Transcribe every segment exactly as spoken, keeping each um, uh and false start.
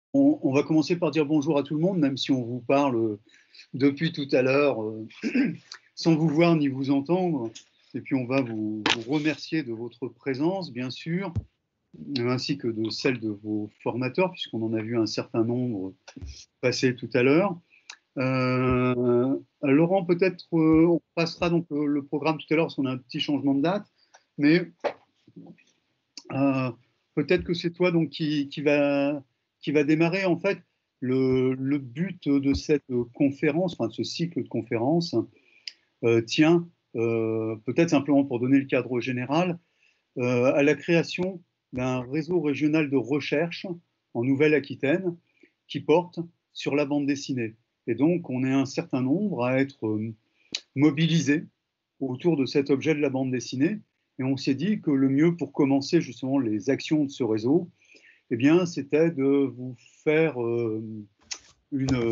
On, on va commencer par dire bonjour à tout le monde, même si on vous parle depuis tout à l'heure, euh, sans vous voir ni vous entendre. Et puis on va vous, vous remercier de votre présence, bien sûr, ainsi que de celle de vos formateurs, puisqu'on en a vu un certain nombre passer tout à l'heure. Euh, Laurent, peut-être euh, on passera donc le, le programme tout à l'heure, parce qu'on a un petit changement de date, mais euh, peut-être que c'est toi donc qui, qui va qui va démarrer. En fait, le, le but de cette conférence, enfin de ce cycle de conférences, euh, tient euh, peut-être simplement pour donner le cadre général euh, à la création d'un réseau régional de recherche en Nouvelle-Aquitaine qui porte sur la bande dessinée. Et donc, on est un certain nombre à être euh, mobilisés autour de cet objet de la bande dessinée. Et on s'est dit que le mieux pour commencer justement les actions de ce réseau, eh bien, c'était de vous faire euh, une, euh,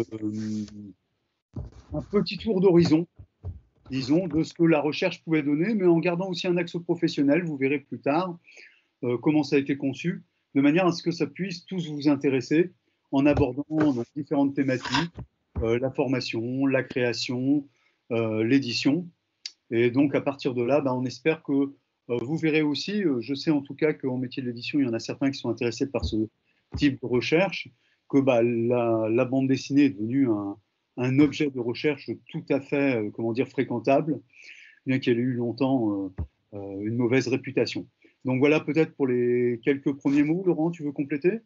un petit tour d'horizon, disons, de ce que la recherche pouvait donner, mais en gardant aussi un axe professionnel. Vous verrez plus tard euh, comment ça a été conçu, de manière à ce que ça puisse tous vous intéresser en abordant donc, différentes thématiques, euh, la formation, la création, euh, l'édition. Et donc, à partir de là, ben, on espère que euh, vous verrez aussi, euh, je sais en tout cas qu'en métier de l'édition, il y en a certains qui sont intéressés par ce type de recherche, que bah, la, la, bande dessinée est devenue un, un, objet de recherche tout à fait, euh, comment dire, fréquentable, bien qu'elle ait eu longtemps euh, euh, une mauvaise réputation. Donc voilà peut-être pour les quelques premiers mots. Laurent, tu veux compléter?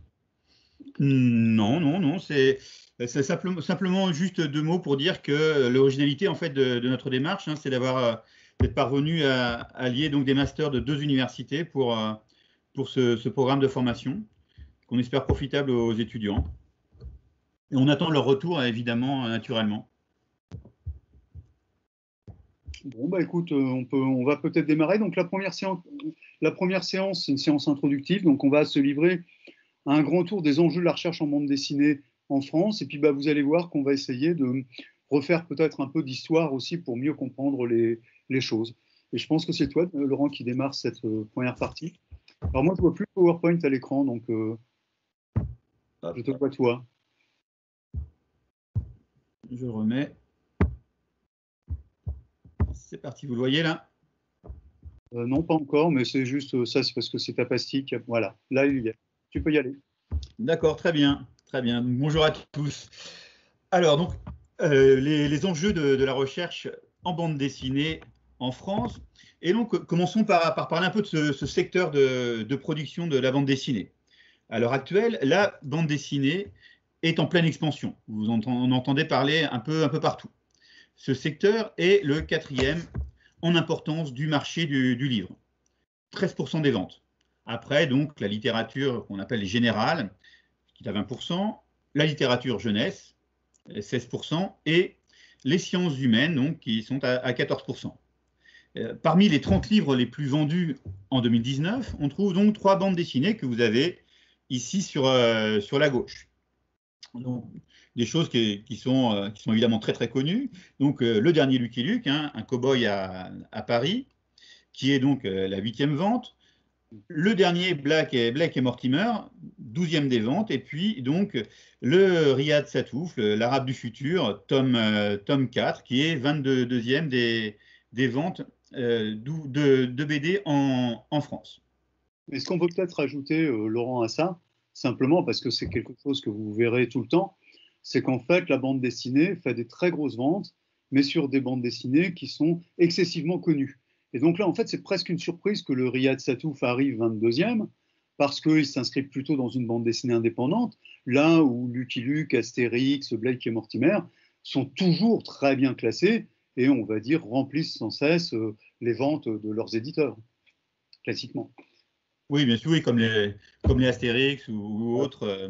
Non, non, non, c'est simplement, simplement juste deux mots pour dire que l'originalité en fait de, de notre démarche, hein, c'est d'avoir euh, d'être parvenu à, à lier donc des masters de deux universités pour, euh, pour ce, ce programme de formation qu'on espère profitable aux étudiants. Et on attend leur retour, évidemment, naturellement. Bon, bah écoute, on, peut, on va peut-être démarrer. Donc la première séance, la première séance, c'est une séance introductive. Donc on va se livrer à un grand tour des enjeux de la recherche en bande dessinée en France. Et puis bah, vous allez voir qu'on va essayer de refaire peut-être un peu d'histoire aussi pour mieux comprendre les, les choses. Et je pense que c'est toi, Laurent, qui démarre cette euh, première partie. Alors moi, je vois plus le PowerPoint à l'écran, donc euh, je te vois toi. Je remets. C'est parti, vous le voyez là? Euh, non, pas encore, mais c'est juste euh, ça, c'est parce que c'est ta pastille. Qui a... Voilà, là, il y est. Tu peux y aller. D'accord, très bien, très bien. Donc, bonjour à tous. Alors, donc, euh, les, les, enjeux de, de, la recherche en bande dessinée en France. Et donc, commençons par, par parler un peu de ce, ce secteur de, de production de la bande dessinée. À l'heure actuelle, la bande dessinée est en pleine expansion. Vous en, en entendez parler un peu, un peu partout. Ce secteur est le quatrième en importance du marché du, du livre. treize pour cent des ventes. Après, donc, la littérature qu'on appelle générale, qui est à vingt pour cent, la littérature jeunesse, seize pour cent, et les sciences humaines, donc, qui sont à quatorze pour cent. Euh, parmi les trente livres les plus vendus en deux mille dix-neuf, on trouve donc trois bandes dessinées que vous avez ici sur, euh, sur la gauche. Donc, des choses qui, qui, sont, euh, qui sont évidemment très très connues. Donc, euh, le dernier Lucky Luke, hein, un cow-boy à, à Paris, qui est donc euh, la huitième vente. Le dernier, Black et, Black et Mortimer, douzième des ventes. Et puis, donc, le Riyad Satouf, l'Arabe du futur, tome, euh, tome quatre, qui est vingt-deuxième des, des ventes euh, de, de B D en, en France. Est-ce qu'on peut peut-être rajouter, euh, Laurent, à ça, simplement parce que c'est quelque chose que vous verrez tout le temps, c'est qu'en fait, la bande dessinée fait des très grosses ventes, mais sur des bandes dessinées qui sont excessivement connues. Et donc là, en fait, c'est presque une surprise que le Riyad Satouf arrive vingt-deuxième, parce qu'il s'inscrit plutôt dans une bande dessinée indépendante, là où Lucky Luke, Astérix, Blake et Mortimer sont toujours très bien classés et, on va dire, remplissent sans cesse euh, les ventes de leurs éditeurs, classiquement. Oui, bien sûr, oui, comme les, comme les Astérix ou, ou autres euh,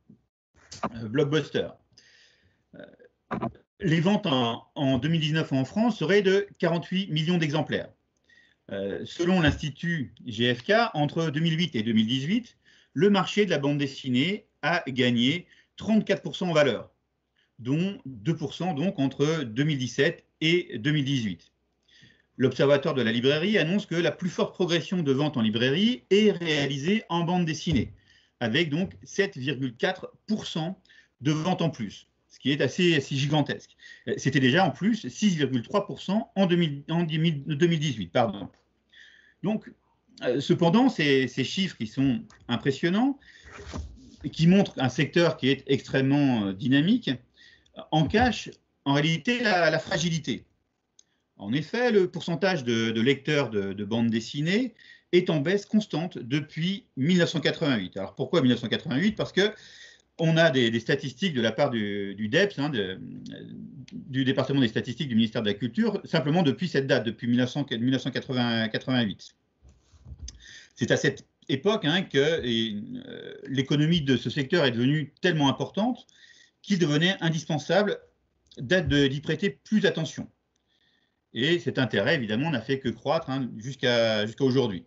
euh, blockbusters. Euh, les ventes en, en deux mille dix-neuf en France seraient de quarante-huit millions d'exemplaires. Euh, selon l'Institut G F K, entre deux mille huit et deux mille dix-huit, le marché de la bande dessinée a gagné trente-quatre pour cent en valeur, dont deux pour cent donc entre deux mille dix-sept et deux mille dix-huit. L'Observatoire de la librairie annonce que la plus forte progression de vente en librairie est réalisée en bande dessinée, avec donc sept virgule quatre pour cent de ventes en plus, ce qui est assez, assez gigantesque. C'était déjà en plus six virgule trois pour cent en, deux mille, en deux mille dix-huit. Pardon. Donc, euh, cependant, ces, ces chiffres qui sont impressionnants, qui montrent un secteur qui est extrêmement dynamique, en cachent en réalité la, la fragilité. En effet, le pourcentage de, de lecteurs de, de bande dessinée est en baisse constante depuis mille neuf cent quatre-vingt-huit. Alors pourquoi mille neuf cent quatre-vingt-huit? Parce qu'on a des, des statistiques de la part du, du D E P S, hein, de, du département des statistiques du ministère de la Culture, simplement depuis cette date, depuis mille neuf cent quatre-vingt-huit. C'est à cette époque hein, que euh, l'économie de ce secteur est devenue tellement importante qu'il devenait indispensable d'y prêter plus attention. Et cet intérêt, évidemment, n'a fait que croître hein, jusqu'à jusqu'à aujourd'hui.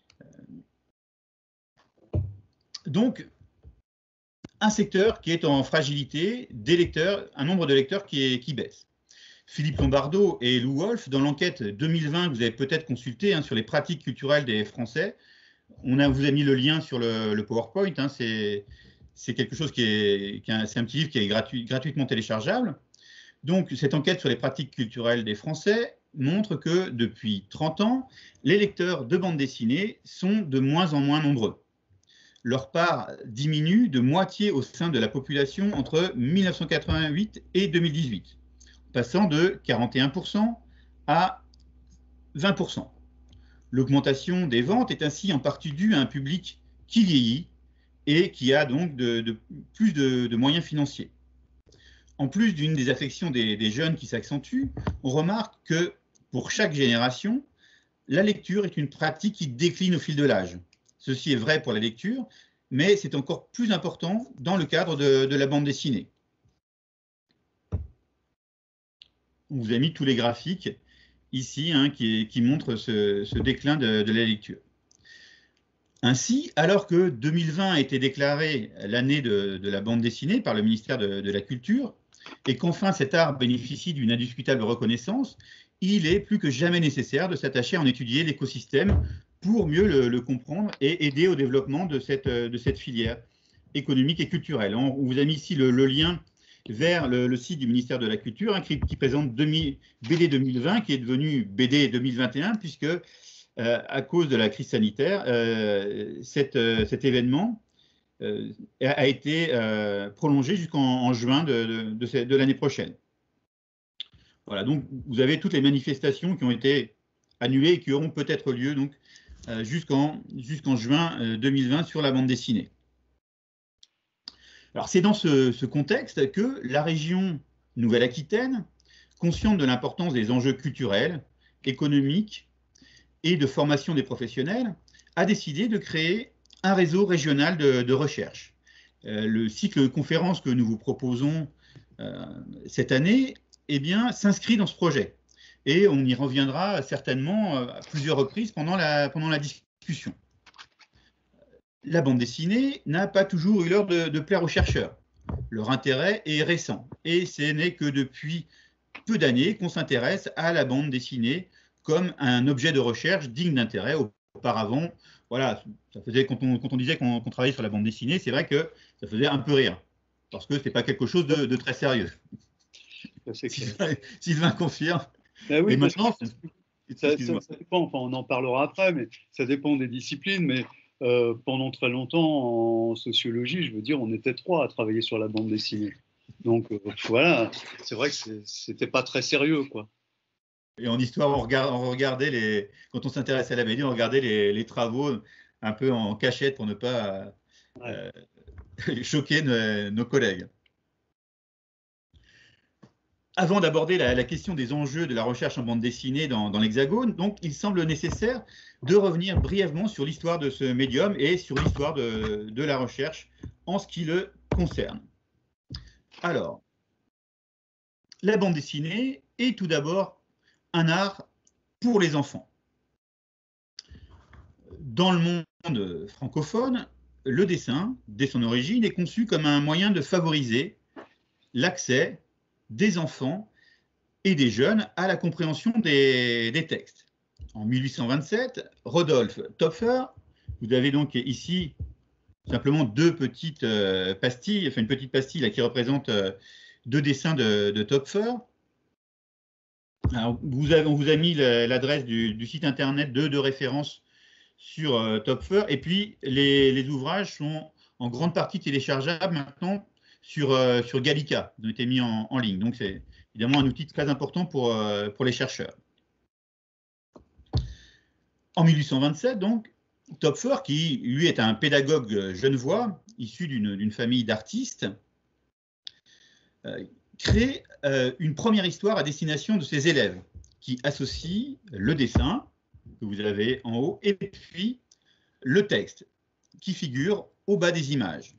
Donc, un secteur qui est en fragilité, des lecteurs, un nombre de lecteurs qui, est, qui baisse. Philippe Lombardo et Lou Wolf, dans l'enquête deux mille vingt que vous avez peut-être consultée hein, sur les pratiques culturelles des Français, on a, vous a mis le lien sur le, le PowerPoint, hein, c'est quelque chose qui est, qui est un, c'est un petit livre qui est gratuit, gratuitement téléchargeable. Donc, cette enquête sur les pratiques culturelles des Français montre que depuis trente ans, les lecteurs de bande dessinée sont de moins en moins nombreux. Leur part diminue de moitié au sein de la population entre mille neuf cent quatre-vingt-huit et deux mille dix-huit, passant de quarante et un pour cent à vingt pour cent. L'augmentation des ventes est ainsi en partie due à un public qui vieillit et qui a donc de, de, plus de, de moyens financiers. En plus d'une désaffection des, des jeunes qui s'accentue, on remarque que pour chaque génération, la lecture est une pratique qui décline au fil de l'âge. Ceci est vrai pour la lecture, mais c'est encore plus important dans le cadre de, de la bande dessinée. On vous a mis tous les graphiques ici hein, qui, qui montrent ce, ce déclin de, de la lecture. Ainsi, alors que deux mille vingt a été déclarée l'année de, de la bande dessinée par le ministère de, de la Culture, et qu'enfin cet art bénéficie d'une indiscutable reconnaissance, il est plus que jamais nécessaire de s'attacher à en étudier l'écosystème pour mieux le, le comprendre et aider au développement de cette, de cette filière économique et culturelle. On, on vous a mis ici le, le lien vers le, le site du ministère de la Culture hein, qui, qui présente B D deux mille vingt, qui est devenu B D deux mille vingt et un, puisque euh, à cause de la crise sanitaire, euh, cette, euh, cet événement euh, a été euh, prolongé jusqu'en juin de, de, de, de l'année prochaine. Voilà, donc vous avez toutes les manifestations qui ont été annulées et qui auront peut-être lieu donc euh, jusqu'en jusqu'en juin euh, deux mille vingt sur la bande dessinée. Alors c'est dans ce, ce contexte que la région Nouvelle-Aquitaine, consciente de l'importance des enjeux culturels, économiques et de formation des professionnels, a décidé de créer un réseau régional de, de recherche. Euh, le cycle de conférences que nous vous proposons euh, cette année eh bien, s'inscrit dans ce projet. Et on y reviendra certainement à plusieurs reprises pendant la, pendant la discussion. La bande dessinée n'a pas toujours eu l'heure de, de plaire aux chercheurs. Leur intérêt est récent. Et ce n'est que depuis peu d'années qu'on s'intéresse à la bande dessinée comme un objet de recherche digne d'intérêt. Auparavant, voilà, ça faisait, quand, on, quand on disait qu'on qu'on travaillait sur la bande dessinée, c'est vrai que ça faisait un peu rire. Parce que ce n'est pas quelque chose de, de très sérieux. Sylvain, Sylvain confirme. Ben oui, et maintenant, ça, ça, ça dépend, enfin, on en parlera après, mais ça dépend des disciplines. Mais euh, pendant très longtemps, en sociologie, je veux dire, on était trois à travailler sur la bande dessinée. Donc euh, voilà, c'est vrai que c'était pas très sérieux, quoi. Et en histoire, on, regarde, on regardait les, quand on s'intéressait à la B D, on regardait les, les travaux un peu en cachette pour ne pas ouais. euh, choquer nos, nos collègues. Avant d'aborder la, la question des enjeux de la recherche en bande dessinée dans, dans l'Hexagone, donc il semble nécessaire de revenir brièvement sur l'histoire de ce médium et sur l'histoire de, de la recherche en ce qui le concerne. Alors, la bande dessinée est tout d'abord un art pour les enfants. Dans le monde francophone, le dessin, dès son origine, est conçu comme un moyen de favoriser l'accès des enfants et des jeunes à la compréhension des, des textes. En mille huit cent vingt-sept, Rodolphe Töpffer, vous avez donc ici simplement deux petites euh, pastilles, enfin une petite pastille là, qui représente euh, deux dessins de, de Töpffer. Alors, vous avez, on vous a mis l'adresse du, du site internet de, de référence sur euh, Töpffer, et puis les, les ouvrages sont en grande partie téléchargeables maintenant sur, euh, sur Gallica. Ils ont été mis en, en ligne, donc c'est évidemment un outil très important pour, euh, pour les chercheurs. En mille huit cent vingt-sept, donc, Töpffer, qui lui est un pédagogue genevois, issu d'une famille d'artistes, euh, crée euh, une première histoire à destination de ses élèves, qui associe le dessin, que vous avez en haut, et puis le texte, qui figure au bas des images.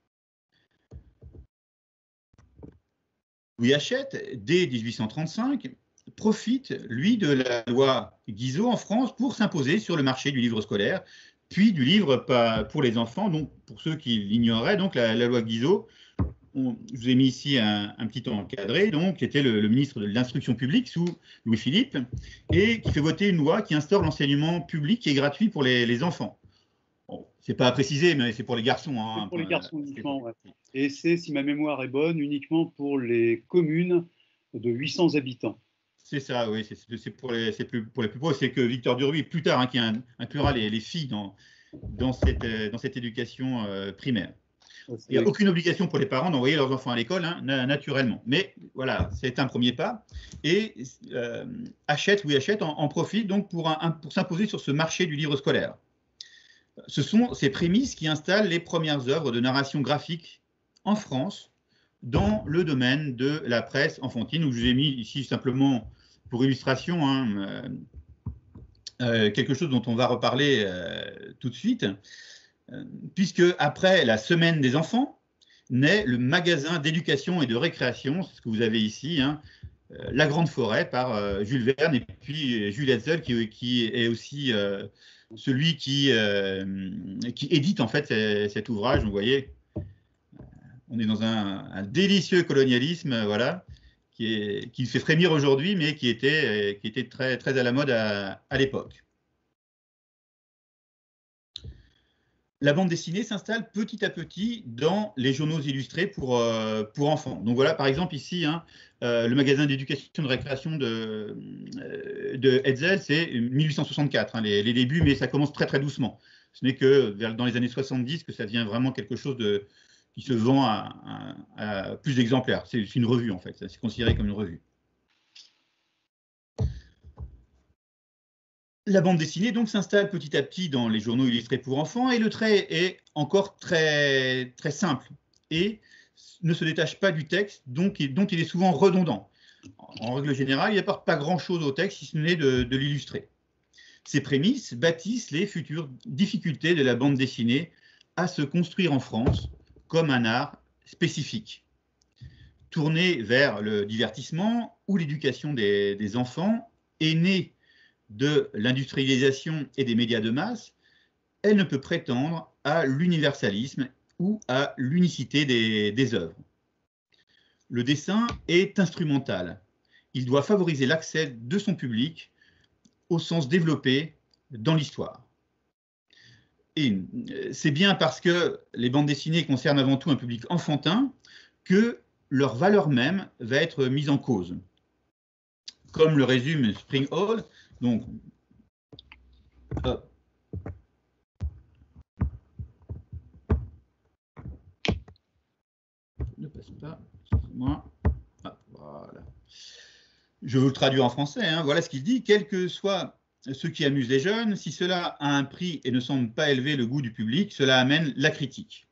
Louis Hachette, dès mille huit cent trente-cinq, profite, lui, de la loi Guizot en France pour s'imposer sur le marché du livre scolaire, puis du livre pour les enfants. Donc, pour ceux qui l'ignoraient, donc la, la loi Guizot, on, je vous ai mis ici un, un petit encadré, donc, qui était le, le ministre de l'Instruction publique sous Louis-Philippe, et qui fait voter une loi qui instaure l'enseignement public qui est gratuit pour les, les enfants. Bon, c'est pas à préciser, mais c'est pour les garçons. Hein, c'est pour les garçons uniquement, ouais. Et c'est, si ma mémoire est bonne, uniquement pour les communes de huit cents habitants. C'est ça, oui, c'est pour les, plus, pour les plus pauvres. C'est que Victor Duruy, plus tard, hein, qui inclura les, les filles dans, dans, cette, dans cette éducation euh, primaire. Il n'y a aucune obligation pour les parents d'envoyer leurs enfants à l'école, hein, naturellement. Mais voilà, c'est un premier pas. Et euh, Hachette, Louis Hachette en, en profite donc pour, un, pour s'imposer sur ce marché du livre scolaire. Ce sont ces prémices qui installent les premières œuvres de narration graphique en France dans le domaine de la presse enfantine, où je vous ai mis ici simplement pour illustration hein, euh, euh, quelque chose dont on va reparler euh, tout de suite, euh, puisque après la Semaine des enfants, naît le magasin d'éducation et de récréation, c'est ce que vous avez ici, hein, euh, La Grande Forêt par euh, Jules Verne, et puis Jules Hetzel qui, qui est aussi euh, celui qui, euh, qui édite en fait cet ouvrage. Vous voyez, on est dans un, un délicieux colonialisme, voilà, qui, est, qui fait frémir aujourd'hui, mais qui était, qui était très, très à la mode à, à l'époque. La bande dessinée s'installe petit à petit dans les journaux illustrés pour, euh, pour enfants. Donc voilà, par exemple, ici, hein, euh, le magasin d'éducation et de récréation de, euh, de Hetzel, c'est mille huit cent soixante-quatre, hein, les, les débuts, mais ça commence très très doucement. Ce n'est que vers, dans les années soixante-dix que ça devient vraiment quelque chose de, qui se vend à, à, à plus d'exemplaires. C'est une revue, en fait. C'est considéré comme une revue. La bande dessinée donc s'installe petit à petit dans les journaux illustrés pour enfants, et le trait est encore très, très simple et ne se détache pas du texte, donc, dont il est souvent redondant. En règle générale, il n'apporte pas grand-chose au texte, si ce n'est de, de l'illustrer. Ces prémices bâtissent les futures difficultés de la bande dessinée à se construire en France comme un art spécifique, tourné vers le divertissement ou l'éducation des, des enfants, est née de l'industrialisation et des médias de masse. Elle ne peut prétendre à l'universalisme ou à l'unicité des, des œuvres. Le dessin est instrumental. Il doit favoriser l'accès de son public au sens développé dans l'histoire. Et c'est bien parce que les bandes dessinées concernent avant tout un public enfantin que leur valeur même va être mise en cause. Comme le résume Spring Hall, donc, hop. Ne passe pas, excusez-moi. Ah, voilà. Je veux le traduire en français, hein. Voilà ce qu'il dit. Quel que soit ce qui amuse les jeunes, si cela a un prix et ne semble pas élever le goût du public, cela amène la critique.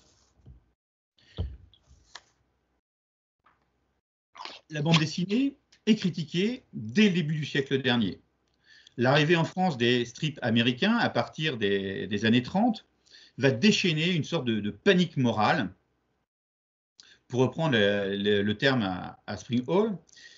La bande dessinée est critiquée dès le début du siècle dernier. L'arrivée en France des strips américains à partir des, des années trente va déchaîner une sorte de, de panique morale, pour reprendre le, le, le terme à, à Spring Hall,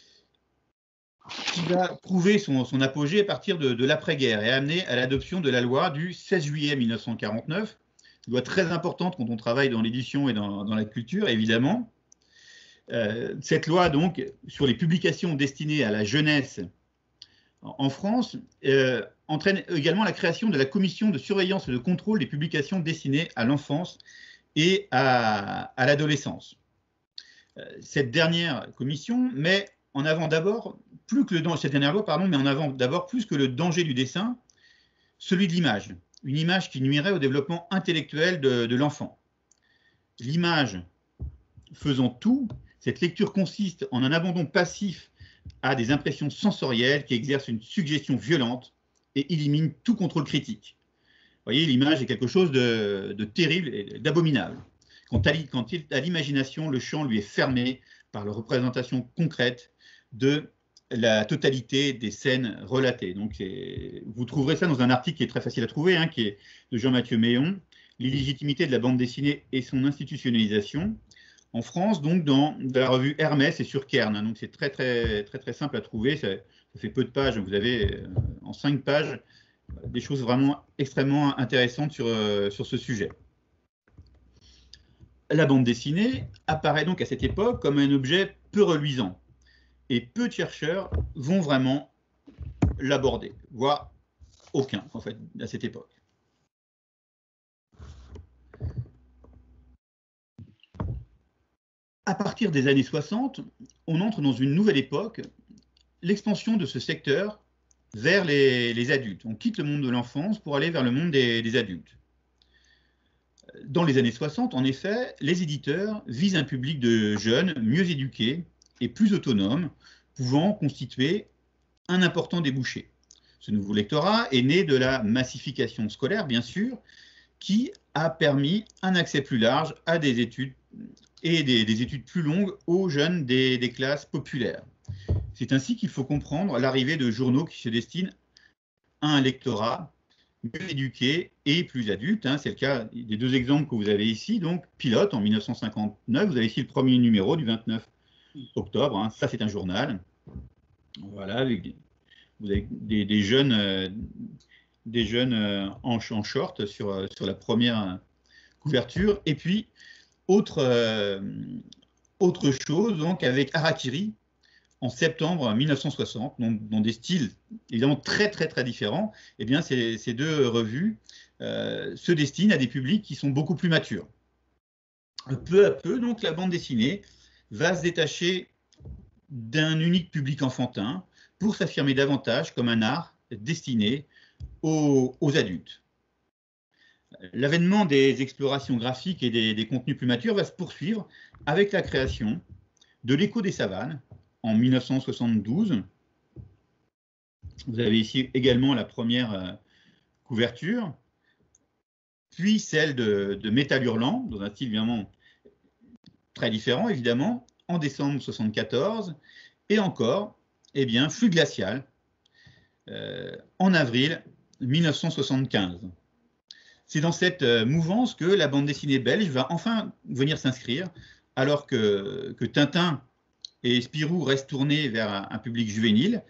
qui va prouver son, son apogée à partir de, de l'après-guerre et amener à l'adoption de la loi du seize juillet mille neuf cent quarante-neuf, une loi très importante quand on travaille dans l'édition et dans, dans la culture, évidemment. Euh, cette loi, donc, sur les publications destinées à la jeunesse en France, euh, entraîne également la création de la commission de surveillance et de contrôle des publications destinées à l'enfance et à, à l'adolescence. Cette dernière commission met en avant d'abord, plus que le danger, cette dernière loi, pardon, met en avant d'abord plus que le danger du dessin, celui de l'image. Une image qui nuirait au développement intellectuel de, de l'enfant. L'image faisant tout, cette lecture consiste en un abandon passif à des impressions sensorielles qui exercent une suggestion violente et élimine tout contrôle critique. Vous voyez, l'image est quelque chose de, de terrible et d'abominable. Quant à l'imagination, le champ lui est fermé par la représentation concrète de la totalité des scènes relatées. Donc, vous trouverez ça dans un article qui est très facile à trouver, hein, qui est de Jean-Mathieu Méon, l'illégitimité de la bande dessinée et son institutionnalisation. En France, donc, dans la revue Hermès et sur Kern. Hein, donc, c'est très, très, très, très simple à trouver. Ça, ça fait peu de pages. Vous avez euh, en cinq pages des choses vraiment extrêmement intéressantes sur, euh, sur ce sujet. La bande dessinée apparaît donc à cette époque comme un objet peu reluisant. Et peu de chercheurs vont vraiment l'aborder, voire aucun, en fait, à cette époque. À partir des années soixante, on entre dans une nouvelle époque, l'expansion de ce secteur vers les, les adultes. On quitte le monde de l'enfance pour aller vers le monde des, des adultes. Dans les années soixante, en effet, les éditeurs visent un public de jeunes mieux éduqués et plus autonomes, pouvant constituer un important débouché. Ce nouveau lectorat est né de la massification scolaire, bien sûr, qui a permis un accès plus large à des études et des, des études plus longues aux jeunes des, des classes populaires. C'est ainsi qu'il faut comprendre l'arrivée de journaux qui se destinent à un lectorat mieux éduqué et plus adulte. Hein. C'est le cas des deux exemples que vous avez ici. Donc, Pilote, en mille neuf cent cinquante-neuf, vous avez ici le premier numéro du vingt-neuf octobre. Hein. Ça, c'est un journal. Voilà, avec, vous avez des, des jeunes, euh, des jeunes euh, en, en short sur, euh, sur la première couverture. Et puis, autre, euh, autre chose, donc, avec Harakiri, en septembre mille neuf cent soixante, dans, dans des styles évidemment très très très différents, eh bien ces, ces deux revues euh, se destinent à des publics qui sont beaucoup plus matures. Peu à peu, donc, la bande dessinée va se détacher d'un unique public enfantin pour s'affirmer davantage comme un art destiné aux, aux adultes. L'avènement des explorations graphiques et des, des contenus plus matures va se poursuivre avec la création de l'Écho des savanes, en mille neuf cent soixante-douze. Vous avez ici également la première euh, couverture, puis celle de, de Métal Hurlant, dans un style évidemment très différent, évidemment, en décembre mille neuf cent soixante-quatorze, et encore, eh bien, Flux glacial, euh, en avril mille neuf cent soixante-quinze. C'est dans cette euh, mouvance que la bande dessinée belge va enfin venir s'inscrire, alors que, que Tintin et Spirou reste tourné vers un, un public juvénile.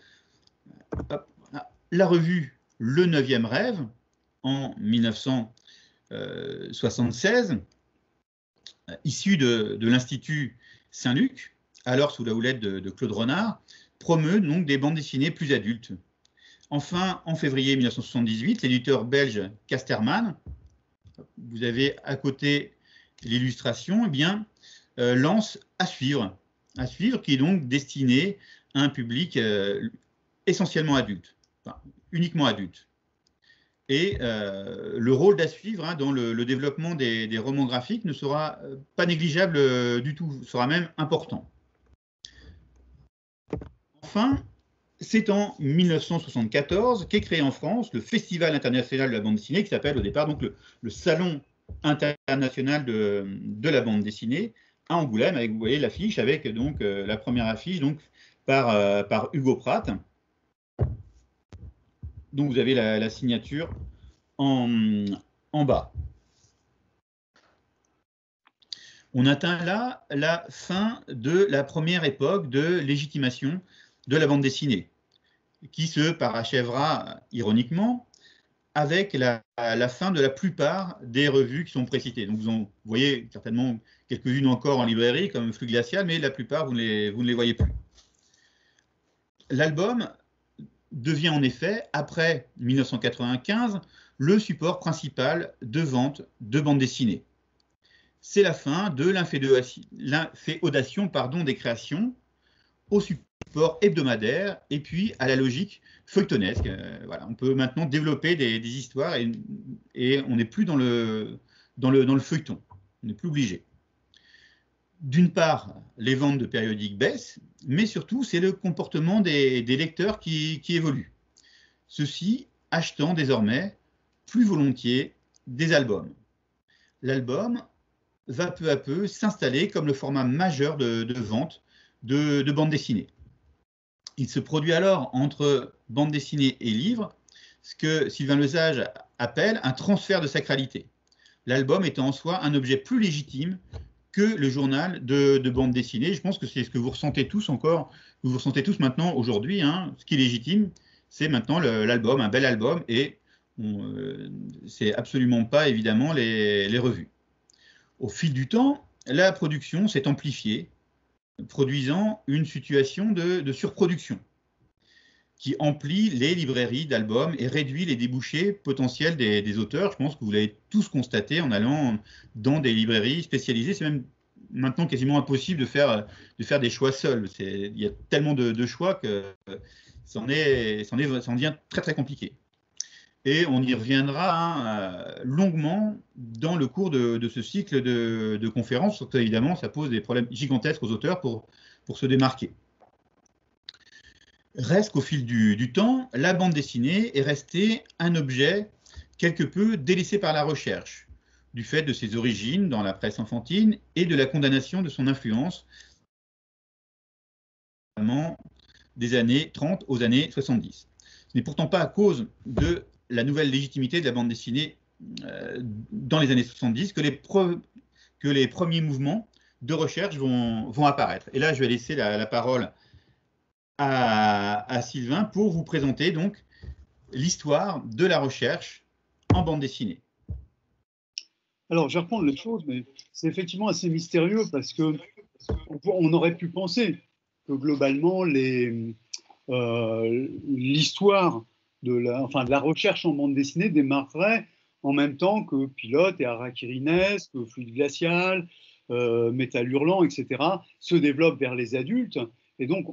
La revue Le Neuvième Rêve, en mille neuf cent soixante-seize, issue de, de l'Institut Saint-Luc, alors sous la houlette de, de Claude Renard, promeut donc des bandes dessinées plus adultes. Enfin, en février mille neuf cent soixante-dix-huit, l'éditeur belge Casterman, vous avez à côté l'illustration, eh bien, euh, lance À suivre, à suivre, qui est donc destiné à un public euh, essentiellement adulte, enfin, uniquement adulte. Et euh, le rôle d'À suivre hein, dans le, le développement des, des romans graphiques ne sera pas négligeable euh, du tout, sera même important. Enfin, c'est en mille neuf cent soixante-quatorze qu'est créé en France le Festival international de la bande dessinée, qui s'appelle au départ donc le, le Salon international de, de la bande dessinée, à Angoulême, avec, vous voyez l'affiche, avec donc euh, la première affiche donc, par, euh, par Hugo Pratt. Donc vous avez la, la signature en, en bas. On atteint là la fin de la première époque de légitimation de la bande dessinée, qui se parachèvera ironiquement avec la, la fin de la plupart des revues qui sont précitées. Donc vous, en, vous voyez certainement quelques-unes encore en librairie, comme Flux glacial, mais la plupart, vous ne les, vous ne les voyez plus. L'album devient en effet, après mille neuf cent quatre-vingt-quinze, le support principal de vente de bande dessinée. C'est la fin de l'inféodation pardon, des créations au support hebdomadaire et puis à la logique feuilletonesque. Euh, voilà, on peut maintenant développer des, des histoires et, et on n'est plus dans le, dans, le, dans le feuilleton. On n'est plus obligé. D'une part, les ventes de périodiques baissent, mais surtout, c'est le comportement des, des lecteurs qui, qui évolue. Ceux-ci achetant désormais plus volontiers des albums. L'album va peu à peu s'installer comme le format majeur de, de vente de, de bande dessinée. Il se produit alors entre bande dessinée et livre ce que Sylvain Lesage appelle un transfert de sacralité. L'album étant en soi un objet plus légitime que le journal de, de bande dessinée. Je pense que c'est ce que vous ressentez tous encore, vous ressentez tous maintenant aujourd'hui. Hein, ce qui est légitime, c'est maintenant l'album, un bel album, et euh, c'est absolument pas évidemment les, les revues. Au fil du temps, la production s'est amplifiée, produisant une situation de, de surproduction qui emplit les librairies d'albums et réduit les débouchés potentiels des, des auteurs. Je pense que vous l'avez tous constaté en allant dans des librairies spécialisées. C'est même maintenant quasiment impossible de faire, de faire des choix seuls. Il y a tellement de, de choix que c'en est, c'en est, ça en devient très très compliqué. Et on y reviendra hein, longuement dans le cours de, de ce cycle de, de conférences. Surtout, évidemment, ça pose des problèmes gigantesques aux auteurs pour, pour se démarquer. Reste qu'au fil du, du temps, la bande dessinée est restée un objet quelque peu délaissé par la recherche, du fait de ses origines dans la presse enfantine et de la condamnation de son influence des années trente aux années soixante-dix. Ce n'est pourtant pas à cause de la nouvelle légitimité de la bande dessinée euh, dans les années soixante-dix que les, que les premiers mouvements de recherche vont, vont apparaître. Et là, je vais laisser la, la parole à, à Sylvain pour vous présenter donc l'histoire de la recherche en bande dessinée. Alors, je vais reprendre les choses, mais c'est effectivement assez mystérieux parce que on aurait pu penser que globalement, les, euh, l'histoire de la, enfin, de la recherche en bande dessinée démarrerait en même temps que Pilote et Harakiri-Ness, que Fluide Glacial, euh, Métal Hurlant, et cetera, se développent vers les adultes. Et donc,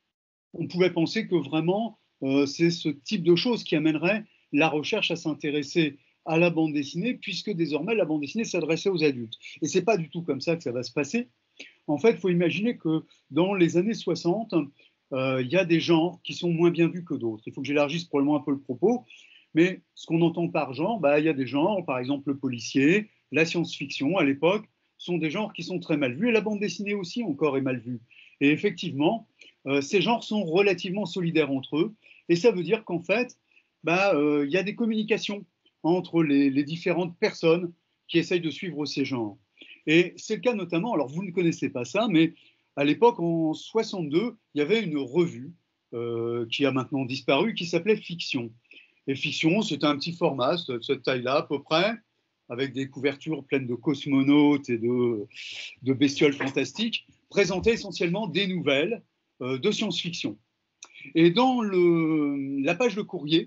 on pouvait penser que vraiment, euh, c'est ce type de choses qui amènerait la recherche à s'intéresser à la bande dessinée, puisque désormais, la bande dessinée s'adressait aux adultes. Et ce n'est pas du tout comme ça que ça va se passer. En fait, il faut imaginer que dans les années soixante, il euh, y a des genres qui sont moins bien vus que d'autres. Il faut que j'élargisse probablement un peu le propos, mais ce qu'on entend par genre, bah, il y a des genres, par exemple le policier, la science-fiction à l'époque, sont des genres qui sont très mal vus, et la bande dessinée aussi encore est mal vue. Et effectivement, euh, ces genres sont relativement solidaires entre eux, et ça veut dire qu'en fait, bah, euh, y a des communications entre les, les différentes personnes qui essayent de suivre ces genres. Et c'est le cas notamment, alors vous ne connaissez pas ça, mais à l'époque, en soixante-deux, il y avait une revue euh, qui a maintenant disparu, qui s'appelait Fiction. Et Fiction, c'était un petit format, de cette taille-là à peu près, avec des couvertures pleines de cosmonautes et de, de bestioles fantastiques, présentait essentiellement des nouvelles euh, de science-fiction. Et dans le, la page de courrier,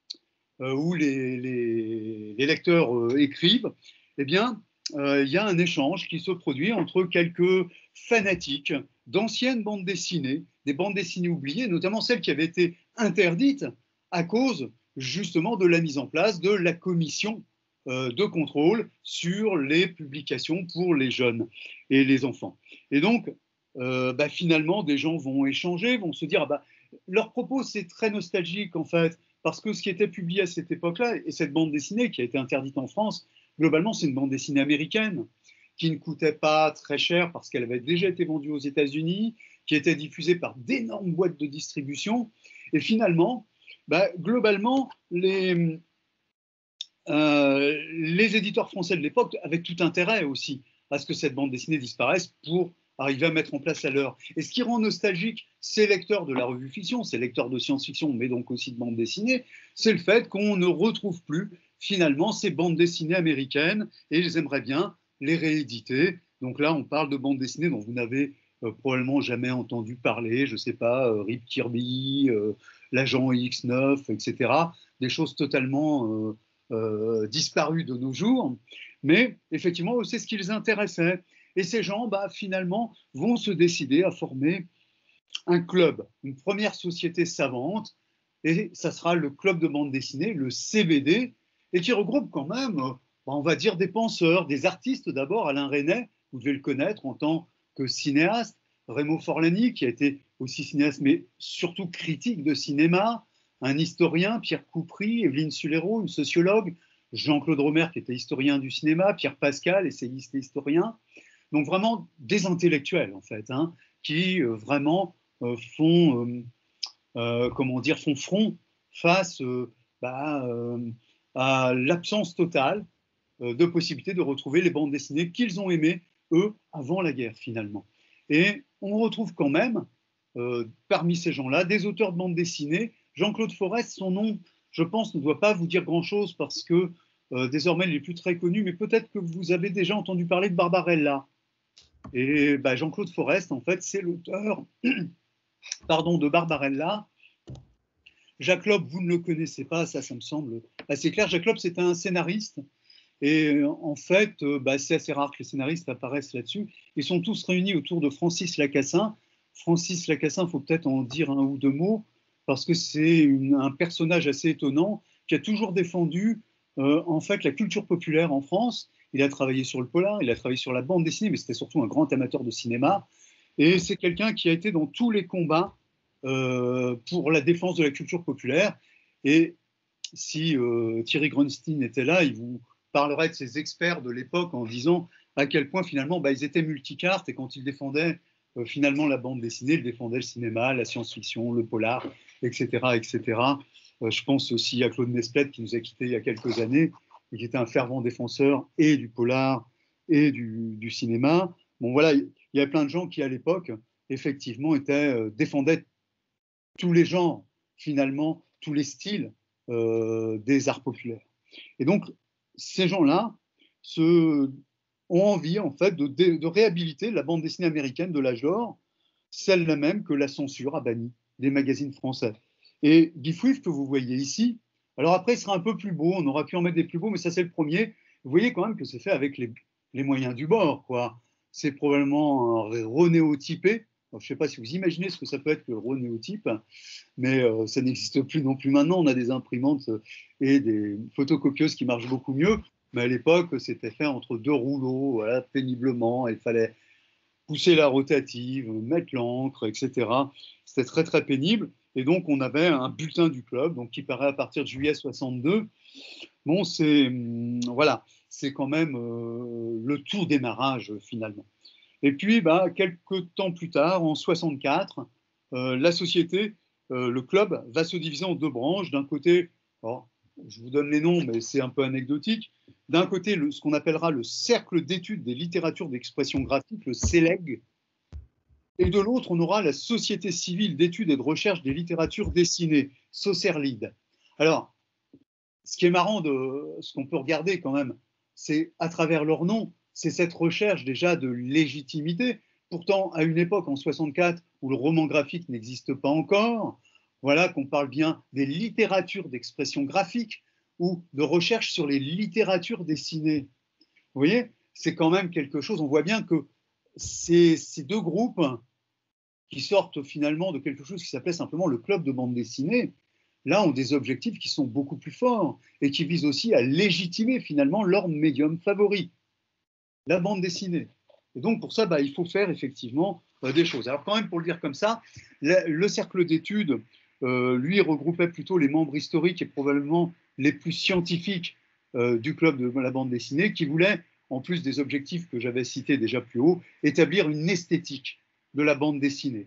euh, où les, les, les lecteurs euh, écrivent, eh bien, euh, il y a un échange qui se produit entre quelques fanatiques d'anciennes bandes dessinées, des bandes dessinées oubliées, notamment celles qui avaient été interdites à cause justement de la mise en place de la commission euh, de contrôle sur les publications pour les jeunes et les enfants. Et donc, euh, bah, finalement, des gens vont échanger, vont se dire, ah bah, leur propos, c'est très nostalgique en fait, parce que ce qui était publié à cette époque-là, et cette bande dessinée qui a été interdite en France, globalement, c'est une bande dessinée américaine qui ne coûtait pas très cher parce qu'elle avait déjà été vendue aux États-Unis, qui était diffusée par d'énormes boîtes de distribution. Et finalement, bah, globalement, les, euh, les éditeurs français de l'époque avaient tout intérêt aussi à ce que cette bande dessinée disparaisse pour arriver à mettre en place la leur. Et ce qui rend nostalgique ces lecteurs de la revue Fiction, ces lecteurs de science-fiction, mais donc aussi de bande dessinée, c'est le fait qu'on ne retrouve plus finalement ces bandes dessinées américaines et ils aimeraient bien les rééditer. Donc là, on parle de bandes dessinées dont vous n'avez euh, probablement jamais entendu parler, je ne sais pas, euh, Rip Kirby, euh, l'agent X neuf, et cetera. Des choses totalement euh, euh, disparues de nos jours. Mais effectivement, c'est ce qui les intéressait. Et ces gens, bah, finalement, vont se décider à former un club, une première société savante, et ça sera le club de bande dessinée, le C B D, et qui regroupe quand même, on va dire, des penseurs, des artistes d'abord. Alain Resnais, vous devez le connaître en tant que cinéaste, Remo Forlani, qui a été aussi cinéaste, mais surtout critique de cinéma, un historien, Pierre Coupry, Evelyne Sulero, une sociologue, Jean-Claude Romer, qui était historien du cinéma, Pierre Pascal, essayiste et historien. Donc vraiment des intellectuels, en fait, hein, qui euh, vraiment euh, font, euh, euh, comment dire, font front face euh, bah, euh, à l'absence totale euh, de possibilité de retrouver les bandes dessinées qu'ils ont aimées, eux, avant la guerre, finalement. Et on retrouve quand même, euh, parmi ces gens-là, des auteurs de bandes dessinées. Jean-Claude Forest, son nom, je pense, ne doit pas vous dire grand-chose parce que euh, désormais, il n'est plus très connu, mais peut-être que vous avez déjà entendu parler de Barbarella. Et bah, Jean-Claude Forest, en fait, c'est l'auteur pardon, de Barbarella. Jacques Lob, vous ne le connaissez pas, ça, ça me semble assez clair. Jacques Lob, c'est un scénariste. Et en fait, bah, c'est assez rare que les scénaristes apparaissent là-dessus. Ils sont tous réunis autour de Francis Lacassin. Francis Lacassin, il faut peut-être en dire un ou deux mots, parce que c'est un personnage assez étonnant qui a toujours défendu euh, en fait la culture populaire en France. Il a travaillé sur le polar, il a travaillé sur la bande dessinée, mais c'était surtout un grand amateur de cinéma. Et c'est quelqu'un qui a été dans tous les combats euh, pour la défense de la culture populaire. Et si euh, Thierry Grunstein était là, il vous parlerait de ces experts de l'époque en disant à quel point finalement bah, ils étaient multicartes et quand ils défendaient euh, finalement la bande dessinée, ils défendaient le cinéma, la science-fiction, le polar, et cetera et cetera. Euh, je pense aussi à Claude Nesplet qui nous a quittés il y a quelques années et qui était un fervent défenseur et du polar et du, du cinéma. Bon voilà, il y a plein de gens qui à l'époque effectivement étaient, euh, défendaient tous les genres, finalement, tous les styles euh, des arts populaires. Et donc, ces gens-là se, ont envie, en fait, de, de réhabiliter la bande dessinée américaine de l'âge d'or, celle-là même que la censure a bannie des magazines français. Et Guy Fouif, que vous voyez ici, alors après, il sera un peu plus beau, on aura pu en mettre des plus beaux, mais ça, c'est le premier. Vous voyez quand même que c'est fait avec les, les moyens du bord, quoi. C'est probablement renéotypé. Je ne sais pas si vous imaginez ce que ça peut être que le renéotype, mais euh, ça n'existe plus non plus maintenant. On a des imprimantes et des photocopieuses qui marchent beaucoup mieux, mais à l'époque, c'était fait entre deux rouleaux, voilà, péniblement. Il fallait pousser la rotative, mettre l'encre, et cetera. C'était très, très pénible. Et donc, on avait un bulletin du club, donc, qui paraît à partir de juillet soixante-deux. Bon, c'est hum, voilà, c'est quand même euh, le tout démarrage, finalement. Et puis, bah, quelques temps plus tard, en soixante-quatre, euh, la société, euh, le club, va se diviser en deux branches. D'un côté, alors, je vous donne les noms, mais c'est un peu anecdotique. D'un côté, le, ce qu'on appellera le Cercle d'études des littératures d'expression graphique, le C E L E G. Et de l'autre, on aura la Société civile d'études et de recherche des littératures dessinées, SOCERLID. Alors, ce qui est marrant, de, ce qu'on peut regarder quand même, c'est à travers leur nom, c'est cette recherche déjà de légitimité. Pourtant, à une époque, en soixante-quatre, où le roman graphique n'existe pas encore, voilà qu'on parle bien des littératures d'expression graphique ou de recherche sur les littératures dessinées. Vous voyez, c'est quand même quelque chose, on voit bien que ces, ces deux groupes qui sortent finalement de quelque chose qui s'appelait simplement le club de bande dessinée, là ont des objectifs qui sont beaucoup plus forts et qui visent aussi à légitimer finalement leur médium favori, la bande dessinée. Et donc pour ça, bah, il faut faire effectivement euh, des choses. Alors quand même, pour le dire comme ça, le, le cercle d'études, euh, lui, regroupait plutôt les membres historiques et probablement les plus scientifiques euh, du club de la bande dessinée, qui voulaient, en plus des objectifs que j'avais cités déjà plus haut, établir une esthétique de la bande dessinée.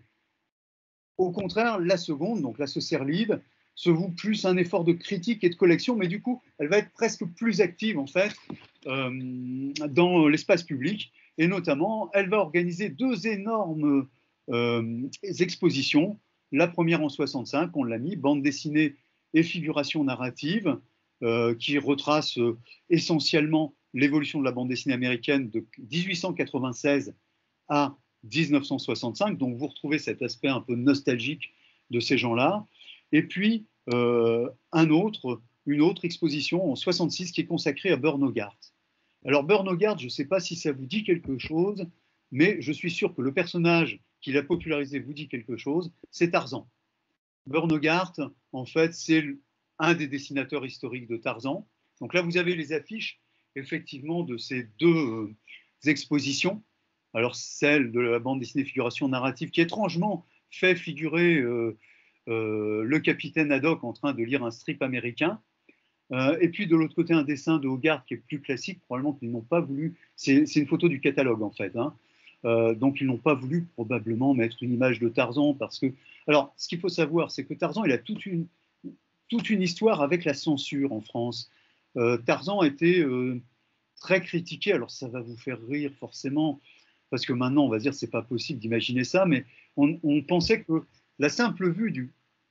Au contraire, la seconde, donc la SOCERLID, se voue plus un effort de critique et de collection, mais du coup, elle va être presque plus active en fait euh, dans l'espace public, et notamment, elle va organiser deux énormes euh, expositions. La première en soixante-cinq, on l'a mis, bande dessinée et figuration narrative, euh, qui retrace euh, essentiellement l'évolution de la bande dessinée américaine de dix-huit cent quatre-vingt-seize à mille neuf cent soixante-cinq. Donc vous retrouvez cet aspect un peu nostalgique de ces gens-là. et puis euh, un autre, une autre exposition en soixante-six qui est consacrée à Burn Hogarth. Alors Burn Hogarth, je ne sais pas si ça vous dit quelque chose, mais je suis sûr que le personnage qui l'a popularisé vous dit quelque chose, c'est Tarzan. Burn Hogarth, en fait, c'est un des dessinateurs historiques de Tarzan. Donc là, vous avez les affiches, effectivement, de ces deux euh, expositions. Alors, celle de la bande dessinée Figuration narrative, qui étrangement fait figurer euh, euh, le capitaine Haddock en train de lire un strip américain. Euh, et puis, de l'autre côté, un dessin de Hogarth qui est plus classique, probablement qu'ils n'ont pas voulu. C'est une photo du catalogue, en fait. Hein. Euh, donc, ils n'ont pas voulu probablement mettre une image de Tarzan parce que. Alors, ce qu'il faut savoir, c'est que Tarzan, il a toute une, toute une histoire avec la censure en France. Euh, Tarzan a été euh, très critiqué. Alors, ça va vous faire rire forcément, parce que maintenant, on va dire que ce n'est pas possible d'imaginer ça, mais on, on pensait que la simple vue du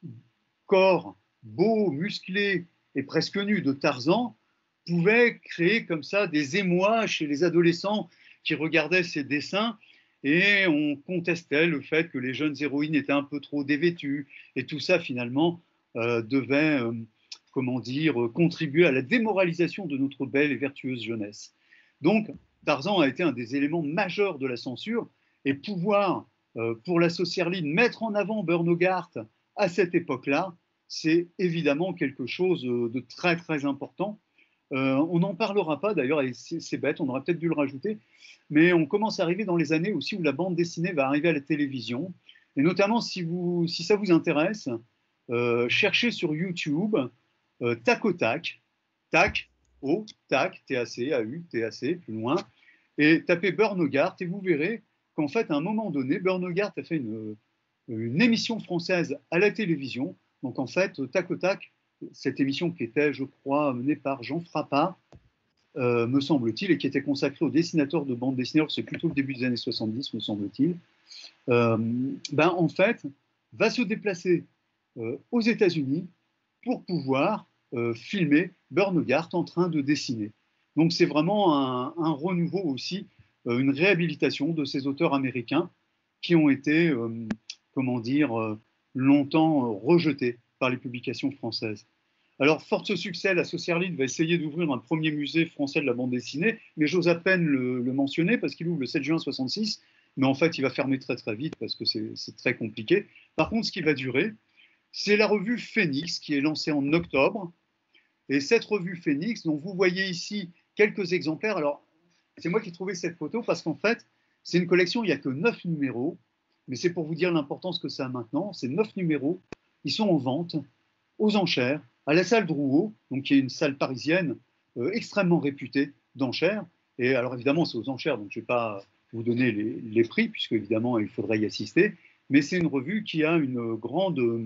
corps beau, musclé et presque nu de Tarzan pouvait créer comme ça des émois chez les adolescents qui regardaient ces dessins, et on contestait le fait que les jeunes héroïnes étaient un peu trop dévêtues, et tout ça finalement euh, devait, euh, comment dire, contribuer à la démoralisation de notre belle et vertueuse jeunesse. Donc Tarzan a été un des éléments majeurs de la censure, et pouvoir, euh, pour la Saucièrline, mettre en avant Burn Hogarth à cette époque-là, c'est évidemment quelque chose de très très important. Euh, on n'en parlera pas d'ailleurs, et c'est bête, on aurait peut-être dû le rajouter, mais on commence à arriver dans les années aussi où la bande dessinée va arriver à la télévision, et notamment si, vous, si ça vous intéresse, euh, cherchez sur YouTube euh, Tac au Tac, Tac, O, Tac, T A C, A U, T A C, plus loin, et tapez Burn Hogarth, et vous verrez qu'en fait, à un moment donné, Burn Hogarth a fait une, une émission française à la télévision. Donc en fait, Tac au Tac, cette émission qui était, je crois, menée par Jean Frappat, euh, me semble-t-il, et qui était consacrée aux dessinateurs de bande dessinée, c'est plutôt le début des années soixante-dix, me semble-t-il, euh, ben, en fait, va se déplacer euh, aux États-Unis pour pouvoir euh, filmer Burn Hogarth en train de dessiner. Donc c'est vraiment un, un renouveau aussi, euh, une réhabilitation de ces auteurs américains qui ont été, euh, comment dire, euh, longtemps euh, rejetés par les publications françaises. Alors, fort de ce succès, la Saucièrline va essayer d'ouvrir un premier musée français de la bande dessinée, mais j'ose à peine le, le mentionner parce qu'il ouvre le sept juin soixante-six, mais en fait, il va fermer très très vite parce que c'est très compliqué. Par contre, ce qui va durer, c'est la revue Phénix qui est lancée en octobre. Et cette revue Phénix, dont vous voyez ici quelques exemplaires, alors c'est moi qui ai trouvé cette photo parce qu'en fait, c'est une collection, il n'y a que neuf numéros, mais c'est pour vous dire l'importance que ça a maintenant. Ces neuf numéros, ils sont en vente, aux enchères, à la salle Drouot, donc qui est une salle parisienne euh, extrêmement réputée d'enchères. Et alors évidemment, c'est aux enchères, donc je ne vais pas vous donner les, les prix, puisque évidemment, il faudrait y assister. Mais c'est une revue qui a une grande euh,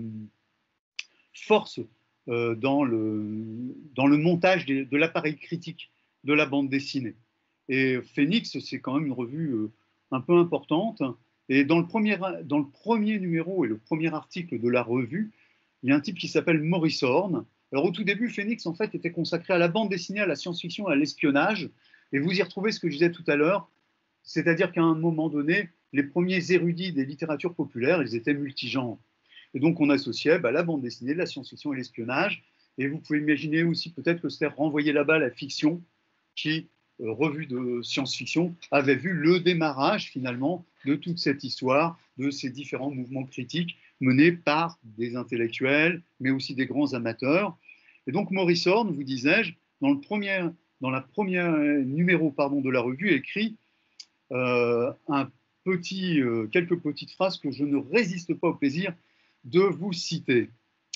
force euh, dans, le, dans le montage des, de l'appareil critique de la bande dessinée. Et Phénix, c'est quand même une revue euh, un peu importante. Et dans le, premier, dans le premier numéro et le premier article de la revue, il y a un type qui s'appelle Maurice Horn. Alors au tout début, Phénix en fait était consacré à la bande dessinée, à la science-fiction, à l'espionnage. Et vous y retrouvez ce que je disais tout à l'heure, c'est-à-dire qu'à un moment donné, les premiers érudits des littératures populaires, ils étaient multigenres. Et donc on associait bah, la bande dessinée, la science-fiction et l'espionnage. Et vous pouvez imaginer aussi peut-être que c'était renvoyer là-bas à la fiction, qui, euh, revue de science-fiction, avait vu le démarrage finalement de toute cette histoire, de ces différents mouvements critiques menés par des intellectuels, mais aussi des grands amateurs. Et donc Maurice Horn, vous disais-je, dans le premier, dans la première numéro pardon, de la revue, écrit euh, un petit, euh, quelques petites phrases que je ne résiste pas au plaisir de vous citer.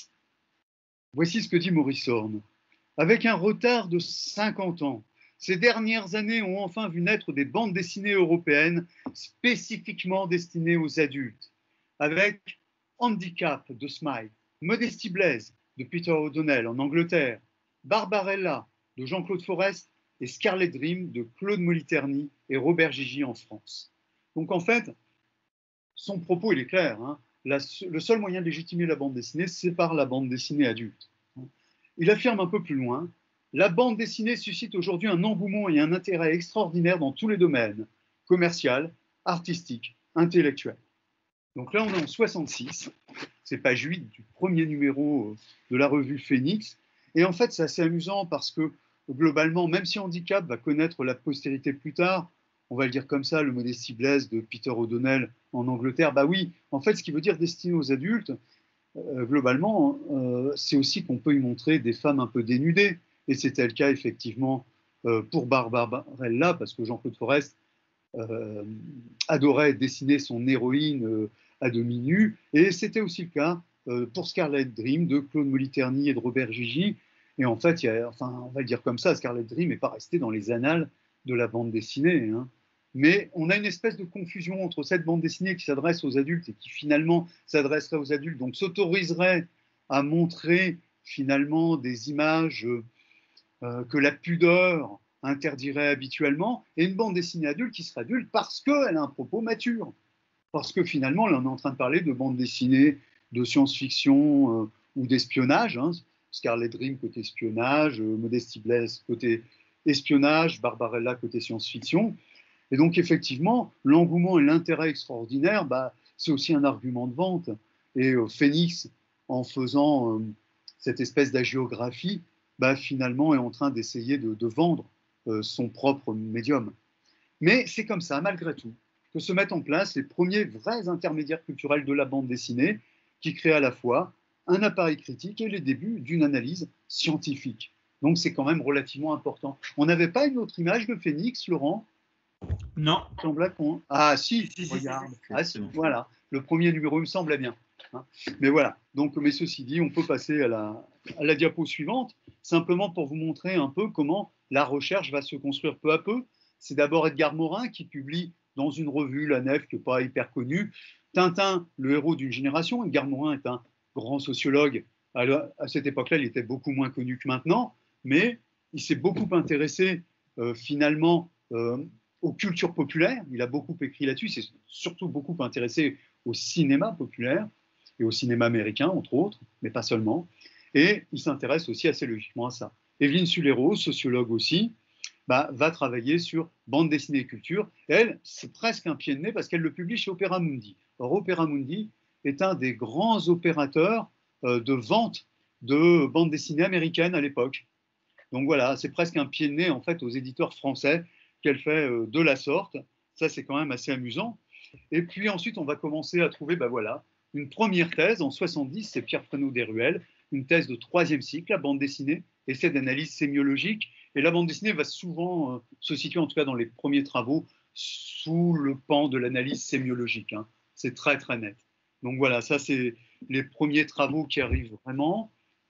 Voici ce que dit Maurice Horn. Avec un retard de cinquante ans, ces dernières années ont enfin vu naître des bandes dessinées européennes spécifiquement destinées aux adultes, avec Handicap de Smythe, Modesty Blaise de Peter O'Donnell en Angleterre, Barbarella de Jean-Claude Forest et Scarlet Dream de Claude Moliterni et Robert Gigi en France. Donc en fait, son propos il est clair, hein, la, le seul moyen de légitimer la bande dessinée, c'est par la bande dessinée adulte. Il affirme un peu plus loin, la bande dessinée suscite aujourd'hui un engouement et un intérêt extraordinaire dans tous les domaines, commercial, artistique, intellectuel. Donc là, on est en soixante-six, c'est page huit du premier numéro de la revue Phénix. Et en fait, c'est assez amusant parce que globalement, même si Handicap va connaître la postérité plus tard, on va le dire comme ça, le Modesty Blaise de Peter O'Donnell en Angleterre, bah oui, en fait, ce qui veut dire destiné aux adultes, euh, globalement, euh, c'est aussi qu'on peut y montrer des femmes un peu dénudées. Et c'était le cas, effectivement, euh, pour Barbarella, parce que Jean-Claude Forest euh, adorait dessiner son héroïne euh, à demi nue. Et c'était aussi le cas euh, pour Scarlet Dream de Claude Moliterni et de Robert Gigi. Et en fait, il y a, enfin, on va le dire comme ça, Scarlet Dream n'est pas resté dans les annales de la bande dessinée. Hein. Mais on a une espèce de confusion entre cette bande dessinée qui s'adresse aux adultes et qui finalement s'adresserait aux adultes, donc s'autoriserait à montrer finalement des images euh, que la pudeur interdirait habituellement, et une bande dessinée adulte qui serait adulte parce qu'elle a un propos mature. Parce que finalement, là, on est en train de parler de bande dessinée de science-fiction euh, ou d'espionnage. Hein. Scarlet Dream côté espionnage, euh, Modesty Blaise côté espionnage, Barbarella côté science-fiction. Et donc, effectivement, l'engouement et l'intérêt extraordinaire, bah, c'est aussi un argument de vente. Et euh, Phénix, en faisant euh, cette espèce d'agiographie, bah, finalement, est en train d'essayer de, de vendre euh, son propre médium. Mais c'est comme ça, malgré tout, que se mettent en place les premiers vrais intermédiaires culturels de la bande dessinée, qui créent à la fois un appareil critique et les débuts d'une analyse scientifique. Donc, c'est quand même relativement important. On n'avait pas une autre image de Phénix, Laurent? Non. Ah si, si, si, regarde. Si, si, si, ah, si, voilà, le premier numéro, il me semblait bien. Hein. Mais voilà, donc, mais ceci dit, on peut passer à la, à la diapo suivante, simplement pour vous montrer un peu comment la recherche va se construire peu à peu. C'est d'abord Edgar Morin qui publie dans une revue, La Nef, qui n'est pas hyper connue, Tintin, le héros d'une génération. Edgar Morin est un grand sociologue. Alors, à cette époque-là, il était beaucoup moins connu que maintenant, mais il s'est beaucoup intéressé euh, finalement euh, aux cultures populaires. Il a beaucoup écrit là-dessus. Il s'est surtout beaucoup intéressé au cinéma populaire et au cinéma américain, entre autres, mais pas seulement. Et il s'intéresse aussi assez logiquement à ça. Evelyne Sulero, sociologue aussi, bah, va travailler sur bande dessinée et culture. Et elle, c'est presque un pied de nez parce qu'elle le publie chez Opera Mundi. Or, Opera Mundi est un des grands opérateurs euh, de vente de bande dessinée américaine à l'époque. Donc voilà, c'est presque un pied de nez en fait aux éditeurs français qu'elle fait euh, de la sorte. Ça, c'est quand même assez amusant. Et puis ensuite, on va commencer à trouver, ben voilà, une première thèse en soixante-dix, c'est Pierre Fresneau-Desruelles, une thèse de troisième cycle, la bande dessinée, essai d'analyse sémiologique. Et la bande dessinée va souvent euh, se situer, en tout cas dans les premiers travaux, sous le pan de l'analyse sémiologique. Hein. C'est très, très net. Donc voilà, ça, c'est les premiers travaux qui arrivent vraiment.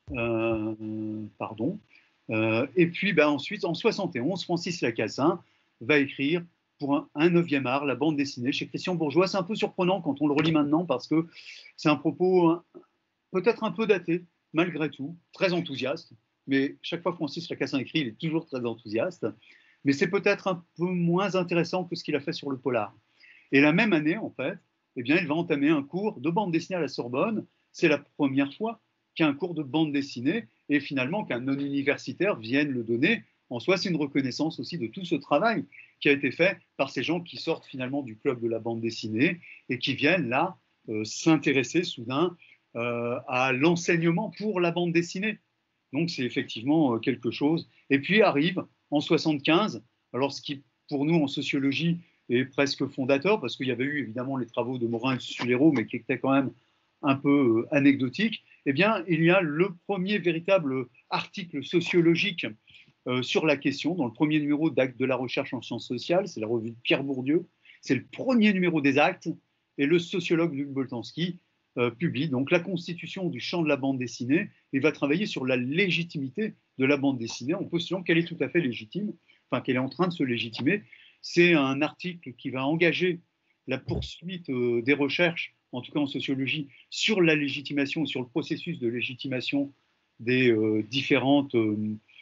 Euh, pardon. Euh, et puis ben, ensuite, en soixante et onze, Francis Lacassin va écrire pour un, un neuvième art, la bande dessinée, chez Christian Bourgeois. C'est un peu surprenant quand on le relit maintenant parce que c'est un propos hein, peut-être un peu daté, malgré tout, très enthousiaste. Mais chaque fois que Francis Lacassin écrit, il est toujours très enthousiaste. Mais c'est peut-être un peu moins intéressant que ce qu'il a fait sur le polar. Et la même année, en fait, eh bien, il va entamer un cours de bande dessinée à la Sorbonne. C'est la première fois qu'il y a un cours de bande dessinée et finalement qu'un non-universitaire vienne le donner. En soi, c'est une reconnaissance aussi de tout ce travail qui a été fait par ces gens qui sortent finalement du club de la bande dessinée et qui viennent là euh, s'intéresser soudain euh, à l'enseignement pour la bande dessinée. Donc c'est effectivement euh, quelque chose. Et puis arrive en soixante-quinze, alors ce qui pour nous en sociologie est presque fondateur, parce qu'il y avait eu évidemment les travaux de Morin et de Sulero, mais qui étaient quand même un peu euh, anecdotiques, eh bien il y a le premier véritable article sociologique euh, sur la question, dans le premier numéro d'Actes de la recherche en sciences sociales, c'est la revue de Pierre Bourdieu, c'est le premier numéro des Actes, et le sociologue Luc Boltanski euh, publie donc la constitution du champ de la bande dessinée et va travailler sur la légitimité de la bande dessinée en postulant qu'elle est tout à fait légitime, enfin qu'elle est en train de se légitimer. C'est un article qui va engager la poursuite euh, des recherches, en tout cas en sociologie, sur la légitimation, sur le processus de légitimation des euh, différentes euh,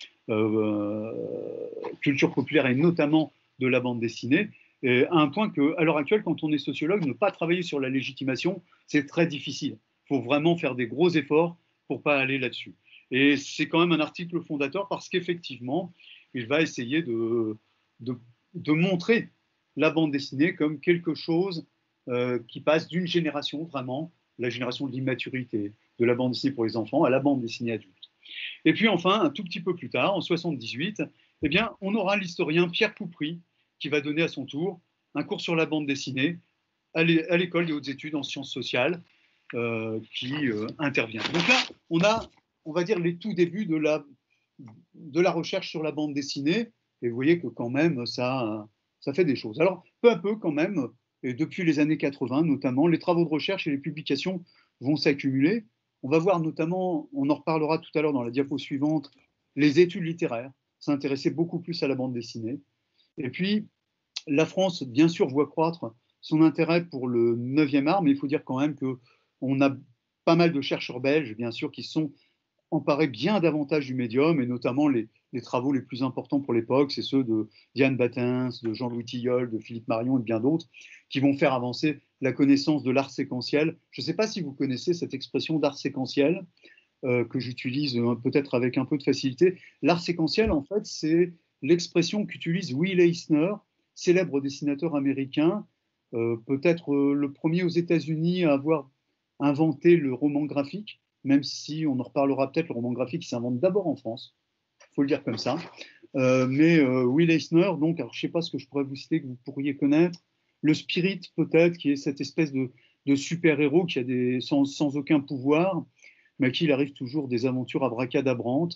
euh, cultures populaires et notamment de la bande dessinée. Et à un point qu'à l'heure actuelle, quand on est sociologue, ne pas travailler sur la légitimation, c'est très difficile. Il faut vraiment faire des gros efforts pour ne pas aller là-dessus. Et c'est quand même un article fondateur parce qu'effectivement, il va essayer de, de, de montrer la bande dessinée comme quelque chose euh, qui passe d'une génération, vraiment, la génération de l'immaturité, de la bande dessinée pour les enfants, à la bande dessinée adulte. Et puis enfin, un tout petit peu plus tard, en soixante-dix-huit, eh bien, on aura l'historien Pierre Poupry qui va donner à son tour un cours sur la bande dessinée à l'école des hautes études en sciences sociales euh, qui euh, intervient. Donc là, on a, on va dire, les tout débuts de la, de la recherche sur la bande dessinée, et vous voyez que quand même, ça, ça fait des choses. Alors, peu à peu, quand même, et depuis les années quatre-vingts notamment, les travaux de recherche et les publications vont s'accumuler. On va voir notamment, on en reparlera tout à l'heure dans la diapo suivante, les études littéraires s'intéresser beaucoup plus à la bande dessinée. Et puis, la France, bien sûr, voit croître son intérêt pour le neuvième art, mais il faut dire quand même qu'on a pas mal de chercheurs belges, bien sûr, qui sont emparés bien davantage du médium, et notamment les, les travaux les plus importants pour l'époque, c'est ceux de Diane Battens, de Jean-Louis Tilleul, de Philippe Marion et de bien d'autres, qui vont faire avancer la connaissance de l'art séquentiel. Je ne sais pas si vous connaissez cette expression d'art séquentiel, euh, que j'utilise euh, peut-être avec un peu de facilité. L'art séquentiel, en fait, c'est l'expression qu'utilise Will Eisner, célèbre dessinateur américain, euh, peut-être euh, le premier aux États-Unis à avoir inventé le roman graphique, même si on en reparlera peut-être, le roman graphique s'invente d'abord en France, il faut le dire comme ça. Euh, mais euh, Will Eisner, donc, alors, je ne sais pas ce que je pourrais vous citer que vous pourriez connaître, le Spirit peut-être, qui est cette espèce de, de super-héros qui a des, sans, sans aucun pouvoir, mais à qui il arrive toujours des aventures abracadabrantes.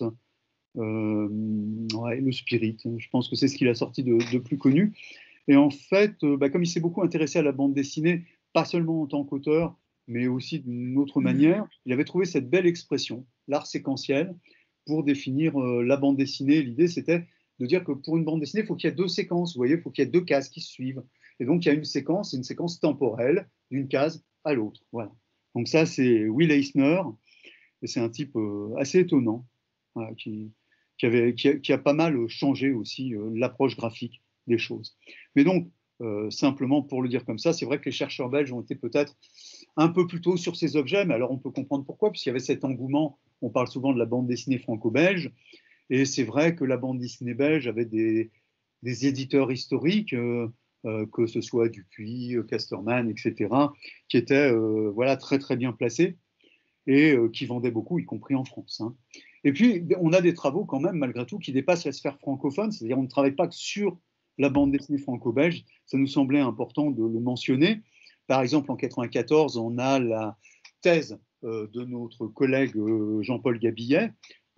Euh, ouais, le Spirit, je pense que c'est ce qu'il a sorti de, de plus connu. Et en fait, euh, bah, comme il s'est beaucoup intéressé à la bande dessinée, pas seulement en tant qu'auteur, mais aussi d'une autre manière, il avait trouvé cette belle expression, l'art séquentiel, pour définir euh, la bande dessinée. L'idée, c'était de dire que pour une bande dessinée, il faut qu'il y ait deux séquences, vous voyez, il faut qu'il y ait deux cases qui se suivent. Et donc, il y a une séquence, c'est une séquence temporelle d'une case à l'autre. Voilà. Donc ça, c'est Will Eisner, et c'est un type euh, assez étonnant, voilà, qui, qui, avait, qui, a, qui, a, pas mal changé aussi euh, l'approche graphique des choses. Mais donc, euh, simplement pour le dire comme ça, c'est vrai que les chercheurs belges ont été peut-être un peu plus tôt sur ces objets, mais alors on peut comprendre pourquoi, puisqu'il y avait cet engouement, on parle souvent de la bande dessinée franco-belge, et c'est vrai que la bande dessinée belge avait des, des éditeurs historiques, euh, euh, que ce soit Dupuis, Casterman, et cetera, qui étaient euh, voilà, très très bien placés et euh, qui vendaient beaucoup, y compris en France. Hein. Et puis, on a des travaux quand même, malgré tout, qui dépassent la sphère francophone, c'est-à-dire on ne travaille pas que sur la bande dessinée franco-belge, ça nous semblait important de le mentionner. Par exemple, en mille neuf cent quatre-vingt-quatorze, on a la thèse euh, de notre collègue euh, Jean-Paul Gabillet,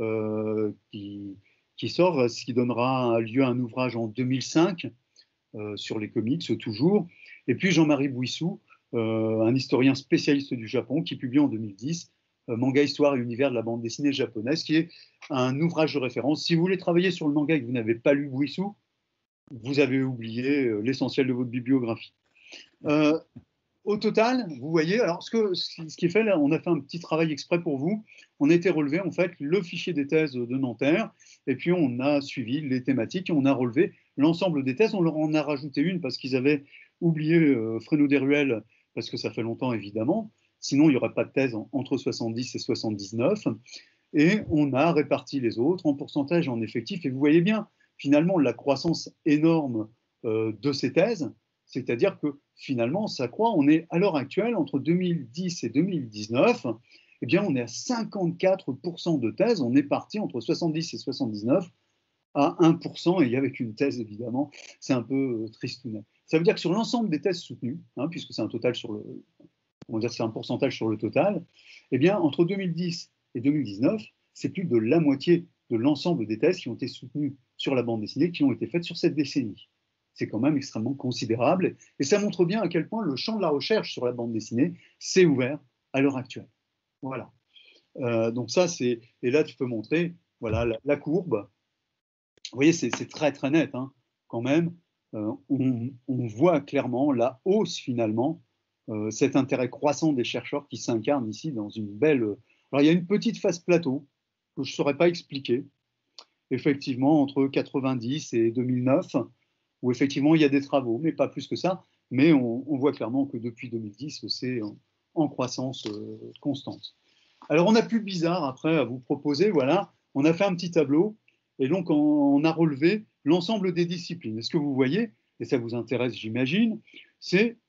euh, qui, qui sort, ce qui donnera lieu à un ouvrage en deux mille cinq euh, sur les comics, toujours. Et puis Jean-Marie Bouissou, euh, un historien spécialiste du Japon, qui publie en deux mille dix euh, Manga, Histoire et Univers de la bande dessinée japonaise, qui est un ouvrage de référence. Si vous voulez travailler sur le manga et que vous n'avez pas lu Bouissou, vous avez oublié euh, l'essentiel de votre bibliographie. Euh, au total, vous voyez, alors ce, que, ce qui est fait là, on a fait un petit travail exprès pour vous. On a été relevé en fait le fichier des thèses de Nanterre, et puis on a suivi les thématiques et on a relevé l'ensemble des thèses. On leur en a rajouté une parce qu'ils avaient oublié euh, Fresno Deruel, parce que ça fait longtemps évidemment. Sinon, il n'y aurait pas de thèse en, entre soixante-dix et soixante-dix-neuf. Et on a réparti les autres en pourcentage et en effectif. Et vous voyez bien, finalement, la croissance énorme euh, de ces thèses. C'est-à-dire que finalement, ça croît. On est à l'heure actuelle, entre deux mille dix et deux mille dix-neuf, eh bien, on est à cinquante-quatre pour cent de thèses. On est parti entre soixante-dix et soixante-dix-neuf à un pour cent, et avec une thèse, évidemment, c'est un peu euh, tristounet. Ça veut dire que sur l'ensemble des thèses soutenues, hein, puisque c'est un total sur le, on va dire c'est un pourcentage sur le total, eh bien, entre deux mille dix et deux mille dix-neuf, c'est plus de la moitié de l'ensemble des thèses qui ont été soutenues sur la bande dessinée qui ont été faites sur cette décennie. C'est quand même extrêmement considérable. Et ça montre bien à quel point le champ de la recherche sur la bande dessinée s'est ouvert à l'heure actuelle. Voilà. Euh, donc ça, c'est... Et là, tu peux montrer voilà, la, la courbe. Vous voyez, c'est très, très net, hein, quand même. Euh, on, on voit clairement la hausse, finalement, euh, cet intérêt croissant des chercheurs qui s'incarne ici dans une belle... Alors, il y a une petite phase plateau que je ne saurais pas expliquer. Effectivement, entre quatre-vingt-dix et deux mille neuf, où effectivement il y a des travaux, mais pas plus que ça. Mais on, on voit clairement que depuis deux mille dix, c'est en, en croissance euh, constante. Alors on a plus bizarre après à vous proposer, voilà, on a fait un petit tableau, et donc on, on a relevé l'ensemble des disciplines. Et ce que vous voyez, et ça vous intéresse j'imagine, c'est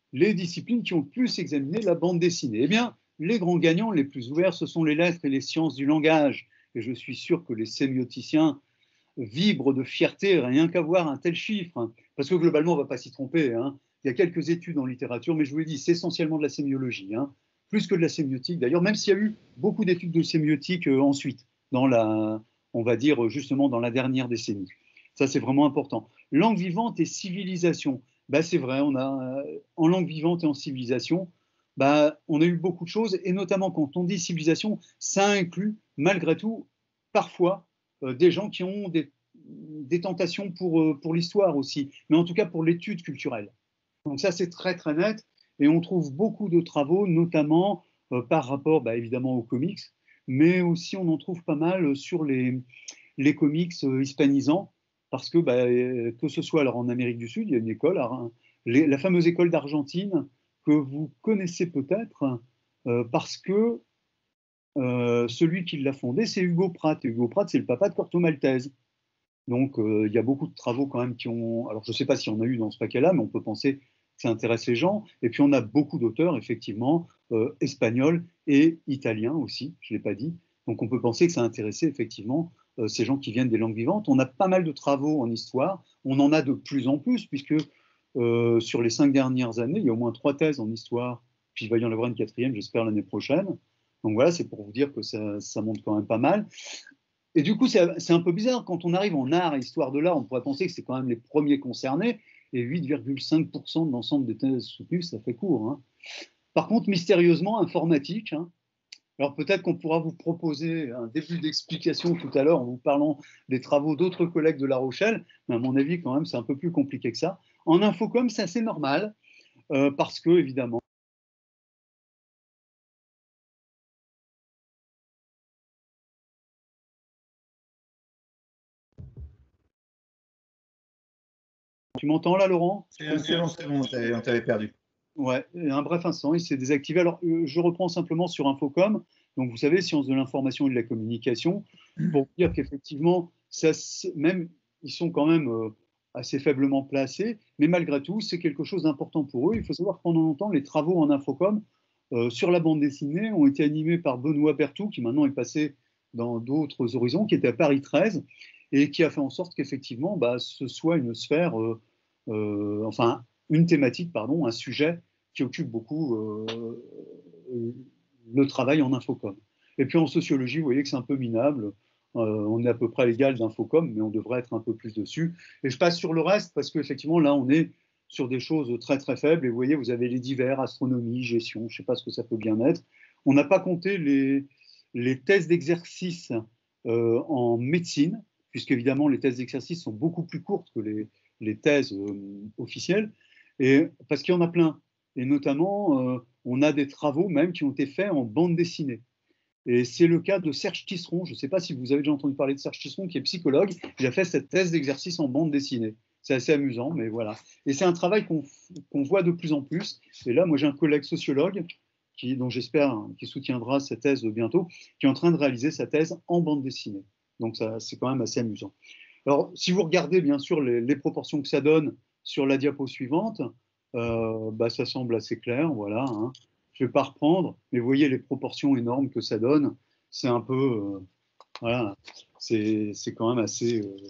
les disciplines qui ont le plus examiné la bande dessinée. Eh bien, les grands gagnants les plus ouverts, ce sont les lettres et les sciences du langage. Et je suis sûr que les sémioticiens vibrent de fierté rien qu'à voir un tel chiffre. Hein. Parce que globalement, on ne va pas s'y tromper. Hein. Il y a quelques études en littérature, mais je vous l'ai dit, c'est essentiellement de la sémiologie, hein, plus que de la sémiotique. D'ailleurs, même s'il y a eu beaucoup d'études de sémiotique euh, ensuite, dans la, on va dire justement dans la dernière décennie. Ça, c'est vraiment important. Langue vivante et civilisation. Bah, c'est vrai, on a, en langue vivante et en civilisation, bah, on a eu beaucoup de choses, et notamment quand on dit civilisation, ça inclut malgré tout parfois euh, des gens qui ont des, des tentations pour, euh, pour l'histoire aussi, mais en tout cas pour l'étude culturelle. Donc ça, c'est très très net, et on trouve beaucoup de travaux, notamment euh, par rapport bah, évidemment aux comics, mais aussi on en trouve pas mal sur les, les comics euh, hispanisants, parce que bah, que ce soit alors en Amérique du Sud, il y a une école, alors, les, la fameuse école d'Argentine, que vous connaissez peut-être, euh, parce que euh, celui qui l'a fondée, c'est Hugo Pratt. Et Hugo Pratt, c'est le papa de Corto Maltese. Donc, euh, il y a beaucoup de travaux quand même qui ont... Alors, je ne sais pas s'il y en a eu dans ce paquet-là, mais on peut penser que ça intéresse les gens. Et puis, on a beaucoup d'auteurs, effectivement, euh, espagnols et italiens aussi, je ne l'ai pas dit. Donc, on peut penser que ça a intéressé, effectivement, euh, ces gens qui viennent des langues vivantes. On a pas mal de travaux en histoire. On en a de plus en plus, puisque euh, sur les cinq dernières années, il y a au moins trois thèses en histoire. Puis, il va y en avoir une quatrième, j'espère, l'année prochaine. Donc, voilà, c'est pour vous dire que ça, ça monte quand même pas mal. Et du coup, c'est un peu bizarre. Quand on arrive en art et histoire de l'art, on pourrait penser que c'est quand même les premiers concernés. Et huit virgule cinq pour cent de l'ensemble des thèses soutenues, ça fait court. Hein. Par contre, mystérieusement, informatique. Hein. Alors peut-être qu'on pourra vous proposer un début d'explication tout à l'heure en vous parlant des travaux d'autres collègues de La Rochelle. Mais à mon avis, quand même, c'est un peu plus compliqué que ça. En Infocom, c'est assez normal. Euh, parce que, évidemment, tu m'entends là, Laurent? C'est bon, c'est bon, on t'avait perdu. Ouais, un bref instant, il s'est désactivé. Alors, euh, je reprends simplement sur Infocom. Donc, vous savez, sciences de l'information et de la communication, pour vous dire qu'effectivement, ça, même, ils sont quand même euh, assez faiblement placés, mais malgré tout, c'est quelque chose d'important pour eux. Il faut savoir que pendant longtemps, les travaux en Infocom euh, sur la bande dessinée ont été animés par Benoît Berthoud, qui maintenant est passé dans d'autres horizons, qui était à Paris treize, et qui a fait en sorte qu'effectivement, bah, ce soit une sphère, euh, euh, enfin, une thématique, pardon, un sujet qui occupe beaucoup euh, le travail en infocom. Et puis en sociologie, vous voyez que c'est un peu minable. Euh, on est à peu près à l'égal d'infocom, mais on devrait être un peu plus dessus. Et je passe sur le reste parce qu'effectivement, là, on est sur des choses très très faibles. Et vous voyez, vous avez les divers, astronomie, gestion, je ne sais pas ce que ça peut bien être. On n'a pas compté les, les thèses d'exercice euh, en médecine, puisqu'évidemment, les thèses d'exercice sont beaucoup plus courtes que les, les thèses euh, officielles, et, parce qu'il y en a plein. Et notamment, euh, on a des travaux même qui ont été faits en bande dessinée. Et c'est le cas de Serge Tisseron. Je ne sais pas si vous avez déjà entendu parler de Serge Tisseron, qui est psychologue. Il a fait cette thèse d'exercice en bande dessinée. C'est assez amusant, mais voilà. Et c'est un travail qu'on qu'on voit de plus en plus. Et là, moi, j'ai un collègue sociologue, qui, dont j'espère qu'il soutiendra cette thèse bientôt, qui est en train de réaliser sa thèse en bande dessinée. Donc, c'est quand même assez amusant. Alors, si vous regardez, bien sûr, les, les proportions que ça donne sur la diapo suivante, euh, bah, ça semble assez clair, voilà. Hein. Je ne vais pas reprendre, mais vous voyez les proportions énormes que ça donne. C'est un peu, euh, voilà, c'est quand même assez, euh,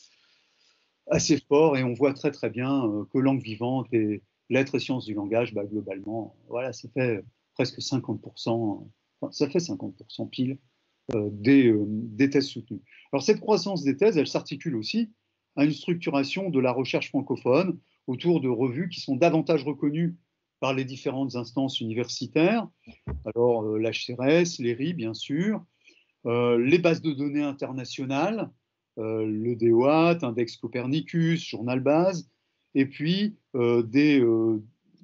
assez fort, et on voit très très bien euh, que langue vivante et lettres et sciences du langage, bah, globalement, voilà, ça fait presque cinquante pour cent, enfin, ça fait cinquante pour cent pile euh, des, euh, des thèses soutenues. Alors cette croissance des thèses, elle s'articule aussi à une structuration de la recherche francophone autour de revues qui sont davantage reconnues par les différentes instances universitaires. Alors euh, l'H C R S, l'E R I, bien sûr, euh, les bases de données internationales, euh, le D O A T, Index Copernicus, Journal Base, et puis euh, des, euh,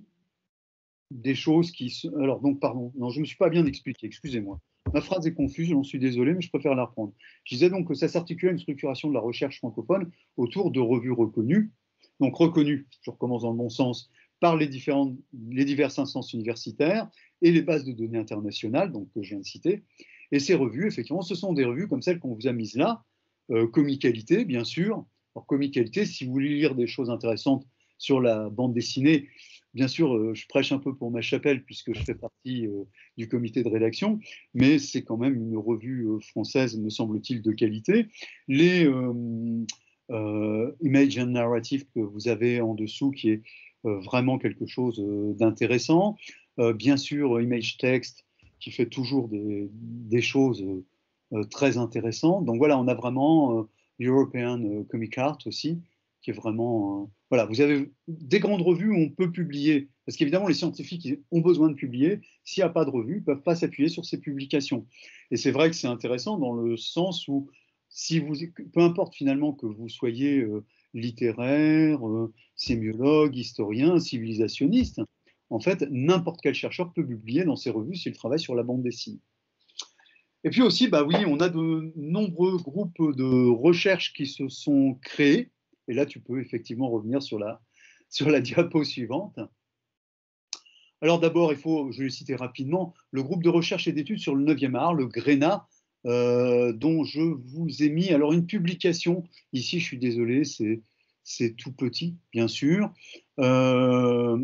des choses qui... Alors donc, pardon, non, je ne me suis pas bien expliqué, excusez-moi. Ma phrase est confuse, j'en suis désolé, mais je préfère la reprendre. Je disais donc que ça s'articule à une structuration de la recherche francophone autour de revues reconnues, donc reconnues, je recommence dans le bon sens, par les, différentes, les diverses instances universitaires et les bases de données internationales, donc, que je viens de citer. Et ces revues, effectivement, ce sont des revues comme celles qu'on vous a mises là, euh, Comicalité, bien sûr. Alors, Comicalité, si vous voulez lire des choses intéressantes sur la bande dessinée, bien sûr, euh, je prêche un peu pour ma chapelle puisque je fais partie euh, du comité de rédaction, mais c'est quand même une revue euh, française, me semble-t-il, de qualité. Les euh, euh, Image and Narrative que vous avez en dessous, qui est euh, vraiment quelque chose euh, d'intéressant. Euh, bien sûr, Image Text, qui fait toujours des, des choses euh, très intéressantes. Donc voilà, on a vraiment euh, European euh, Comic Art aussi, qui est vraiment... Euh, voilà, vous avez des grandes revues où on peut publier, parce qu'évidemment, les scientifiques ont besoin de publier. S'il n'y a pas de revue, ils ne peuvent pas s'appuyer sur ces publications. Et c'est vrai que c'est intéressant dans le sens où, si vous, peu importe finalement que vous soyez euh, littéraire, euh, sémiologue, historien, civilisationniste, en fait, n'importe quel chercheur peut publier dans ces revues s'il travaille sur la bande dessinée. Et puis aussi, bah oui, on a de nombreux groupes de recherche qui se sont créés. Et là, tu peux effectivement revenir sur la, sur la diapo suivante. Alors d'abord, il faut, je vais le citer rapidement, le groupe de recherche et d'études sur le neuvième art, le GRENA, euh, dont je vous ai mis alors une publication. Ici, je suis désolé, c'est tout petit, bien sûr. Euh,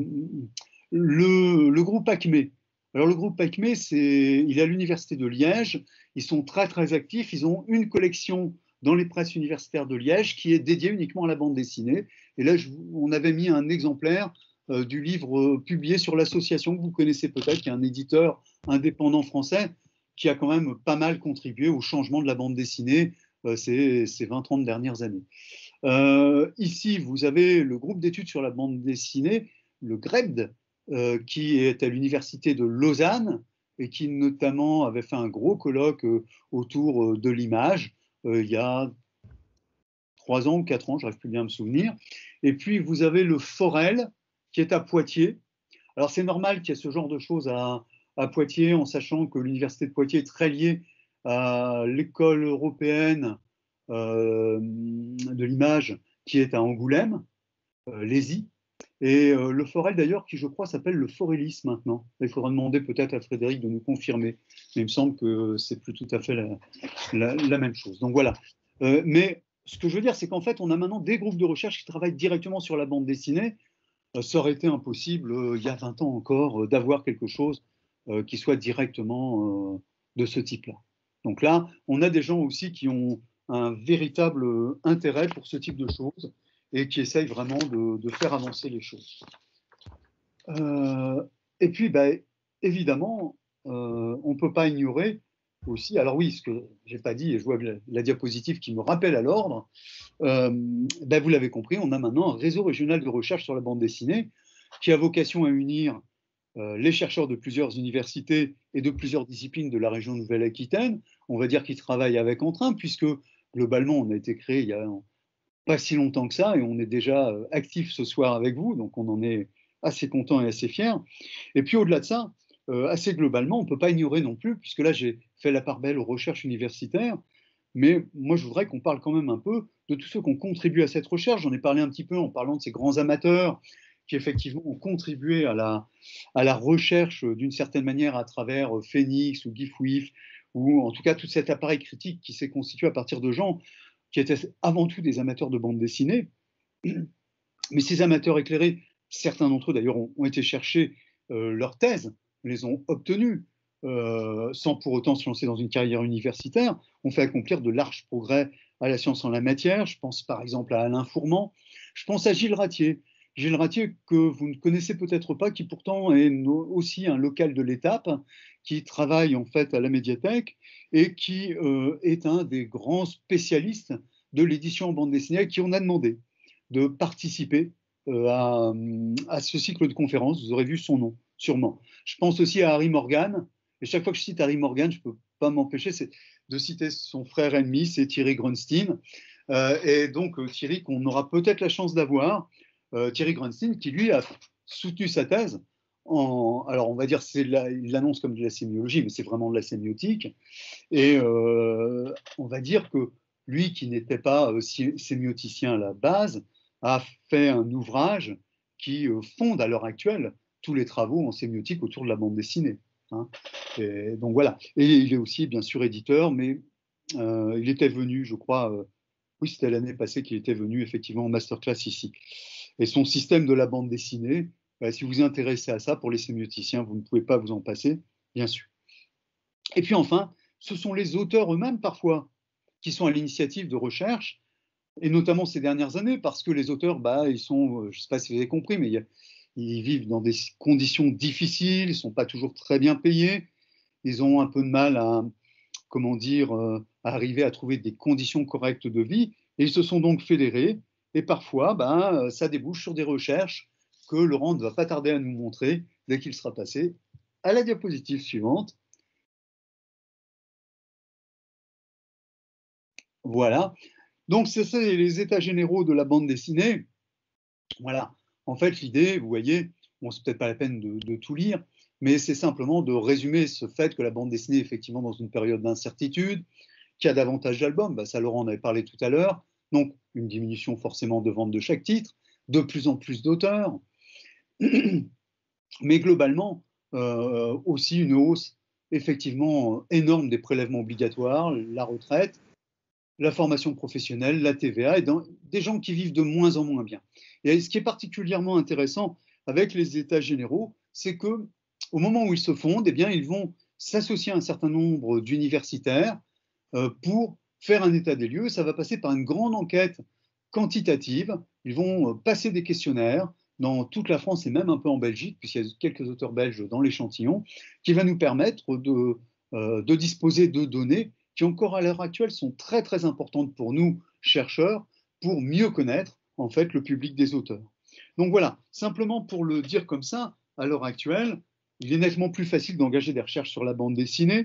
le, le groupe ACME. Alors le groupe ACME, il est à l'université de Liège. Ils sont très très actifs. Ils ont une collection dans les presses universitaires de Liège qui est dédiée uniquement à la bande dessinée. Et là, je, on avait mis un exemplaire euh, du livre euh, publié sur l'association que vous connaissez peut-être, qui est un éditeur indépendant français qui a quand même pas mal contribué au changement de la bande dessinée euh, ces, ces vingt trente dernières années. Euh, ici, vous avez le groupe d'études sur la bande dessinée, le GREBD, euh, qui est à l'université de Lausanne et qui notamment avait fait un gros colloque euh, autour euh, de l'image euh, il y a trois ans ou quatre ans, je n'arrive plus bien à me souvenir. Et puis, vous avez le Forel, qui est à Poitiers. Alors, c'est normal qu'il y ait ce genre de choses à, à Poitiers, en sachant que l'université de Poitiers est très liée à l'école européenne euh, de l'image qui est à Angoulême, euh, l'E S I. Et euh, le Forel, d'ailleurs, qui je crois s'appelle le Forelis maintenant. Il faudra demander peut-être à Frédéric de nous confirmer. Mais il me semble que c'est plus tout à fait la, la, la même chose. Donc voilà. Euh, mais ce que je veux dire, c'est qu'en fait, on a maintenant des groupes de recherche qui travaillent directement sur la bande dessinée. Euh, ça aurait été impossible, euh, il y a vingt ans encore, euh, d'avoir quelque chose euh, qui soit directement euh, de ce type-là. Donc là, on a des gens aussi qui ont un véritable intérêt pour ce type de choses et qui essayent vraiment de, de faire avancer les choses. Euh, et puis, bah, évidemment, euh, on ne peut pas ignorer aussi, alors oui, ce que je n'ai pas dit, et je vois la, la diapositive qui me rappelle à l'ordre, euh, bah, vous l'avez compris, on a maintenant un réseau régional de recherche sur la bande dessinée qui a vocation à unir euh, les chercheurs de plusieurs universités et de plusieurs disciplines de la région Nouvelle-Aquitaine. On va dire qu'ils travaillent avec entrain, puisque globalement, on a été créé il y a pas si longtemps que ça, et on est déjà euh, actif ce soir avec vous, donc on en est assez content et assez fier. Et puis au-delà de ça, euh, assez globalement, on ne peut pas ignorer non plus, puisque là j'ai fait la part belle aux recherches universitaires, mais moi je voudrais qu'on parle quand même un peu de tous ceux qui ont contribué à cette recherche. J'en ai parlé un petit peu en parlant de ces grands amateurs qui effectivement ont contribué à la, à la recherche d'une certaine manière à travers euh, Phoenix ou GIFWIF, ou en tout cas tout cet appareil critique qui s'est constitué à partir de gens qui étaient avant tout des amateurs de bande dessinée. Mais ces amateurs éclairés, certains d'entre eux d'ailleurs ont, ont été chercher euh, leur thèse, les ont obtenus, euh, sans pour autant se lancer dans une carrière universitaire, ont fait accomplir de larges progrès à la science en la matière. Je pense par exemple à Alain Fourment, je pense à Gilles Ratier. Gilles Ratier, que vous ne connaissez peut-être pas, qui pourtant est no, aussi un local de l'étape, qui travaille en fait à la médiathèque et qui euh, est un des grands spécialistes de l'édition en bande dessinée, à qui on a demandé de participer euh, à, à ce cycle de conférences. Vous aurez vu son nom, sûrement. Je pense aussi à Harry Morgan. Et chaque fois que je cite Harry Morgan, je ne peux pas m'empêcher de citer son frère ennemi, c'est Thierry Grunstein. Euh, et donc euh, Thierry, qu'on aura peut-être la chance d'avoir, euh, Thierry Grunstein, qui lui a soutenu sa thèse en, alors on va dire, c'est la, il l'annonce comme de la sémiologie, mais c'est vraiment de la sémiotique. Et euh, on va dire que lui, qui n'était pas euh, sémioticien à la base, a fait un ouvrage qui euh, fonde à l'heure actuelle tous les travaux en sémiotique autour de la bande dessinée. Hein. Et donc voilà. Et il est aussi, bien sûr, éditeur, mais euh, il était venu, je crois, euh, oui, c'était l'année passée qu'il était venu effectivement en masterclass ici. Et son système de la bande dessinée, Euh, si vous vous intéressez à ça, pour les sémioticien, vous ne pouvez pas vous en passer, bien sûr. Et puis enfin, ce sont les auteurs eux-mêmes parfois qui sont à l'initiative de recherche, et notamment ces dernières années, parce que les auteurs, bah, ils sont, je ne sais pas si vous avez compris, mais ils vivent dans des conditions difficiles, ils ne sont pas toujours très bien payés, ils ont un peu de mal à, comment dire, euh, à arriver à trouver des conditions correctes de vie, et ils se sont donc fédérés, et parfois, bah, ça débouche sur des recherches que Laurent ne va pas tarder à nous montrer dès qu'il sera passé à la diapositive suivante. Voilà. Donc, c'est ça, les états généraux de la bande dessinée. Voilà. En fait, l'idée, vous voyez, bon, c'est peut-être pas la peine de, de tout lire, mais c'est simplement de résumer ce fait que la bande dessinée est effectivement dans une période d'incertitude, qu'il y a davantage d'albums, bah, ça Laurent en avait parlé tout à l'heure, donc une diminution forcément de vente de chaque titre, de plus en plus d'auteurs, mais globalement euh, aussi une hausse effectivement énorme des prélèvements obligatoires, la retraite, la formation professionnelle, la T V A, et dans, des gens qui vivent de moins en moins bien. Et ce qui est particulièrement intéressant avec les États généraux, c'est que au moment où ils se fondent, eh bien, ils vont s'associer à un certain nombre d'universitaires euh, pour faire un état des lieux. Ça va passer par une grande enquête quantitative. Ils vont passer des questionnaires dans toute la France et même un peu en Belgique, puisqu'il y a quelques auteurs belges dans l'échantillon, qui va nous permettre de, euh, de disposer de données qui encore à l'heure actuelle sont très très importantes pour nous, chercheurs, pour mieux connaître en fait le public des auteurs. Donc voilà, simplement pour le dire comme ça, à l'heure actuelle, il est nettement plus facile d'engager des recherches sur la bande dessinée.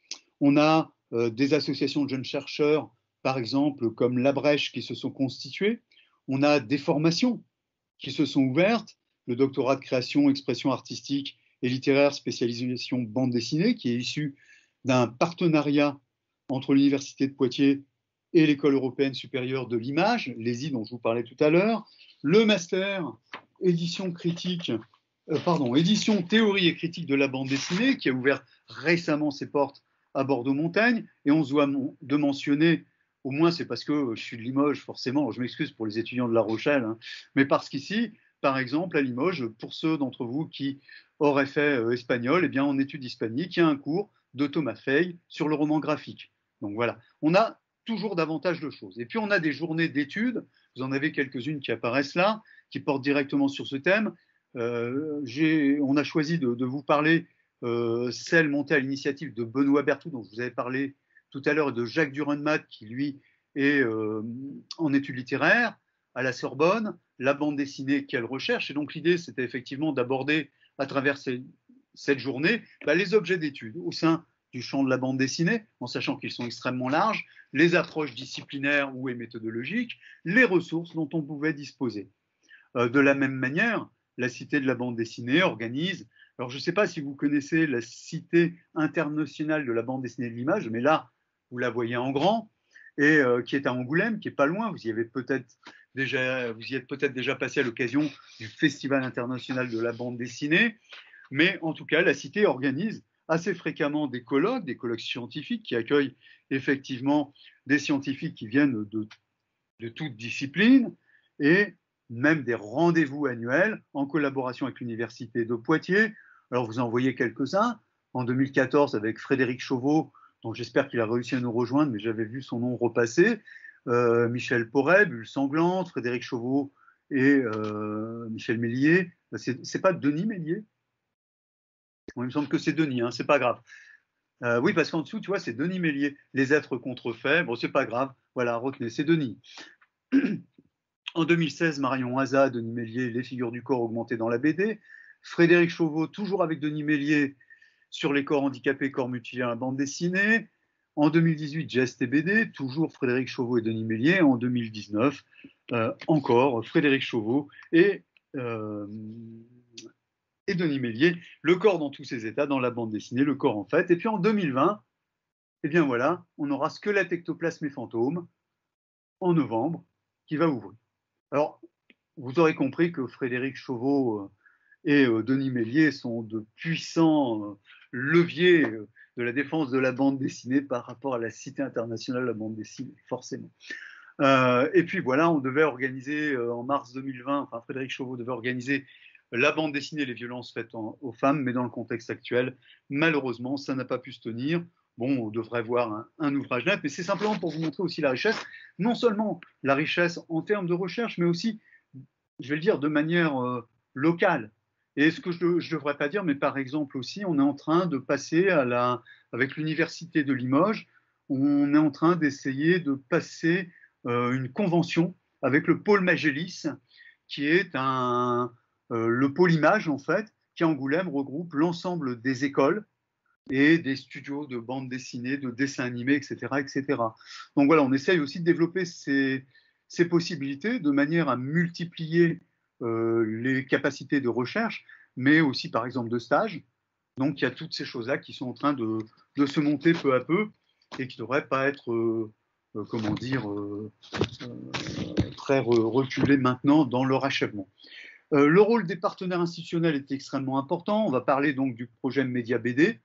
On a euh, des associations de jeunes chercheurs, par exemple, comme La Brèche, qui se sont constituées. On a des formations qui se sont ouvertes, le doctorat de création, expression artistique et littéraire, spécialisation bande dessinée, qui est issu d'un partenariat entre l'Université de Poitiers et l'École européenne supérieure de l'image, l'E S I dont je vous parlais tout à l'heure, le master édition critique, euh, pardon, édition théorie et critique de la bande dessinée, qui a ouvert récemment ses portes à Bordeaux-Montaigne, et on se doit de mentionner, au moins c'est parce que je suis de Limoges, forcément, je m'excuse pour les étudiants de La Rochelle, hein, mais parce qu'ici, par exemple, à Limoges, pour ceux d'entre vous qui auraient fait euh, espagnol, eh bien, en études hispaniques, il y a un cours de Thomas Fay sur le roman graphique. Donc voilà, on a toujours davantage de choses. Et puis on a des journées d'études, vous en avez quelques-unes qui apparaissent là, qui portent directement sur ce thème. Euh, on a choisi de, de vous parler euh, celle montée à l'initiative de Benoît Berthoud, dont je vous avais parlé tout à l'heure, et de Jacques Durenmat, qui lui est euh, en études littéraires à la Sorbonne, la bande dessinée qu'elle recherche. Et donc l'idée, c'était effectivement d'aborder à travers ces, cette journée bah, les objets d'étude au sein du champ de la bande dessinée, en sachant qu'ils sont extrêmement larges, les approches disciplinaires ou et méthodologiques, les ressources dont on pouvait disposer. Euh, de la même manière, la Cité de la bande dessinée organise, alors je ne sais pas si vous connaissez la Cité internationale de la bande dessinée de l'image, mais là, vous la voyez en grand, et euh, qui est à Angoulême, qui n'est pas loin, vous y avez peut-être déjà, vous y êtes peut-être déjà passé à l'occasion du Festival international de la bande dessinée, mais en tout cas, la Cité organise assez fréquemment des colloques, des colloques scientifiques qui accueillent effectivement des scientifiques qui viennent de, de toutes disciplines, et même des rendez-vous annuels en collaboration avec l'Université de Poitiers. Alors vous en voyez quelques-uns, en deux mille quatorze avec Frédéric Chauveau, dont j'espère qu'il a réussi à nous rejoindre, mais j'avais vu son nom repasser, euh, Michel Porret, Bulle Sanglante, Frédéric Chauveau et euh, Michel Mélier. C'est pas Denis Mélier? Bon, il me semble que c'est Denis, hein, c'est pas grave. Euh, oui, parce qu'en dessous, tu vois, c'est Denis Mélier. Les êtres contrefaits, bon, c'est pas grave. Voilà, retenez, c'est Denis. En deux mille seize, Marion Hazat, Denis Mélier, Les figures du corps augmentées dans la B D. Frédéric Chauveau, toujours avec Denis Mélier, sur les corps handicapés, corps mutilés à la bande dessinée. En deux mille dix-huit, Geste et B D, toujours Frédéric Chauveau et Denis Mélier. En deux mille dix-neuf, euh, encore Frédéric Chauveau et, euh, et Denis Mélier. Le corps dans tous ses états, dans la bande dessinée, le corps en fait. Et puis en deux mille vingt, eh bien voilà, on aura Squelette, ectoplasme et fantôme en novembre qui va ouvrir. Alors, vous aurez compris que Frédéric Chauveau et Denis Mélier sont de puissants leviers de la défense de la bande dessinée par rapport à la Cité internationale de la bande dessinée, forcément. Euh, et puis voilà, on devait organiser en mars deux mille vingt, enfin Frédéric Chauveau devait organiser la bande dessinée, les violences faites en, aux femmes, mais dans le contexte actuel, malheureusement, ça n'a pas pu se tenir. Bon, on devrait voir un, un ouvrage net, mais c'est simplement pour vous montrer aussi la richesse, non seulement la richesse en termes de recherche, mais aussi, je vais le dire, de manière euh, locale. Et ce que je ne devrais pas dire, mais par exemple aussi, on est en train de passer à la, avec l'université de Limoges, on est en train d'essayer de passer euh, une convention avec le pôle Magélis, qui est un, euh, le pôle image en fait, qui à Angoulême regroupe l'ensemble des écoles et des studios de bande dessinée, de dessins animés, et cetera, et cetera. Donc voilà, on essaye aussi de développer ces, ces possibilités de manière à multiplier euh, les capacités de recherche, mais aussi par exemple de stage. Donc il y a toutes ces choses-là qui sont en train de, de se monter peu à peu et qui ne devraient pas être, euh, euh, comment dire, euh, euh, très reculées maintenant dans leur achèvement. Euh, le rôle des partenaires institutionnels est extrêmement important. On va parler donc du projet Média B D.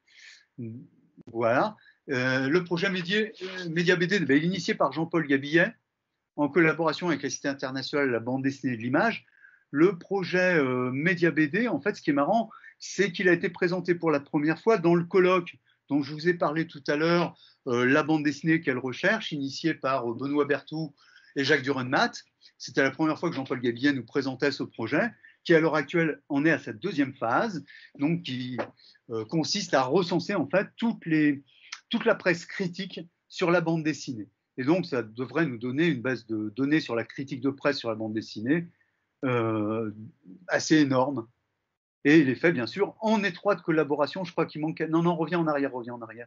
Voilà. Euh, le projet Média, Média B D, ben, il est initié par Jean-Paul Gabillet en collaboration avec la Cité internationale de la bande dessinée et de l'image. Le projet euh, Média B D, en fait, ce qui est marrant, c'est qu'il a été présenté pour la première fois dans le colloque dont je vous ai parlé tout à l'heure, euh, la bande dessinée qu'elle recherche, initiée par euh, Benoît Berthoud et Jacques Durenmatt. C'était la première fois que Jean-Paul Gabillet nous présentait ce projet, qui à l'heure actuelle en est à sa deuxième phase, donc qui euh, consiste à recenser en fait toutes les, toute la presse critique sur la bande dessinée. Et donc, ça devrait nous donner une base de données sur la critique de presse sur la bande dessinée euh, assez énorme. Et il est fait, bien sûr, en étroite collaboration. Je crois qu'il manque. Non, non, reviens en arrière, reviens en arrière.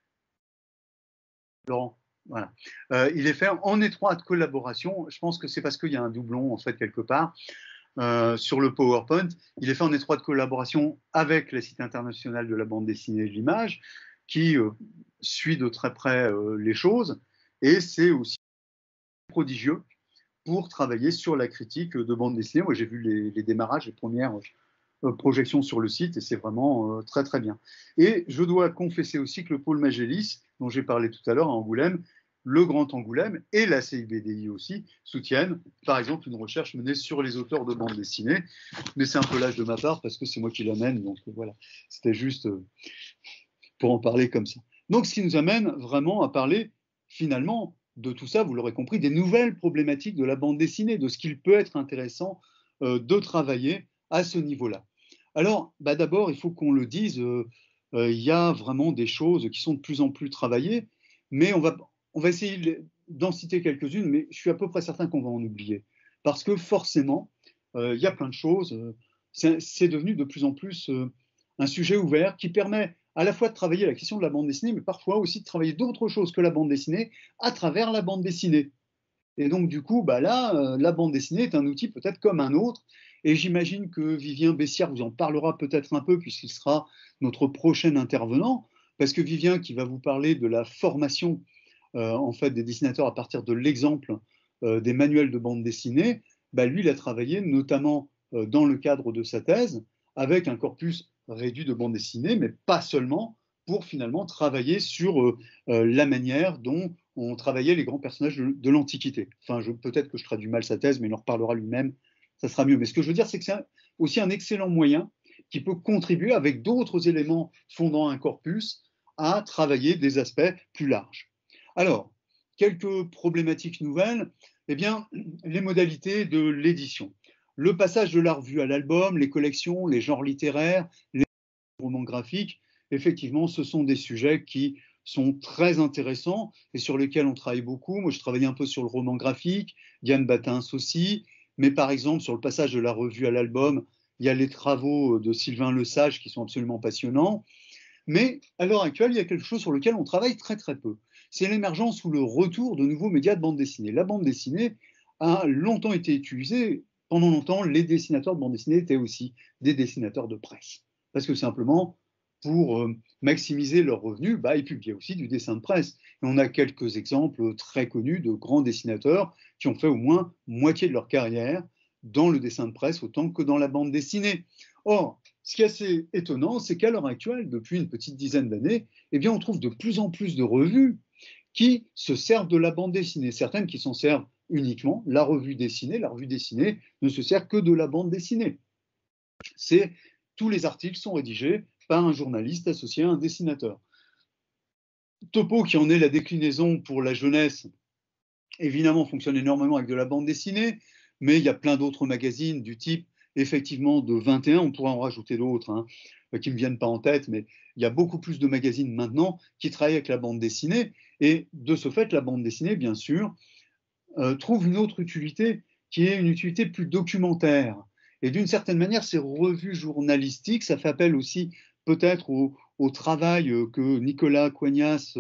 Laurent, voilà. Euh, il est fait en étroite collaboration. Je pense que c'est parce qu'il y a un doublon, en fait, quelque part, euh, sur le PowerPoint. Il est fait en étroite collaboration avec la Cité internationale de la bande dessinée et de l'image, qui euh, suit de très près euh, les choses. Et c'est aussi prodigieux pour travailler sur la critique de bande dessinée. Moi, j'ai vu les, les démarrages, les premières euh, projections sur le site, et c'est vraiment euh, très, très bien. Et je dois confesser aussi que le pôle Magélis, dont j'ai parlé tout à l'heure à Angoulême, le Grand Angoulême et la C I B D I aussi soutiennent, par exemple, une recherche menée sur les auteurs de bande dessinée. Mais c'est un peu l'âge de ma part, parce que c'est moi qui l'amène, donc voilà, c'était juste euh, pour en parler comme ça. Donc, ce qui nous amène vraiment à parler, finalement, de tout ça, vous l'aurez compris, des nouvelles problématiques de la bande dessinée, de ce qu'il peut être intéressant euh, de travailler à ce niveau-là. Alors, bah d'abord, il faut qu'on le dise, euh, euh, il y a vraiment des choses qui sont de plus en plus travaillées, mais on va, on va essayer d'en citer quelques-unes, mais je suis à peu près certain qu'on va en oublier. Parce que forcément, euh, il y a plein de choses, euh, c'est devenu de plus en plus euh, un sujet ouvert qui permet à la fois de travailler la question de la bande dessinée, mais parfois aussi de travailler d'autres choses que la bande dessinée à travers la bande dessinée. Et donc, du coup, bah là, euh, la bande dessinée est un outil peut-être comme un autre. Et j'imagine que Vivien Bessière vous en parlera peut-être un peu, puisqu'il sera notre prochain intervenant, parce que Vivien, qui va vous parler de la formation euh, en fait, des dessinateurs à partir de l'exemple euh, des manuels de bande dessinée, bah lui, il a travaillé notamment euh, dans le cadre de sa thèse, avec un corpus réduit de bande dessinée, mais pas seulement, pour finalement travailler sur euh, euh, la manière dont on travaillait les grands personnages de, de l'Antiquité. Enfin, peut-être que je traduis mal sa thèse, mais il en reparlera lui-même, ça sera mieux. Mais ce que je veux dire, c'est que c'est aussi un excellent moyen qui peut contribuer avec d'autres éléments fondant un corpus à travailler des aspects plus larges. Alors, quelques problématiques nouvelles, eh bien, les modalités de l'édition. Le passage de la revue à l'album, les collections, les genres littéraires, les romans graphiques, effectivement, ce sont des sujets qui sont très intéressants et sur lesquels on travaille beaucoup. Moi, je travaillais un peu sur le roman graphique, Diane Batins aussi, mais par exemple, sur le passage de la revue à l'album, il y a les travaux de Sylvain Lesage qui sont absolument passionnants. Mais à l'heure actuelle, il y a quelque chose sur lequel on travaille très très peu. C'est l'émergence ou le retour de nouveaux médias de bande dessinée. La bande dessinée a longtemps été utilisée. Pendant longtemps, les dessinateurs de bande dessinée étaient aussi des dessinateurs de presse. Parce que simplement, pour euh, maximiser leurs revenus, bah, ils publiaient aussi du dessin de presse. Et on a quelques exemples très connus de grands dessinateurs qui ont fait au moins moitié de leur carrière dans le dessin de presse autant que dans la bande dessinée. Or, ce qui est assez étonnant, c'est qu'à l'heure actuelle, depuis une petite dizaine d'années, eh bien, on trouve de plus en plus de revues qui se servent de la bande dessinée, certaines qui s'en servent uniquement. La revue dessinée, la revue dessinée ne se sert que de la bande dessinée. C'est tous les articles sont rédigés par un journaliste associé à un dessinateur. Topo, qui en est la déclinaison pour la jeunesse, évidemment fonctionne énormément avec de la bande dessinée, mais il y a plein d'autres magazines du type, effectivement, de vingt et un, on pourrait en rajouter d'autres, hein, qui ne me viennent pas en tête, mais il y a beaucoup plus de magazines maintenant qui travaillent avec la bande dessinée, et de ce fait, la bande dessinée, bien sûr, euh, trouve une autre utilité, qui est une utilité plus documentaire. Et d'une certaine manière, ces revues journalistiques, ça fait appel aussi peut-être au, au travail que Nicolas Coignas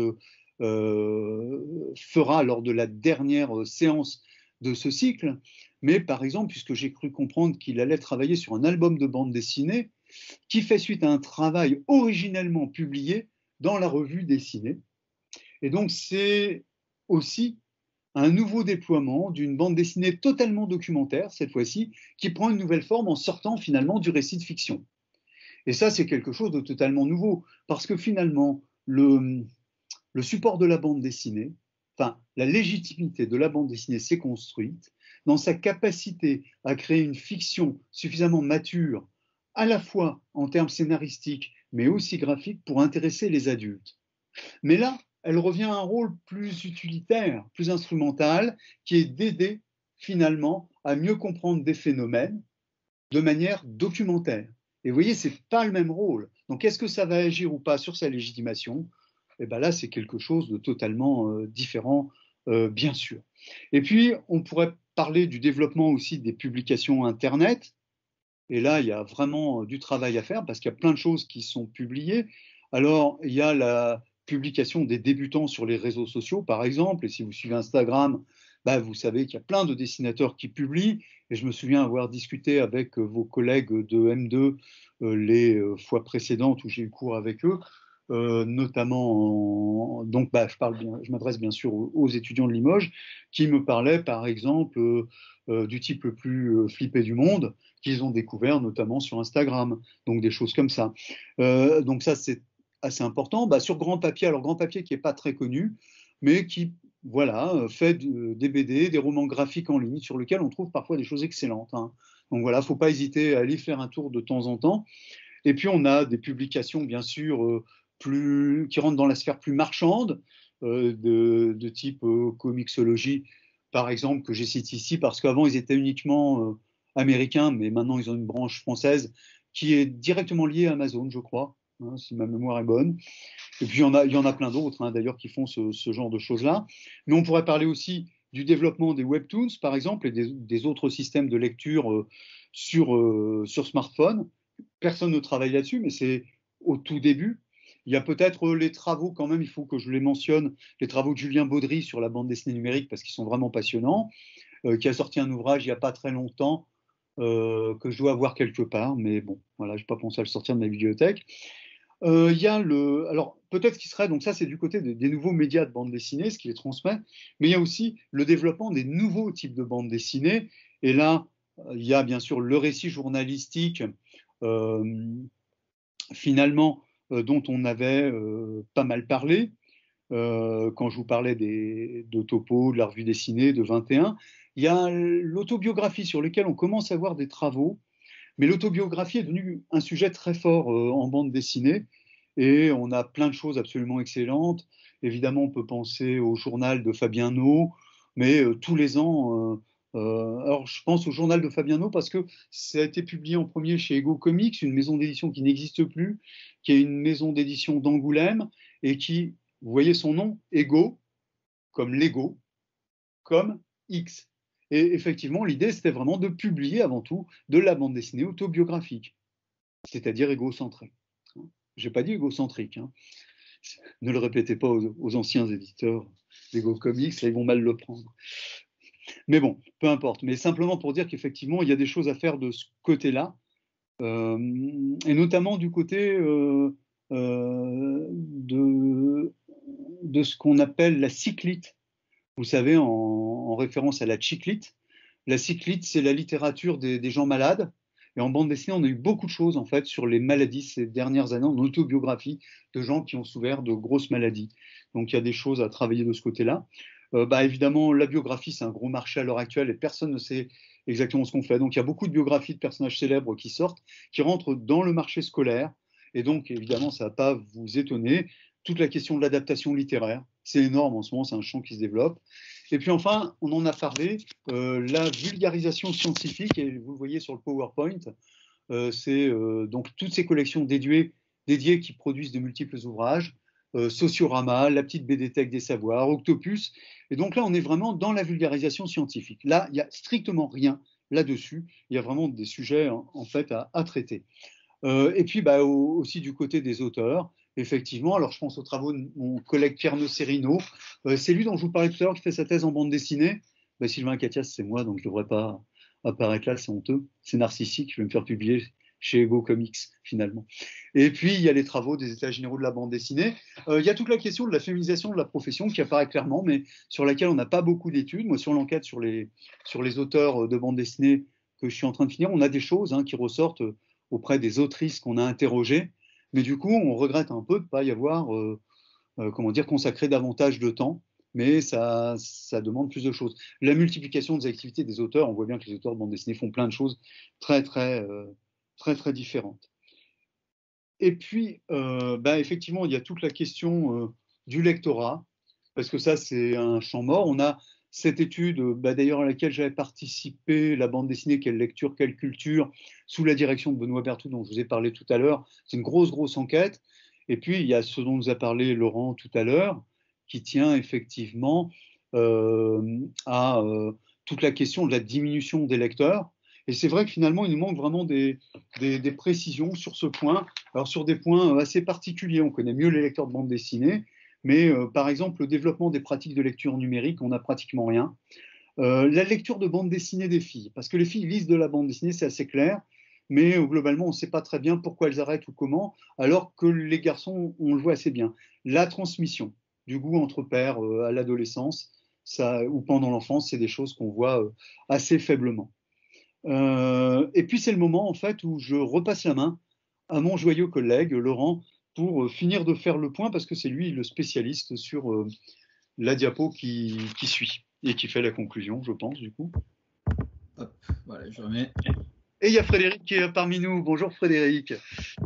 euh, fera lors de la dernière séance de ce cycle. Mais par exemple, puisque j'ai cru comprendre qu'il allait travailler sur un album de bande dessinée qui fait suite à un travail originellement publié dans la revue dessinée. Et donc, c'est aussi un nouveau déploiement d'une bande dessinée totalement documentaire, cette fois-ci, qui prend une nouvelle forme en sortant finalement du récit de fiction. Et ça, c'est quelque chose de totalement nouveau, parce que finalement, le, le support de la bande dessinée, enfin, la légitimité de la bande dessinée s'est construite dans sa capacité à créer une fiction suffisamment mature, à la fois en termes scénaristiques, mais aussi graphiques, pour intéresser les adultes. Mais là, elle revient à un rôle plus utilitaire, plus instrumental, qui est d'aider finalement à mieux comprendre des phénomènes de manière documentaire. Et vous voyez, ce n'est pas le même rôle. Donc, est-ce que ça va agir ou pas sur sa légitimation? Eh bien là, c'est quelque chose de totalement euh, différent, euh, bien sûr. Et puis, on pourrait parler du développement aussi des publications Internet. Et là, il y a vraiment du travail à faire parce qu'il y a plein de choses qui sont publiées. Alors, il y a la publication des débutants sur les réseaux sociaux, par exemple. Et si vous suivez Instagram, bah, vous savez qu'il y a plein de dessinateurs qui publient. Et je me souviens avoir discuté avec vos collègues de M deux euh, les fois précédentes où j'ai eu cours avec eux. Euh, notamment, en... donc bah, je, parle bien, je m'adresse bien sûr aux, aux, étudiants de Limoges, qui me parlaient par exemple euh, euh, du type le plus euh, flippé du monde, qu'ils ont découvert notamment sur Instagram, donc des choses comme ça. Euh, donc ça, c'est assez important. Bah, sur Grand Papier, alors Grand Papier qui n'est pas très connu, mais qui voilà, fait des B D, des romans graphiques en ligne, sur lesquels on trouve parfois des choses excellentes. Hein. Donc voilà, il ne faut pas hésiter à aller faire un tour de temps en temps. Et puis on a des publications, bien sûr, euh, plus, qui rentrent dans la sphère plus marchande, euh, de, de type euh, Comixology, par exemple, que j'ai cité ici, parce qu'avant, ils étaient uniquement euh, américains, mais maintenant, ils ont une branche française qui est directement liée à Amazon, je crois, hein, si ma mémoire est bonne. Et puis, il y en a, il y en a plein d'autres, hein, d'ailleurs, qui font ce, ce genre de choses-là. Mais on pourrait parler aussi du développement des webtoons, par exemple, et des, des autres systèmes de lecture euh, sur, euh, sur smartphone. Personne ne travaille là-dessus, mais c'est au tout début. Il y a peut-être les travaux, quand même, il faut que je les mentionne, les travaux de Julien Baudry sur la bande dessinée numérique, parce qu'ils sont vraiment passionnants, euh, qui a sorti un ouvrage il n'y a pas très longtemps, euh, que je dois avoir quelque part, mais bon, voilà, je n'ai pas pensé à le sortir de ma bibliothèque. Euh, il y a le, alors peut-être qu'il serait, donc ça c'est du côté des, des nouveaux médias de bande dessinée, ce qui les transmet, mais il y a aussi le développement des nouveaux types de bande dessinée, et là, il y a bien sûr le récit journalistique, euh, finalement, euh, dont on avait euh, pas mal parlé, euh, quand je vous parlais des, de Topo, de la revue dessinée, de vingt et un. Il y a l'autobiographie sur laquelle on commence à voir des travaux, mais l'autobiographie est devenue un sujet très fort euh, en bande dessinée, et on a plein de choses absolument excellentes. Évidemment, on peut penser au journal de Fabien No, mais euh, tous les ans, euh, euh, alors je pense au journal de Fabien No parce que ça a été publié en premier chez Ego Comics, une maison d'édition qui n'existe plus, qui est une maison d'édition d'Angoulême, et qui, vous voyez son nom, Ego, comme Lego, comme X. Et effectivement, l'idée, c'était vraiment de publier avant tout de la bande dessinée autobiographique, c'est-à-dire égocentrée. Je n'ai pas dit égocentrique. Hein. Ne le répétez pas aux, aux anciens éditeurs d'Ego Comics, là, ils vont mal le prendre. Mais bon, peu importe. Mais simplement pour dire qu'effectivement, il y a des choses à faire de ce côté-là, euh, et notamment du côté euh, euh, de, de ce qu'on appelle la cyclite. Vous savez, en, en référence à la chiclite. La cyclite, c'est la littérature des, des gens malades. Et en bande dessinée, on a eu beaucoup de choses en fait sur les maladies ces dernières années, en autobiographie de gens qui ont souffert de grosses maladies. Donc il y a des choses à travailler de ce côté-là. Euh, bah, évidemment, la biographie, c'est un gros marché à l'heure actuelle et personne ne sait exactement ce qu'on fait. Donc il y a beaucoup de biographies de personnages célèbres qui sortent, qui rentrent dans le marché scolaire. Et donc évidemment, ça ne va pas vous étonner. Toute la question de l'adaptation littéraire, c'est énorme en ce moment, c'est un champ qui se développe. Et puis enfin, on en a parlé, euh, la vulgarisation scientifique, et vous le voyez sur le PowerPoint, euh, c'est euh, donc toutes ces collections dédiées, dédiées qui produisent de multiples ouvrages, euh, Sociorama, la petite B D Tech des savoirs, Octopus. Et donc là, on est vraiment dans la vulgarisation scientifique. Là, il n'y a strictement rien là-dessus. Il y a vraiment des sujets en, en fait à, à traiter. Euh, et puis bah, au, aussi du côté des auteurs, effectivement, alors je pense aux travaux de mon collègue Pierre Nocerino, euh, c'est lui dont je vous parlais tout à l'heure qui fait sa thèse en bande dessinée. Bah, Sylvain Catias, c'est moi, donc je ne devrais pas apparaître là, c'est honteux, c'est narcissique, je vais me faire publier chez Ego Comics finalement. Et puis il y a les travaux des états généraux de la bande dessinée. Euh, il y a toute la question de la féminisation de la profession qui apparaît clairement, mais sur laquelle on n'a pas beaucoup d'études. Moi, sur l'enquête sur les, sur les auteurs de bande dessinée que je suis en train de finir, on a des choses hein, qui ressortent auprès des autrices qu'on a interrogées, mais du coup, on regrette un peu de ne pas y avoir, euh, euh, comment dire, consacré davantage de temps, mais ça, ça demande plus de choses. La multiplication des activités des auteurs, on voit bien que les auteurs de bande dessinée font plein de choses très, très, euh, très, très différentes. Et puis, euh, bah, effectivement, il y a toute la question euh, du lectorat, parce que ça, c'est un champ mort. On a cette étude, bah, d'ailleurs, à laquelle j'avais participé, la bande dessinée, quelle lecture, quelle culture, sous la direction de Benoît Berthoud, dont je vous ai parlé tout à l'heure. C'est une grosse, grosse enquête. Et puis, il y a ce dont nous a parlé Laurent tout à l'heure, qui tient effectivement euh, à euh, toute la question de la diminution des lecteurs. Et c'est vrai que finalement, il nous manque vraiment des, des, des précisions sur ce point. Alors, sur des points assez particuliers, on connaît mieux les lecteurs de bande dessinée, mais euh, par exemple, le développement des pratiques de lecture numérique, on n'a pratiquement rien. Euh, la lecture de bande dessinée des filles, parce que les filles lisent de la bande dessinée, c'est assez clair, mais euh, globalement, on ne sait pas très bien pourquoi elles arrêtent ou comment, alors que les garçons, on le voit assez bien. La transmission du goût entre pairs euh, à l'adolescence, ça, ou pendant l'enfance, c'est des choses qu'on voit euh, assez faiblement. Euh, et puis c'est le moment en fait où je repasse la main à mon joyeux collègue Laurent pour finir de faire le point parce que c'est lui le spécialiste sur euh, la diapo qui, qui suit et qui fait la conclusion, je pense, du coup. Hop, voilà, je remets. Et il y a Frédéric qui est parmi nous. Bonjour Frédéric.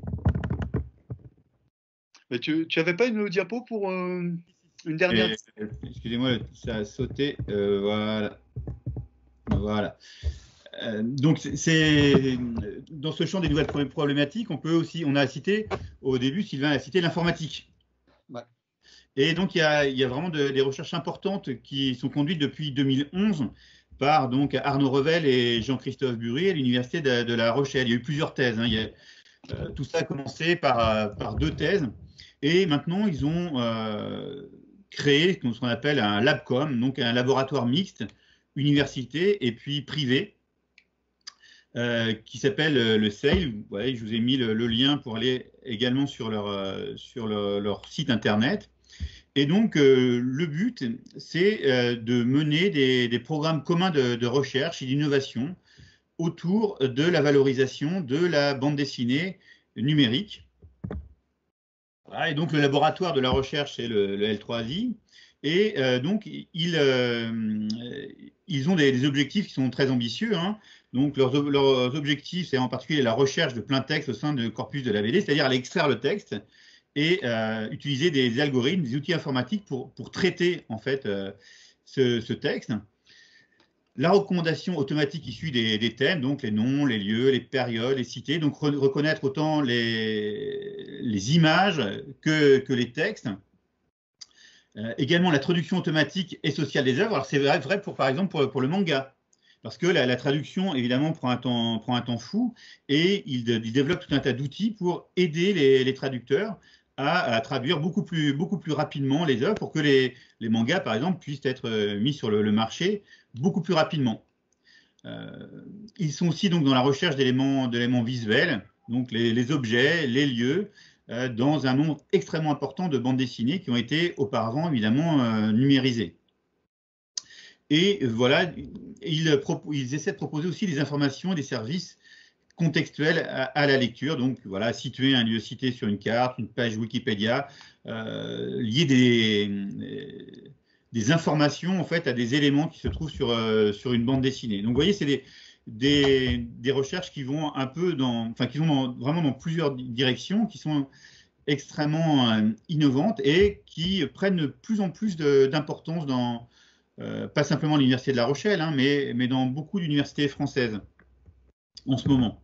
Mais tu n'avais pas une diapo pour euh, une dernière? Excusez-moi, ça a sauté. Euh, voilà. Voilà. Euh, donc, c'est dans ce champ des nouvelles problématiques, on peut aussi, on a cité au début, Sylvain a cité l'informatique. Ouais. Et donc, il y a, il y a vraiment de, des recherches importantes qui sont conduites depuis deux mille onze par donc Arnaud Revel et Jean-Christophe Bury à l'Université de, de La Rochelle. Il y a eu plusieurs thèses. Hein. Il y a, euh, tout ça a commencé par, par deux thèses. Et maintenant, ils ont euh, créé ce qu'on appelle un LabCom, donc un laboratoire mixte, université et puis privé, euh, qui s'appelle euh, le S A I L. Vous voyez, je vous ai mis le, le lien pour aller également sur leur, euh, sur le, leur site internet. Et donc, euh, le but, c'est euh, de mener des, des programmes communs de, de recherche et d'innovation autour de la valorisation de la bande dessinée numérique. Voilà, et donc, le laboratoire de la recherche, c'est le, le L trois I. Et euh, donc, ils, euh, ils ont des, des objectifs qui sont très ambitieux. Hein. Donc, leurs, leurs objectifs, c'est en particulier la recherche de plein texte au sein du corpus de la B D, c'est-à-dire aller extraire le texte et euh, utiliser des algorithmes, des outils informatiques pour, pour traiter en fait euh, ce, ce texte. La recommandation automatique issue des, des thèmes, donc les noms, les lieux, les périodes, les cités, donc re, reconnaître autant les, les images que, que les textes. Euh, également la traduction automatique et sociale des œuvres. Alors c'est vrai, vrai pour, par exemple pour, pour le manga, parce que la, la traduction évidemment prend un temps, prend un temps fou et il, il développe tout un tas d'outils pour aider les, les traducteurs à, à traduire beaucoup plus, beaucoup plus rapidement les œuvres pour que les, les mangas par exemple puissent être mis sur le, le marché beaucoup plus rapidement. Euh, ils sont aussi donc dans la recherche d'éléments, d'éléments visuels, donc les, les objets, les lieux, euh, dans un nombre extrêmement important de bandes dessinées qui ont été auparavant évidemment euh, numérisées. Et voilà, ils, ils essaient de proposer aussi des informations et des services contextuels à, à la lecture. Donc voilà, situer un lieu cité sur une carte, une page Wikipédia, euh, lier des, des informations en fait à des éléments qui se trouvent sur, euh, sur une bande dessinée. Donc vous voyez, c'est des, des, des recherches qui vont un peu dans, enfin, qui vont dans, vraiment dans plusieurs directions, qui sont extrêmement euh, innovantes et qui prennent de plus en plus d'importance dans, euh, pas simplement l'Université de La Rochelle, hein, mais, mais dans beaucoup d'universités françaises en ce moment.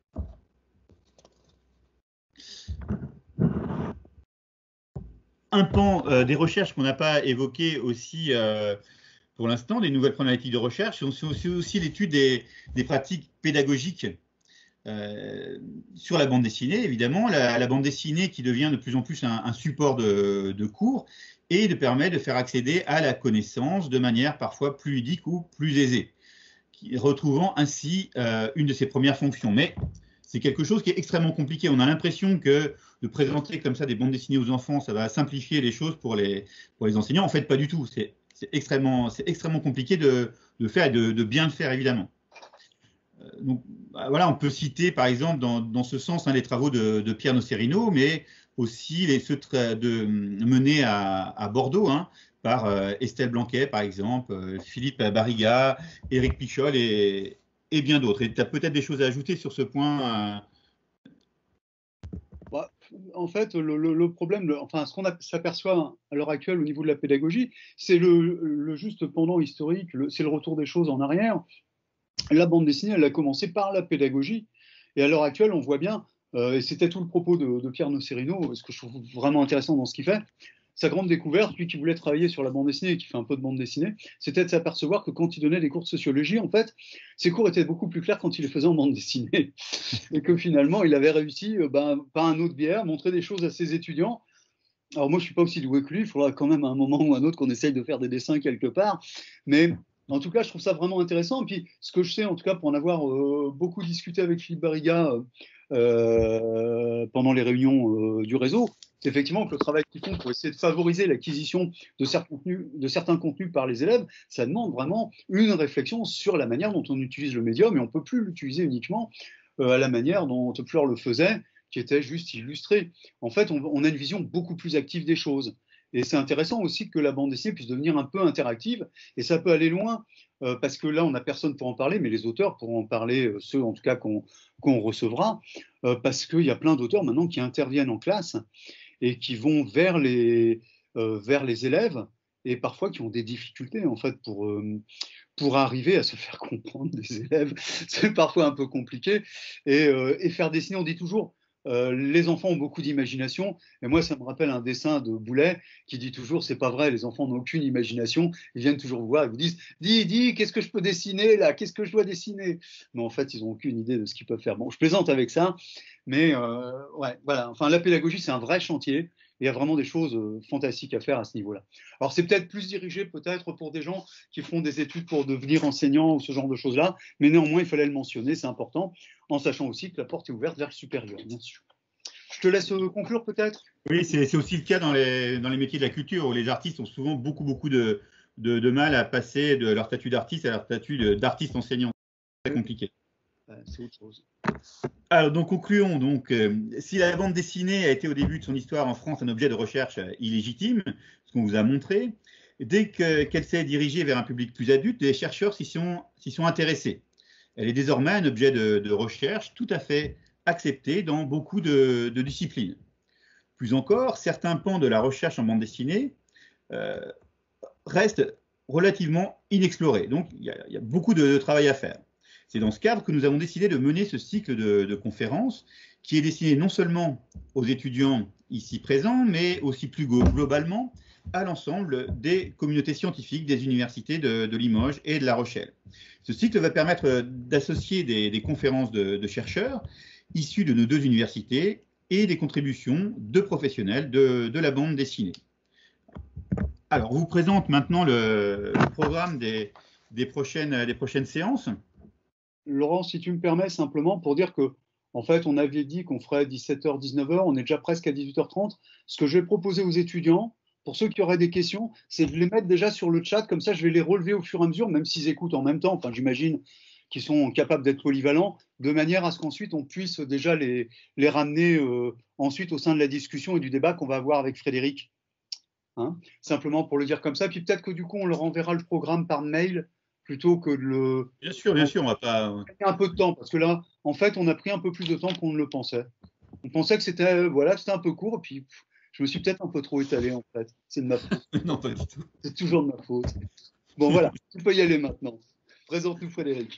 Un pan euh, des recherches qu'on n'a pas évoqué aussi euh, pour l'instant, des nouvelles problématiques de recherche, c'est aussi, aussi l'étude des, des pratiques pédagogiques euh, sur la bande dessinée, évidemment, la, la bande dessinée qui devient de plus en plus un, un support de, de cours et de permet de faire accéder à la connaissance de manière parfois plus ludique ou plus aisée, retrouvant ainsi euh, une de ses premières fonctions. Mais c'est quelque chose qui est extrêmement compliqué. On a l'impression que de présenter comme ça des bandes dessinées aux enfants, ça va simplifier les choses pour les, pour les enseignants. En fait, pas du tout. C'est extrêmement, extrêmement compliqué de, de faire et de, de bien le faire, évidemment. Donc, voilà, on peut citer, par exemple, dans, dans ce sens, hein, les travaux de, de Pierre Nocerino, mais aussi les, ceux de, menés à, à Bordeaux, hein, par euh, Estelle Blanquet, par exemple, euh, Philippe Barriga, Éric Pichol et, et bien d'autres. Et tu as peut-être des choses à ajouter sur ce point euh... bah, en fait, le, le, le problème, le, enfin, ce qu'on s'aperçoit à l'heure actuelle au niveau de la pédagogie, c'est le, le juste pendant historique, c'est le retour des choses en arrière. La bande dessinée, elle a commencé par la pédagogie. Et à l'heure actuelle, on voit bien, euh, et c'était tout le propos de, de Pierre Nocerino, ce que je trouve vraiment intéressant dans ce qu'il fait, sa grande découverte, lui qui voulait travailler sur la bande dessinée et qui fait un peu de bande dessinée, c'était de s'apercevoir que quand il donnait des cours de sociologie, en fait, ses cours étaient beaucoup plus clairs quand il les faisait en bande dessinée. Et que finalement, il avait réussi, euh, ben, par un autre biais, à montrer des choses à ses étudiants. Alors moi, je ne suis pas aussi doué que lui, il faudra quand même à un moment ou à un autre qu'on essaye de faire des dessins quelque part. Mais en tout cas, je trouve ça vraiment intéressant. Et puis, ce que je sais, en tout cas, pour en avoir euh, beaucoup discuté avec Philippe Barriga euh, pendant les réunions euh, du réseau, c'est effectivement que le travail qu'ils font pour essayer de favoriser l'acquisition de certains contenus, de certains contenus par les élèves, ça demande vraiment une réflexion sur la manière dont on utilise le médium, et on ne peut plus l'utiliser uniquement euh, à la manière dont Fleur le faisait, qui était juste illustré. En fait, on, on a une vision beaucoup plus active des choses. Et c'est intéressant aussi que la bande dessinée puisse devenir un peu interactive, et ça peut aller loin, euh, parce que là, on n'a personne pour en parler, mais les auteurs pourront en parler, euh, ceux en tout cas qu'on qu'on recevra, euh, parce qu'il y a plein d'auteurs maintenant qui interviennent en classe et qui vont vers les, euh, vers les élèves, et parfois qui ont des difficultés en fait pour, euh, pour arriver à se faire comprendre des élèves. C'est parfois un peu compliqué. Et, euh, et faire dessiner, on dit toujours, euh, les enfants ont beaucoup d'imagination. Et moi, ça me rappelle un dessin de Boulet qui dit toujours, c'est pas vrai, les enfants n'ont aucune imagination. Ils viennent toujours vous voir et vous disent, dis, dis, qu'est-ce que je peux dessiner là? Qu'est-ce que je dois dessiner? Mais en fait, ils n'ont aucune idée de ce qu'ils peuvent faire. Bon, je plaisante avec ça, mais euh, ouais, voilà. Enfin, la pédagogie, c'est un vrai chantier. Il y a vraiment des choses euh, fantastiques à faire à ce niveau-là. Alors, c'est peut-être plus dirigé peut-être pour des gens qui font des études pour devenir enseignants ou ce genre de choses-là, mais néanmoins, il fallait le mentionner, c'est important, en sachant aussi que la porte est ouverte vers le supérieur, bien sûr. Je te laisse euh, conclure peut-être. Oui, c'est aussi le cas dans les, dans les métiers de la culture, où les artistes ont souvent beaucoup, beaucoup de, de, de mal à passer de leur statut d'artiste à leur statut d'artiste enseignant. C'est très compliqué. C'est autre chose. Alors, donc, concluons. Donc, euh, si la bande dessinée a été au début de son histoire en France un objet de recherche illégitime, ce qu'on vous a montré, dès qu'elle qu s'est dirigée vers un public plus adulte, les chercheurs s'y sont, sont intéressés. Elle est désormais un objet de, de recherche tout à fait accepté dans beaucoup de, de disciplines. Plus encore, certains pans de la recherche en bande dessinée euh, restent relativement inexplorés. Donc, il y, y a beaucoup de, de travail à faire. C'est dans ce cadre que nous avons décidé de mener ce cycle de, de conférences qui est destiné non seulement aux étudiants ici présents, mais aussi plus globalement à l'ensemble des communautés scientifiques des universités de, de Limoges et de La Rochelle. Ce cycle va permettre d'associer des, des conférences de, de chercheurs issus de nos deux universités et des contributions de professionnels de, de la bande dessinée. Alors, je vous présente maintenant le, le programme des, des, prochaines, des prochaines séances. Laurent, si tu me permets, simplement pour dire que, en fait, on avait dit qu'on ferait dix-sept heures, dix-neuf heures, on est déjà presque à dix-huit heures trente. Ce que je vais proposer aux étudiants, pour ceux qui auraient des questions, c'est de les mettre déjà sur le chat, comme ça je vais les relever au fur et à mesure, même s'ils écoutent en même temps, enfin j'imagine qu'ils sont capables d'être polyvalents, de manière à ce qu'ensuite on puisse déjà les, les ramener euh, ensuite au sein de la discussion et du débat qu'on va avoir avec Frédéric. Hein, simplement pour le dire comme ça, puis peut-être que du coup on leur enverra le programme par mail plutôt que de le... Bien sûr, bien sûr, on va pas... un peu de temps, parce que là, en fait, on a pris un peu plus de temps qu'on ne le pensait. On pensait que c'était voilà, c'était un peu court, et puis pff, je me suis peut-être un peu trop étalé, en fait. C'est de ma faute. Non, pas du tout. C'est toujours de ma faute. Bon, voilà, tu peux y aller maintenant. Présente-nous Frédéric.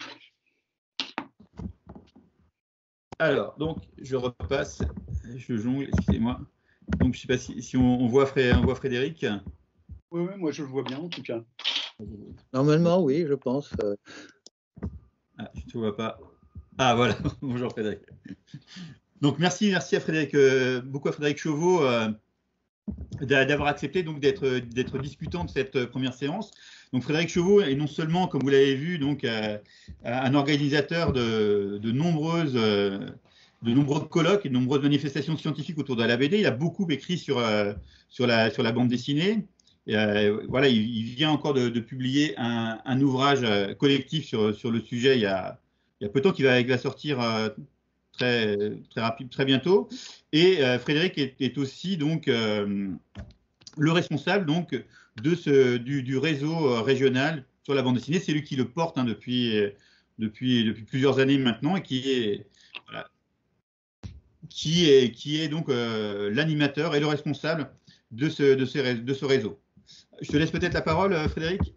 Alors, donc, je repasse, je jongle, excusez-moi. Donc, je ne sais pas si, si on, on, voit Fré, on voit Frédéric. Oui, oui, moi je le vois bien en tout cas. Normalement, oui, je pense. Ah, je ne te vois pas. Ah, voilà. Bonjour Frédéric. Donc, merci, merci à Frédéric, euh, beaucoup à Frédéric Chauveau euh, d'avoir accepté donc d'être d'être discutant de cette première séance. Donc, Frédéric Chauveau est non seulement, comme vous l'avez vu, donc euh, un organisateur de, de nombreuses euh, de nombreux colloques et de nombreuses manifestations scientifiques autour de la B D. Il a beaucoup écrit sur euh, sur la sur la bande dessinée. Et, euh, voilà, il, il vient encore de, de publier un, un ouvrage collectif sur sur le sujet. Il y a il y a peu de temps qu'il va, va sortir euh, très très rapide, très bientôt. Et euh, Frédéric est, est aussi donc euh, le responsable donc de ce du, du réseau régional sur la bande dessinée. C'est lui qui le porte hein, depuis depuis depuis plusieurs années maintenant et qui est voilà, qui est qui est donc euh, l'animateur et le responsable de ce de ce de ce réseau. Je te laisse peut-être la parole, Frédéric.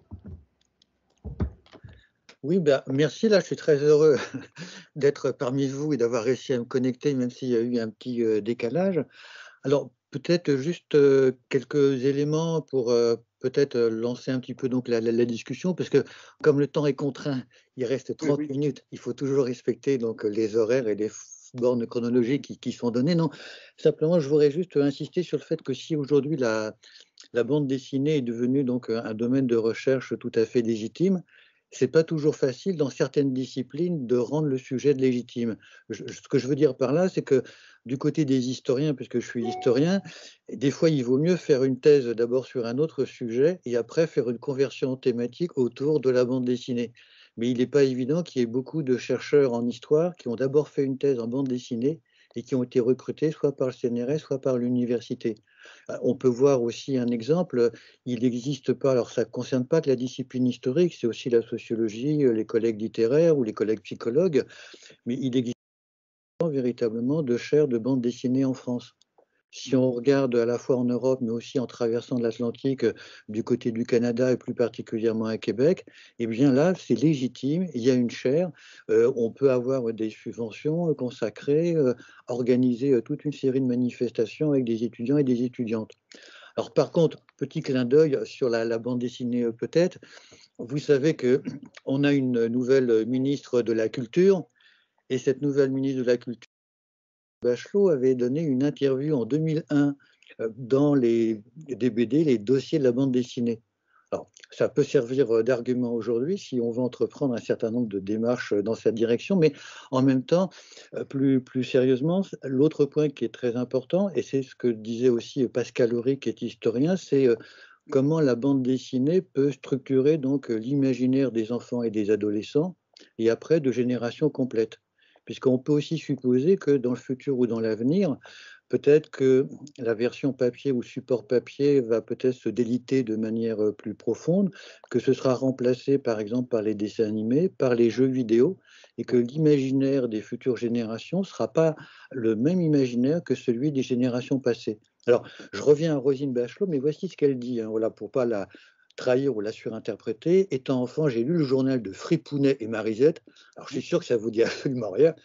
Oui, ben, merci. Là, je suis très heureux d'être parmi vous et d'avoir réussi à me connecter, même s'il y a eu un petit euh, décalage. Alors, peut-être juste euh, quelques éléments pour euh, peut-être lancer un petit peu donc la, la, la discussion, parce que comme le temps est contraint, il reste trente oui, oui. minutes. Il faut toujours respecter donc les horaires et les bornes chronologiques qui, qui sont données. Non, simplement, je voudrais juste insister sur le fait que si aujourd'hui la, la bande dessinée est devenue donc un domaine de recherche tout à fait légitime, c'est pas toujours facile dans certaines disciplines de rendre le sujet légitime. Je, ce que je veux dire par là, c'est que du côté des historiens, puisque je suis historien, des fois il vaut mieux faire une thèse d'abord sur un autre sujet et après faire une conversion thématique autour de la bande dessinée. Mais il n'est pas évident qu'il y ait beaucoup de chercheurs en histoire qui ont d'abord fait une thèse en bande dessinée et qui ont été recrutés soit par le C N R S, soit par l'université. On peut voir aussi un exemple, il n'existe pas, alors ça ne concerne pas que la discipline historique, c'est aussi la sociologie, les collègues littéraires ou les collègues psychologues, mais il existe véritablement de chaires de bande dessinée en France. Si on regarde à la fois en Europe, mais aussi en traversant l'Atlantique du côté du Canada et plus particulièrement à Québec, eh bien là, c'est légitime, il y a une chaire, euh, on peut avoir des subventions consacrées, euh, organiser toute une série de manifestations avec des étudiants et des étudiantes. Alors par contre, petit clin d'œil sur la, la bande dessinée peut-être, vous savez qu'on a une nouvelle ministre de la Culture, et cette nouvelle ministre de la Culture, Bachelot, avait donné une interview en deux mille un dans les D B D, les dossiers de la bande dessinée. Alors, ça peut servir d'argument aujourd'hui si on veut entreprendre un certain nombre de démarches dans cette direction, mais en même temps, plus, plus sérieusement, l'autre point qui est très important, et c'est ce que disait aussi Pascal Horry, qui est historien, c'est comment la bande dessinée peut structurer donc l'imaginaire des enfants et des adolescents, et après de générations complètes. Puisqu'on peut aussi supposer que dans le futur ou dans l'avenir, peut-être que la version papier ou support papier va peut-être se déliter de manière plus profonde, que ce sera remplacé par exemple par les dessins animés, par les jeux vidéo, et que l'imaginaire des futures générations ne sera pas le même imaginaire que celui des générations passées. Alors, je reviens à Rosine Bachelot, mais voici ce qu'elle dit, hein, voilà, pour ne pas la trahir ou la surinterpréter. Étant enfant, j'ai lu le journal de Fripounet et Marisette. Alors, je suis sûr que ça vous dit absolument rien.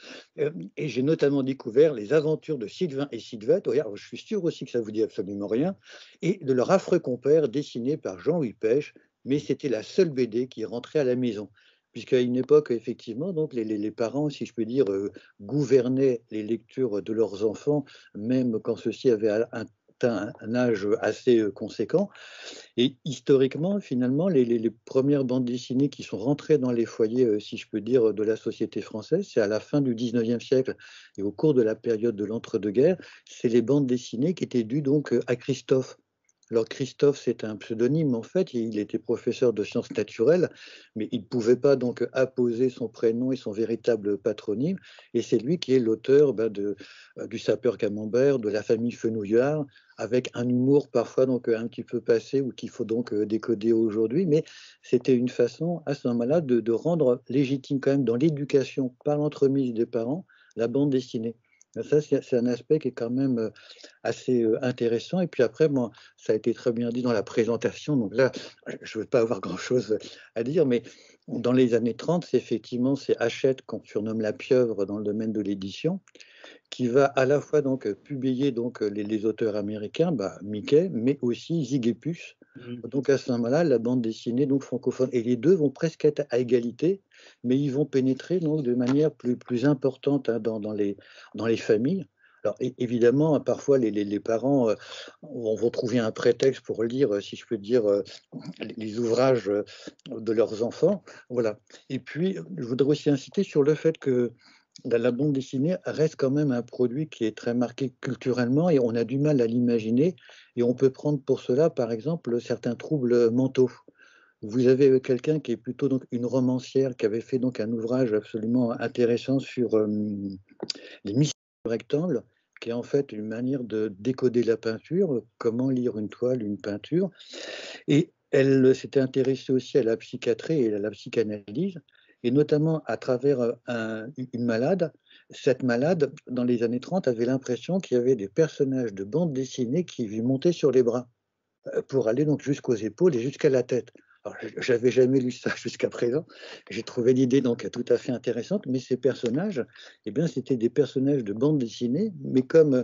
Et j'ai notamment découvert les aventures de Sylvain et Sylvette. Alors, je suis sûr aussi que ça vous dit absolument rien. Et de leur affreux compère dessiné par Jean-Louis Pêche. Mais c'était la seule B D qui rentrait à la maison. Puisqu'à une époque, effectivement, donc les, les, les parents, si je peux dire, euh, gouvernaient les lectures de leurs enfants, même quand ceux-ci avaient un un, un âge assez conséquent. Et historiquement, finalement, les, les, les premières bandes dessinées qui sont rentrées dans les foyers, euh, si je peux dire, de la société française, c'est à la fin du dix-neuvième siècle et au cours de la période de l'entre-deux-guerres, c'est les bandes dessinées qui étaient dues donc à Christophe. Alors Christophe, c'est un pseudonyme en fait, il était professeur de sciences naturelles, mais il ne pouvait pas donc apposer son prénom et son véritable patronyme, et c'est lui qui est l'auteur bah, de, euh, du sapeur Camembert, de la famille Fenouillard, avec un humour parfois donc un petit peu passé ou qu'il faut donc euh, décoder aujourd'hui, mais c'était une façon à ce moment-là de, de rendre légitime quand même dans l'éducation par l'entremise des parents la bande dessinée. Ça, c'est un aspect qui est quand même euh, assez euh, intéressant. Et puis après, bon, ça a été très bien dit dans la présentation. Donc là, je ne veux pas avoir grand-chose à dire, mais dans les années trente, c'est effectivement, c'est Hachette qu'on surnomme la pieuvre dans le domaine de l'édition, qui va à la fois donc publier donc les, les auteurs américains, bah, Mickey, mais aussi Zig et Puce. Mmh. Donc à ce moment-là, la bande dessinée donc francophone, et les deux vont presque être à égalité, mais ils vont pénétrer donc de manière plus, plus importante hein, dans, dans, les, dans les familles. Alors é- évidemment, parfois les, les, les parents euh, vont, vont trouver un prétexte pour lire, euh, si je peux dire, euh, les, les ouvrages euh, de leurs enfants. Voilà. Et puis, je voudrais aussi insister sur le fait que la, la bande dessinée reste quand même un produit qui est très marqué culturellement et on a du mal à l'imaginer. Et on peut prendre pour cela, par exemple, certains troubles mentaux. Vous avez quelqu'un qui est plutôt donc une romancière qui avait fait donc un ouvrage absolument intéressant sur euh, les mystères du rectangle, qui est en fait une manière de décoder la peinture, comment lire une toile, une peinture. Et elle s'était intéressée aussi à la psychiatrie et à la psychanalyse, et notamment à travers un, une malade. Cette malade, dans les années trente, avait l'impression qu'il y avait des personnages de bande dessinée qui lui montaient sur les bras pour aller donc jusqu'aux épaules et jusqu'à la tête. Alors, j'avais jamais lu ça jusqu'à présent. J'ai trouvé l'idée donc tout à fait intéressante, mais ces personnages, eh bien, c'était des personnages de bande dessinée, mais comme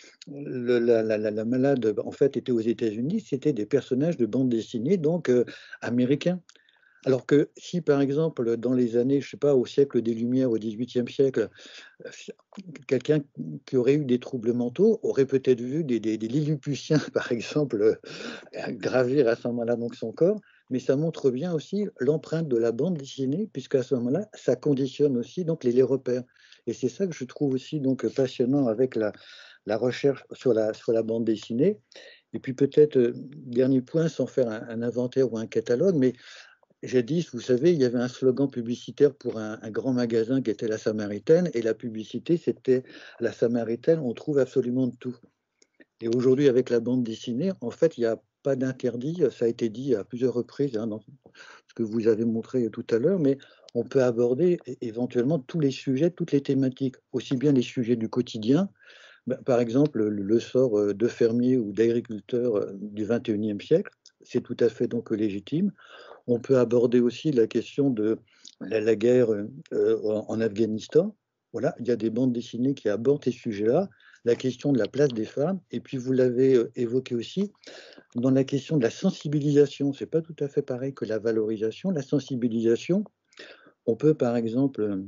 le, la, la, la, malade en fait était aux États-Unis, c'était des personnages de bande dessinée donc euh, américains. Alors que si par exemple dans les années, je sais pas, au siècle des Lumières, au dix-huitième siècle, quelqu'un qui aurait eu des troubles mentaux aurait peut-être vu des, des, des Lilliputiens par exemple gravir à ce moment-là donc son corps, mais ça montre bien aussi l'empreinte de la bande dessinée, puisqu'à ce moment-là, ça conditionne aussi donc les, les repères. Et c'est ça que je trouve aussi donc passionnant avec la, la recherche sur la, sur la bande dessinée. Et puis peut-être, euh, dernier point, sans faire un, un inventaire ou un catalogue, mais jadis, vous savez, il y avait un slogan publicitaire pour un, un grand magasin qui était la Samaritaine, et la publicité, c'était la Samaritaine, on trouve absolument de tout. Et aujourd'hui, avec la bande dessinée, en fait, il n'y a pas d'interdit. Ça a été dit à plusieurs reprises hein, dans ce que vous avez montré tout à l'heure, mais on peut aborder éventuellement tous les sujets, toutes les thématiques, aussi bien les sujets du quotidien, par exemple le sort de fermiers ou d'agriculteurs du vingt et unième siècle, c'est tout à fait donc légitime. On peut aborder aussi la question de la, la guerre euh, en Afghanistan. Voilà, il y a des bandes dessinées qui abordent ces sujets-là, la question de la place des femmes, et puis vous l'avez évoqué aussi, dans la question de la sensibilisation, c'est pas tout à fait pareil que la valorisation. La sensibilisation, on peut par exemple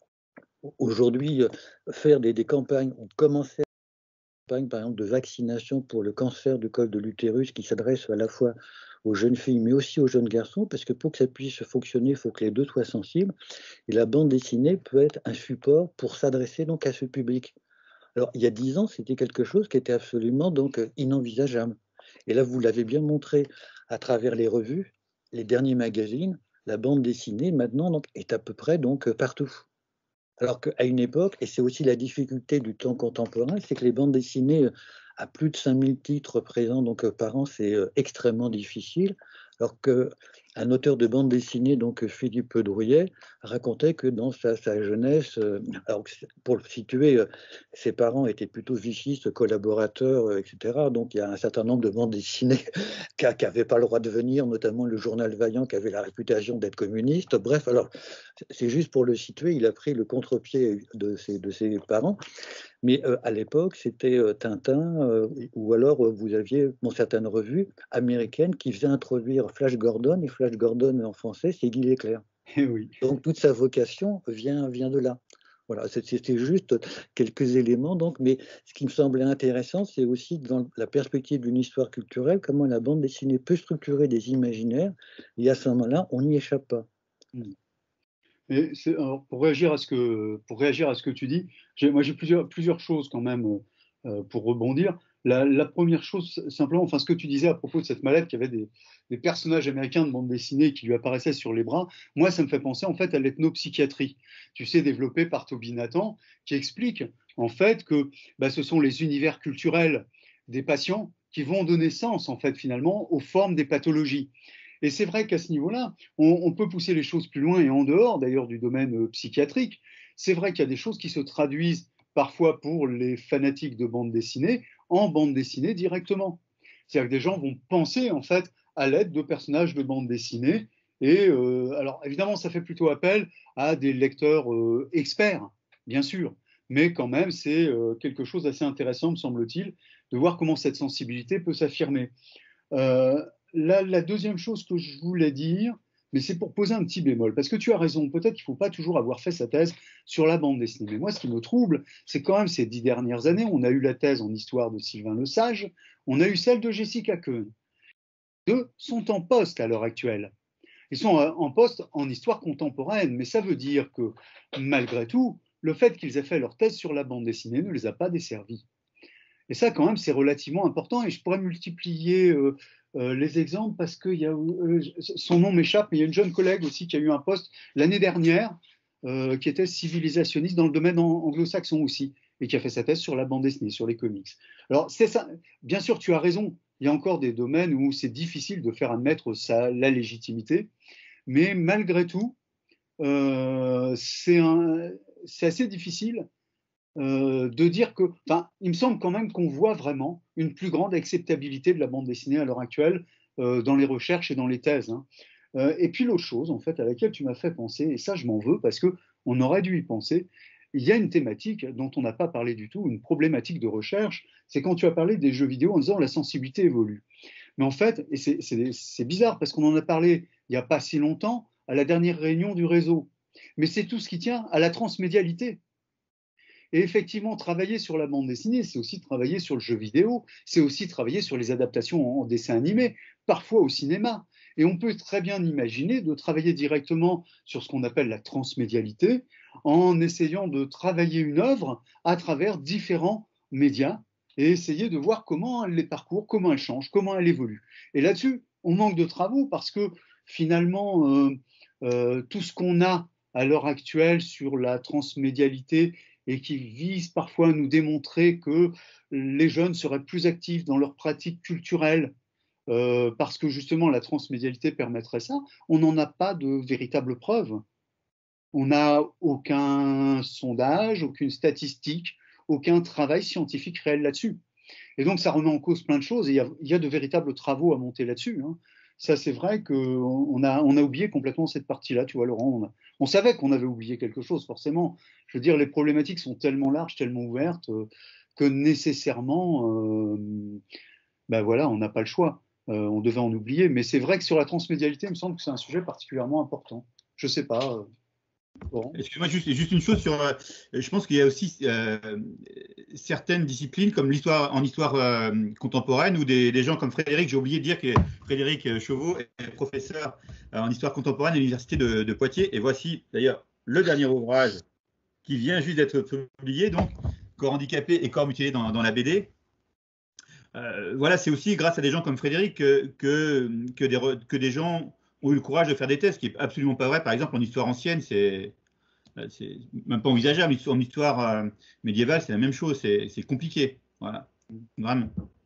aujourd'hui faire des, des campagnes, on commençait par exemple de vaccination pour le cancer du col de l'utérus qui s'adresse à la fois aux jeunes filles mais aussi aux jeunes garçons, parce que pour que ça puisse fonctionner, il faut que les deux soient sensibles, et la bande dessinée peut être un support pour s'adresser donc à ce public. Alors, il y a dix ans, c'était quelque chose qui était absolument donc inenvisageable. Et là, vous l'avez bien montré à travers les revues, les derniers magazines, la bande dessinée maintenant donc, est à peu près donc partout. Alors qu'à une époque, et c'est aussi la difficulté du temps contemporain, c'est que les bandes dessinées à plus de cinq mille titres présents donc par an, c'est extrêmement difficile. Alors qu'un auteur de bande dessinée, donc Philippe Drouillet, racontait que dans sa, sa jeunesse, alors pour le situer, ses parents étaient plutôt vichistes, collaborateurs, et cetera. Donc il y a un certain nombre de bandes dessinées qui n'avaient pas le droit de venir, notamment le Journal Vaillant qui avait la réputation d'être communiste. Bref, alors c'est juste pour le situer, il a pris le contre-pied de ses, de ses parents. Mais euh, à l'époque, c'était euh, Tintin, euh, ou alors euh, vous aviez dans certaines revues américaines qui faisaient introduire Flash Gordon, et Flash Gordon en français, c'est Guy Leclerc. Eh oui. Donc toute sa vocation vient, vient de là. Voilà, c'était juste quelques éléments. Donc, mais ce qui me semblait intéressant, c'est aussi dans la perspective d'une histoire culturelle, comment la bande dessinée peut structurer des imaginaires, et à ce moment-là, on n'y échappe pas. Mmh. Mais c'est, alors, pour réagir à ce que, pour réagir à ce que tu dis, j'ai, moi j'ai plusieurs, plusieurs choses quand même euh, pour rebondir. La, la première chose, simplement, enfin, ce que tu disais à propos de cette mallette qui avait des, des personnages américains de bande dessinée qui lui apparaissaient sur les bras, moi, ça me fait penser en fait à l'ethnopsychiatrie, tu sais, développée par Toby Nathan, qui explique en fait que bah, ce sont les univers culturels des patients qui vont donner sens en fait finalement aux formes des pathologies. Et c'est vrai qu'à ce niveau-là, on, on peut pousser les choses plus loin et en dehors d'ailleurs du domaine euh, psychiatrique. C'est vrai qu'il y a des choses qui se traduisent parfois pour les fanatiques de bande dessinée en bande dessinée directement. C'est-à-dire que des gens vont penser en fait à l'aide de personnages de bande dessinée. Et euh, alors évidemment, ça fait plutôt appel à des lecteurs euh, experts, bien sûr, mais quand même, c'est euh, quelque chose d'assez intéressant, me semble-t-il, de voir comment cette sensibilité peut s'affirmer. Euh, la, la deuxième chose que je voulais dire, mais c'est pour poser un petit bémol, parce que tu as raison, peut-être qu'il ne faut pas toujours avoir fait sa thèse sur la bande dessinée. Mais moi, ce qui me trouble, c'est quand même ces dix dernières années, on a eu la thèse en histoire de Sylvain Lesage, on a eu celle de Jessica Cohen. Les deux sont en poste à l'heure actuelle. Ils sont en poste en histoire contemporaine, mais ça veut dire que, malgré tout, le fait qu'ils aient fait leur thèse sur la bande dessinée ne les a pas desservis. Et ça, quand même, c'est relativement important. Et je pourrais multiplier euh, euh, les exemples parce que y a, euh, son nom m'échappe, mais il y a une jeune collègue aussi qui a eu un poste l'année dernière euh, qui était civilisationniste dans le domaine anglo-saxon aussi et qui a fait sa thèse sur la bande dessinée, sur les comics. Alors, c'est ça. Bien sûr, tu as raison. Il y a encore des domaines où c'est difficile de faire admettre sa, la légitimité. Mais malgré tout, euh, c'est assez difficile euh, de dire que, enfin, il me semble quand même qu'on voit vraiment une plus grande acceptabilité de la bande dessinée à l'heure actuelle euh, dans les recherches et dans les thèses. Hein. Euh, et puis l'autre chose, en fait, à laquelle tu m'as fait penser, et ça je m'en veux parce que on aurait dû y penser, il y a une thématique dont on n'a pas parlé du tout, une problématique de recherche, c'est quand tu as parlé des jeux vidéo en disant la sensibilité évolue. Mais en fait, et c'est bizarre parce qu'on en a parlé il n'y a pas si longtemps à la dernière réunion du réseau, mais c'est tout ce qui tient à la transmédialité. Et effectivement, travailler sur la bande dessinée, c'est aussi travailler sur le jeu vidéo, c'est aussi travailler sur les adaptations en dessin animé, parfois au cinéma. Et on peut très bien imaginer de travailler directement sur ce qu'on appelle la transmédialité, en essayant de travailler une œuvre à travers différents médias et essayer de voir comment elle les parcourt, comment elle change, comment elle évolue. Et là-dessus, on manque de travaux parce que finalement, euh, euh, tout ce qu'on a à l'heure actuelle sur la transmédialité et qui vise parfois à nous démontrer que les jeunes seraient plus actifs dans leurs pratiques culturelles euh, parce que justement la transmédialité permettrait ça, on n'en a pas de véritables preuves. On n'a aucun sondage, aucune statistique, aucun travail scientifique réel là-dessus. Et donc ça remet en cause plein de choses et il y a, il y a de véritables travaux à monter là-dessus. Hein. Ça, c'est vrai qu'on a, on a oublié complètement cette partie-là, tu vois, Laurent. On, a, on savait qu'on avait oublié quelque chose, forcément. Je veux dire, les problématiques sont tellement larges, tellement ouvertes, euh, que nécessairement, euh, ben voilà, on n'a pas le choix. Euh, on devait en oublier. Mais c'est vrai que sur la transmédialité, il me semble que c'est un sujet particulièrement important. Je ne sais pas. Euh, Bon. Excuse-moi, juste, juste une chose sur. Euh, je pense qu'il y a aussi euh, certaines disciplines, comme l'histoire en histoire euh, contemporaine, où des, des gens comme Frédéric, j'ai oublié de dire que Frédéric Chauveau est professeur euh, en histoire contemporaine à l'université de, de Poitiers. Et voici d'ailleurs le dernier ouvrage qui vient juste d'être publié, donc Corps handicapé et corps mutilé dans, dans la B D. Euh, voilà, c'est aussi grâce à des gens comme Frédéric que, que, que, des, que des gens ont eu le courage de faire des thèses, ce qui n'est absolument pas vrai. Par exemple, en histoire ancienne, c'est c'est même pas envisageable. En histoire euh, médiévale, c'est la même chose. C'est compliqué. Voilà, vraiment.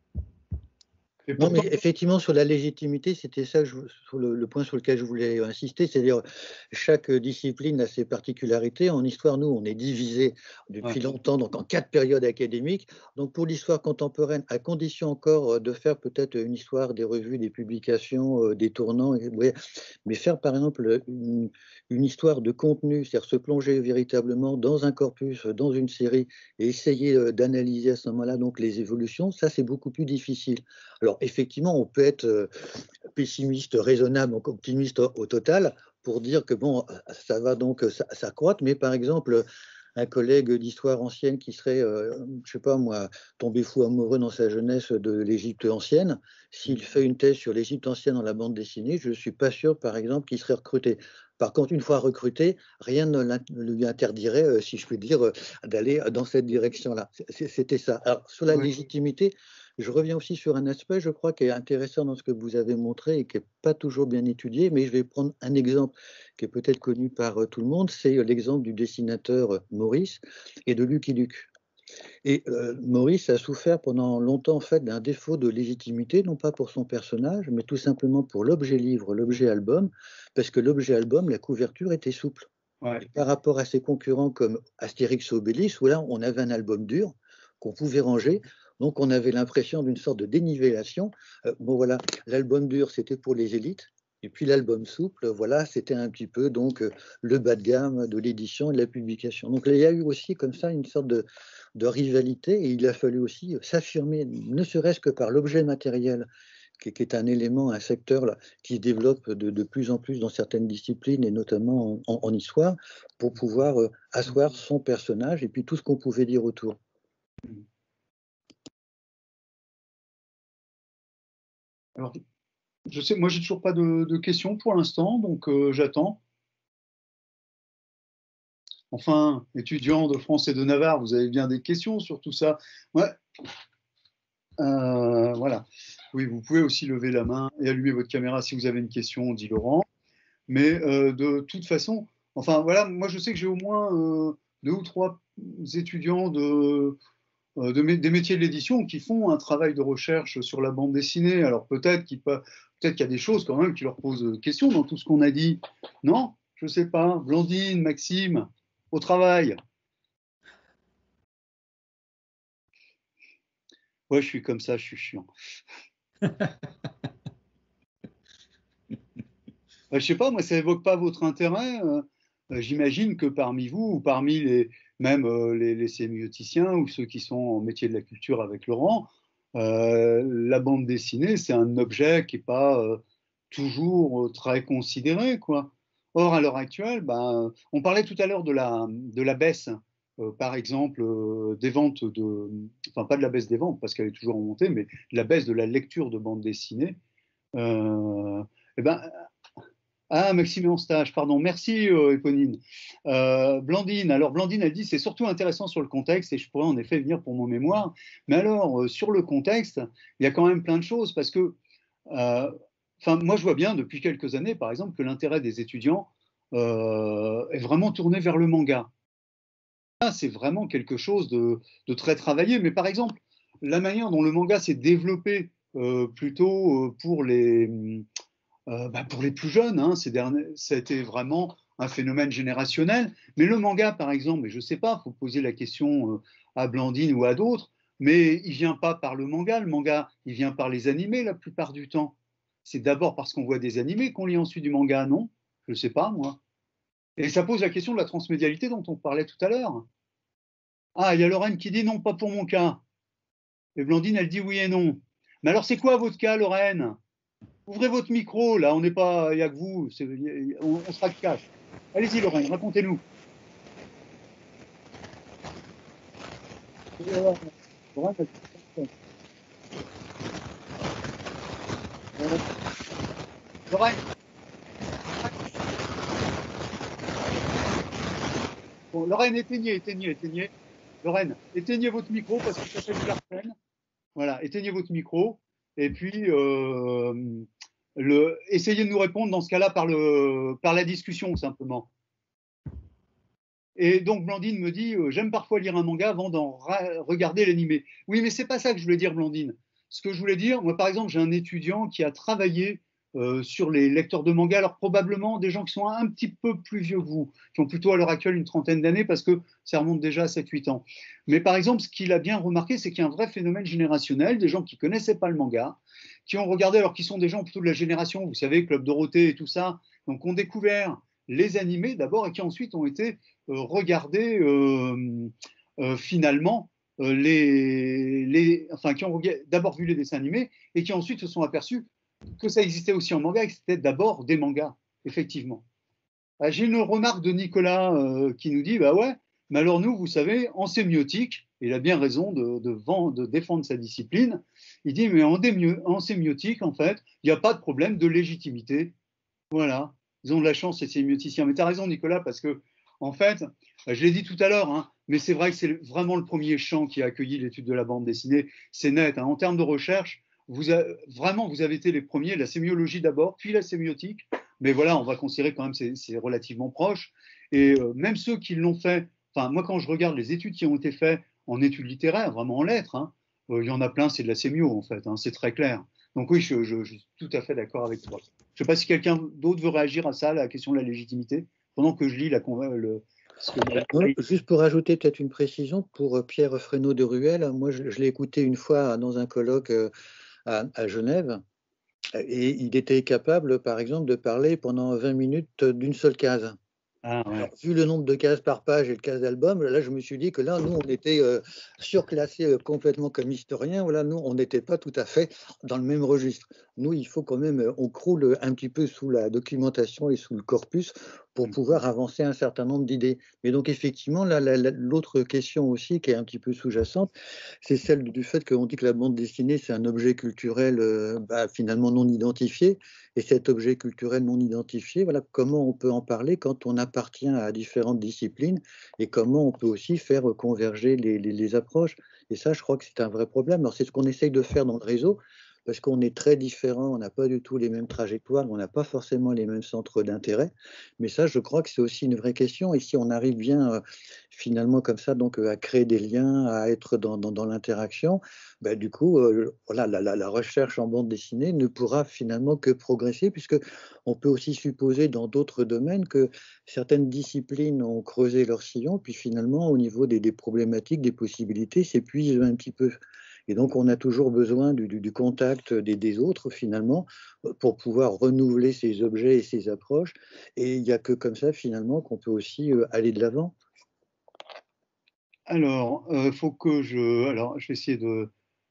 Et pourtant... Non, mais effectivement, sur la légitimité, c'était ça je, sur le, le point sur lequel je voulais insister, c'est-à-dire chaque discipline a ses particularités. En histoire, nous, on est divisé depuis ouais. longtemps donc en quatre périodes académiques. Donc pour l'histoire contemporaine, à condition encore de faire peut-être une histoire des revues, des publications, des tournants, ouais, mais faire par exemple une, une histoire de contenu, c'est-à-dire se plonger véritablement dans un corpus, dans une série, et essayer d'analyser à ce moment-là donc les évolutions, ça c'est beaucoup plus difficile. Alors effectivement, on peut être pessimiste, raisonnable, donc optimiste au, au total, pour dire que bon, ça va donc s'accroître, mais par exemple, un collègue d'histoire ancienne qui serait, euh, je sais pas moi, tombé fou amoureux dans sa jeunesse de l'Égypte ancienne, s'il fait une thèse sur l'Égypte ancienne dans la bande dessinée, je ne suis pas sûr, par exemple, qu'il serait recruté. Par contre, une fois recruté, rien ne lui interdirait, si je puis dire, d'aller dans cette direction-là. C'était ça. Alors, sur la légitimité, je reviens aussi sur un aspect, je crois, qui est intéressant dans ce que vous avez montré et qui n'est pas toujours bien étudié, mais je vais prendre un exemple qui est peut-être connu par euh, tout le monde, c'est euh, l'exemple du dessinateur euh, Maurice et de Lucky Luke. Et euh, Maurice a souffert pendant longtemps en fait d'un défaut de légitimité, non pas pour son personnage, mais tout simplement pour l'objet livre, l'objet album, parce que l'objet album, la couverture était souple. Ouais. Et par rapport à ses concurrents comme Astérix ou Obélix, où là on avait un album dur qu'on pouvait ranger, donc on avait l'impression d'une sorte de dénivellation. Euh, bon voilà, l'album dur c'était pour les élites. Et puis l'album souple, voilà, c'était un petit peu donc le bas de gamme de l'édition et de la publication. Donc il y a eu aussi comme ça une sorte de, de rivalité et il a fallu aussi s'affirmer, ne serait-ce que par l'objet matériel, qui, qui est un élément, un secteur là, qui se développe de, de plus en plus dans certaines disciplines et notamment en, en histoire, pour pouvoir euh, asseoir son personnage et puis tout ce qu'on pouvait dire autour. Alors, je sais, moi, j'ai toujours pas de, de questions pour l'instant, donc euh, j'attends. Enfin, étudiants de France et de Navarre, vous avez bien des questions sur tout ça. Ouais. Euh, voilà. Oui, vous pouvez aussi lever la main et allumer votre caméra si vous avez une question, dit Laurent. Mais euh, de toute façon, enfin voilà, moi je sais que j'ai au moins euh, deux ou trois étudiants de, euh, de des métiers de l'édition qui font un travail de recherche sur la bande dessinée. Alors peut-être qu'il peut, peut-être qu'il y a des choses quand même qui leur posent question dans tout ce qu'on a dit. Non, je sais pas. Blandine, Maxime, au travail. Ouais, je suis comme ça, je suis chiant. Je sais pas, moi, ça évoque pas votre intérêt. Euh, J'imagine que parmi vous, ou parmi les, même euh, les, les sémioticiens ou ceux qui sont en métier de la culture avec Laurent, euh, la bande dessinée, c'est un objet qui n'est pas euh, toujours euh, très considéré, quoi. Or, à l'heure actuelle, ben, on parlait tout à l'heure de la, de la baisse, euh, par exemple, euh, des ventes de, enfin pas de la baisse des ventes parce qu'elle est toujours en montée, mais de la baisse de la lecture de bande dessinée. Euh, eh ben, ah, Maxime est en stage, pardon. Merci, euh, Éponine. Euh, Blandine, alors Blandine, elle dit c'est surtout intéressant sur le contexte et je pourrais en effet venir pour mon mémoire. Mais alors, euh, sur le contexte, il y a quand même plein de choses parce que, euh, enfin, moi, je vois bien depuis quelques années, par exemple, que l'intérêt des étudiants euh, est vraiment tourné vers le manga. C'est vraiment quelque chose de, de, très travaillé. Mais par exemple, la manière dont le manga s'est développé euh, plutôt euh, pour les euh, bah pour les plus jeunes, hein, ces derniers, ça a été vraiment un phénomène générationnel. Mais le manga, par exemple, et je ne sais pas, il faut poser la question euh, à Blandine ou à d'autres, mais il ne vient pas par le manga. Le manga, il vient par les animés la plupart du temps. C'est d'abord parce qu'on voit des animés qu'on lit ensuite du manga, non? Je ne sais pas, moi. Et ça pose la question de la transmédialité dont on parlait tout à l'heure. Ah, il y a Lorraine qui dit non, pas pour mon cas. Et Blandine, elle dit oui et non. Mais alors, c'est quoi votre cas, Lorraine? Ouvrez votre micro, là, on n'est pas, il n'y a que vous, on, on sera de cash. Allez-y, Lorraine, racontez-nous. Lorraine. Bon, Lorraine, éteignez, éteignez, éteignez. Lorraine, éteignez votre micro parce que ça fait du larcène. Voilà, éteignez votre micro. Et puis, euh, le, essayez de nous répondre dans ce cas-là par, le, par la discussion, simplement. Et donc Blandine me dit euh, j'aime parfois lire un manga avant d'en regarder l'animé. Oui, mais c'est pas ça que je voulais dire, Blandine. Ce que je voulais dire, moi par exemple, j'ai un étudiant qui a travaillé euh, sur les lecteurs de manga, alors probablement des gens qui sont un petit peu plus vieux que vous, qui ont plutôt à l'heure actuelle une trentaine d'années parce que ça remonte déjà à sept huit ans. Mais par exemple, ce qu'il a bien remarqué, c'est qu'il y a un vrai phénomène générationnel, des gens qui connaissaient pas le manga, qui ont regardé, alors qu'ils sont des gens plutôt de la génération, vous savez, Club Dorothée et tout ça, donc ont découvert les animés d'abord et qui ensuite ont été euh, regardés euh, euh, finalement euh, les, les, enfin qui ont d'abord vu les dessins animés et qui ensuite se sont aperçus que ça existait aussi en manga et que c'était d'abord des mangas, effectivement. Ah, j'ai une remarque de Nicolas euh, qui nous dit bah ouais, mais alors nous, vous savez, en sémiotique, il a bien raison de, de, vendre, de défendre sa discipline, il dit mais en, démio, en sémiotique, en fait, il n'y a pas de problème de légitimité. Voilà. Ils ont de la chance, ces sémioticiens. Mais tu as raison, Nicolas, parce que, en fait, je l'ai dit tout à l'heure, hein, mais c'est vrai que c'est vraiment le premier champ qui a accueilli l'étude de la bande dessinée, c'est net. Hein. En termes de recherche, vous avez, vraiment, vous avez été les premiers, la sémiologie d'abord, puis la sémiotique, mais voilà, on va considérer quand même que c'est relativement proche. Et euh, même ceux qui l'ont fait, enfin, moi, quand je regarde les études qui ont été faites en études littéraires, vraiment en lettres, hein, euh, il y en a plein, c'est de la sémio, en fait, hein, c'est très clair. Donc oui, je, je, je suis tout à fait d'accord avec toi. Je ne sais pas si quelqu'un d'autre veut réagir à ça, la question de la légitimité, pendant que je lis la, le, ce que... Non, juste pour ajouter peut-être une précision, pour Pierre Fresneau de Ruel, moi je, je l'ai écouté une fois dans un colloque à, à Genève, et il était capable, par exemple, de parler pendant vingt minutes d'une seule case. Ah, ouais. Alors, vu le nombre de cases par page et le cases d'album, là, je me suis dit que là, nous, on était euh, surclassés euh, complètement comme historiens. Voilà, nous, on n'était pas tout à fait dans le même registre. Nous, il faut quand même, on croule un petit peu sous la documentation et sous le corpus pour pouvoir avancer un certain nombre d'idées. Mais donc, effectivement, là, l'autre question aussi qui est un petit peu sous-jacente, c'est celle du fait qu'on dit que la bande dessinée, c'est un objet culturel euh, bah, finalement non identifié. Et cet objet culturel non identifié, voilà, comment on peut en parler quand on appartient à différentes disciplines et comment on peut aussi faire converger les, les, les approches. Et ça, je crois que c'est un vrai problème. Alors, c'est ce qu'on essaye de faire dans le réseau, parce qu'on est très différents, on n'a pas du tout les mêmes trajectoires, on n'a pas forcément les mêmes centres d'intérêt. Mais ça, je crois que c'est aussi une vraie question. Et si on arrive bien, euh, finalement, comme ça, donc, à créer des liens, à être dans, dans, dans l'interaction, ben, du coup, euh, voilà, la, la, la recherche en bande dessinée ne pourra finalement que progresser, puisque on peut aussi supposer dans d'autres domaines que certaines disciplines ont creusé leur sillon, puis finalement, au niveau des, des problématiques, des possibilités, s'épuisent un petit peu. Et donc, on a toujours besoin du, du, du contact des, des autres, finalement, pour pouvoir renouveler ces objets et ces approches. Et il n'y a que comme ça, finalement, qu'on peut aussi aller de l'avant. Alors, il euh, faut que je... Alors, je vais essayer de...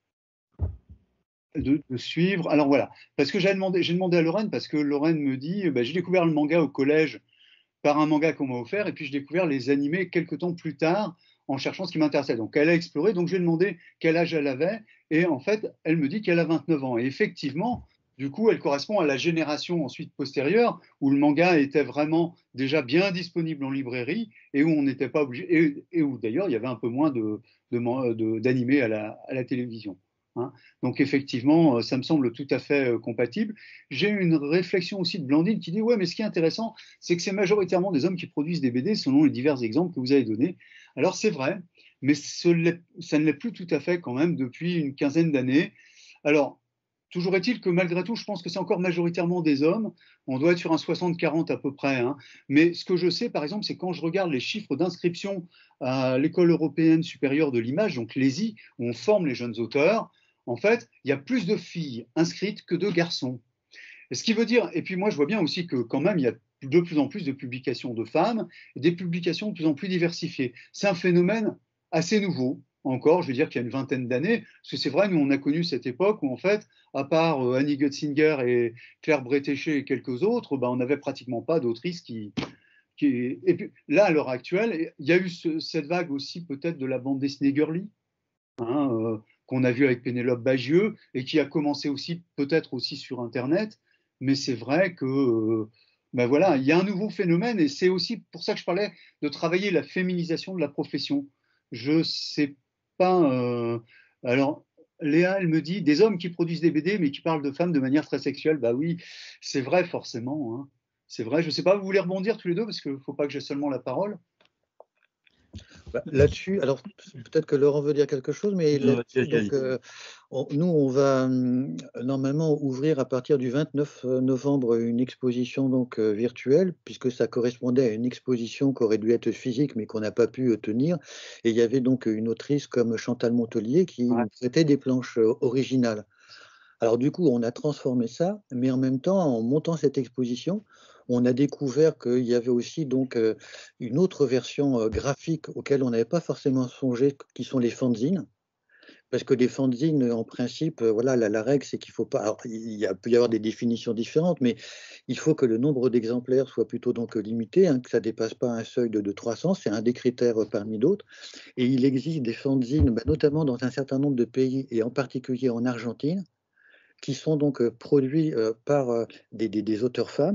De, de suivre. Alors voilà, parce que j'ai demandé, j'ai demandé à Lorraine, parce que Lorraine me dit, bah, j'ai découvert le manga au collège par un manga qu'on m'a offert, et puis j'ai découvert les animés quelques temps plus tard en cherchant ce qui m'intéressait. Donc elle a exploré, donc j'ai demandé quel âge elle avait, et en fait, elle me dit qu'elle a vingt-neuf ans. Et effectivement, du coup, elle correspond à la génération ensuite postérieure, où le manga était vraiment déjà bien disponible en librairie, et où on n'était pas obligé, et, et où d'ailleurs il y avait un peu moins de, de, de, d'animés à la, à la télévision. Hein. Donc effectivement, ça me semble tout à fait euh, compatible. J'ai une réflexion aussi de Blandine qui dit, ouais, mais ce qui est intéressant, c'est que c'est majoritairement des hommes qui produisent des B D selon les divers exemples que vous avez donnés. Alors c'est vrai, mais ce ça ne l'est plus tout à fait quand même depuis une quinzaine d'années. Alors, toujours est-il que malgré tout, je pense que c'est encore majoritairement des hommes. On doit être sur un soixante quarante à peu près. Hein. Mais ce que je sais, par exemple, c'est quand je regarde les chiffres d'inscription à l'École européenne supérieure de l'image, donc l'E S I, où on forme les jeunes auteurs, en fait, il y a plus de filles inscrites que de garçons. Et ce qui veut dire, et puis moi je vois bien aussi que quand même il y a de plus en plus de publications de femmes, et des publications de plus en plus diversifiées. C'est un phénomène assez nouveau, encore, je veux dire qu'il y a une vingtaine d'années, parce que c'est vrai, nous on a connu cette époque où en fait, à part euh, Annie Götzinger et Claire Bretéché et quelques autres, ben, on n'avait pratiquement pas d'autrices qui, qui... Et puis là, à l'heure actuelle, il y a eu ce, cette vague aussi peut-être de la bande dessinée girly, hein, euh, qu'on a vu avec Pénélope Bagieux, et qui a commencé aussi peut-être aussi sur Internet. Mais c'est vrai que euh, ben voilà, il y a un nouveau phénomène, et c'est aussi pour ça que je parlais de travailler la féminisation de la profession. Je sais pas. Euh, alors, Léa, elle me dit des hommes qui produisent des B D, mais qui parlent de femmes de manière très sexuelle. Bah oui, c'est vrai forcément. Hein. C'est vrai. Je sais pas, vous voulez rebondir tous les deux parce qu'il ne faut pas que j'ai seulement la parole. Bah, là-dessus, alors peut-être que Laurent veut dire quelque chose, mais Non, donc, euh, on, nous, on va euh, normalement ouvrir à partir du vingt-neuf novembre une exposition donc euh, virtuelle, puisque ça correspondait à une exposition qui aurait dû être physique, mais qu'on n'a pas pu euh, tenir. Et il y avait donc une autrice comme Chantal Montelier qui ouais. traitait des planches euh, originales. Alors du coup, on a transformé ça, mais en même temps, en montant cette exposition, on a découvert qu'il y avait aussi donc euh, une autre version euh, graphique auquel on n'avait pas forcément songé, qui sont les fanzines. Parce que les fanzines, en principe, euh, voilà, la, la règle, c'est qu'il faut pas. Alors, il y a, peut y avoir des définitions différentes, mais il faut que le nombre d'exemplaires soit plutôt donc limité, hein, que ça ne dépasse pas un seuil de, de trois cents. C'est un des critères euh, parmi d'autres. Et il existe des fanzines, bah, notamment dans un certain nombre de pays, et en particulier en Argentine, qui sont donc euh, produits euh, par euh, des, des, des auteurs femmes,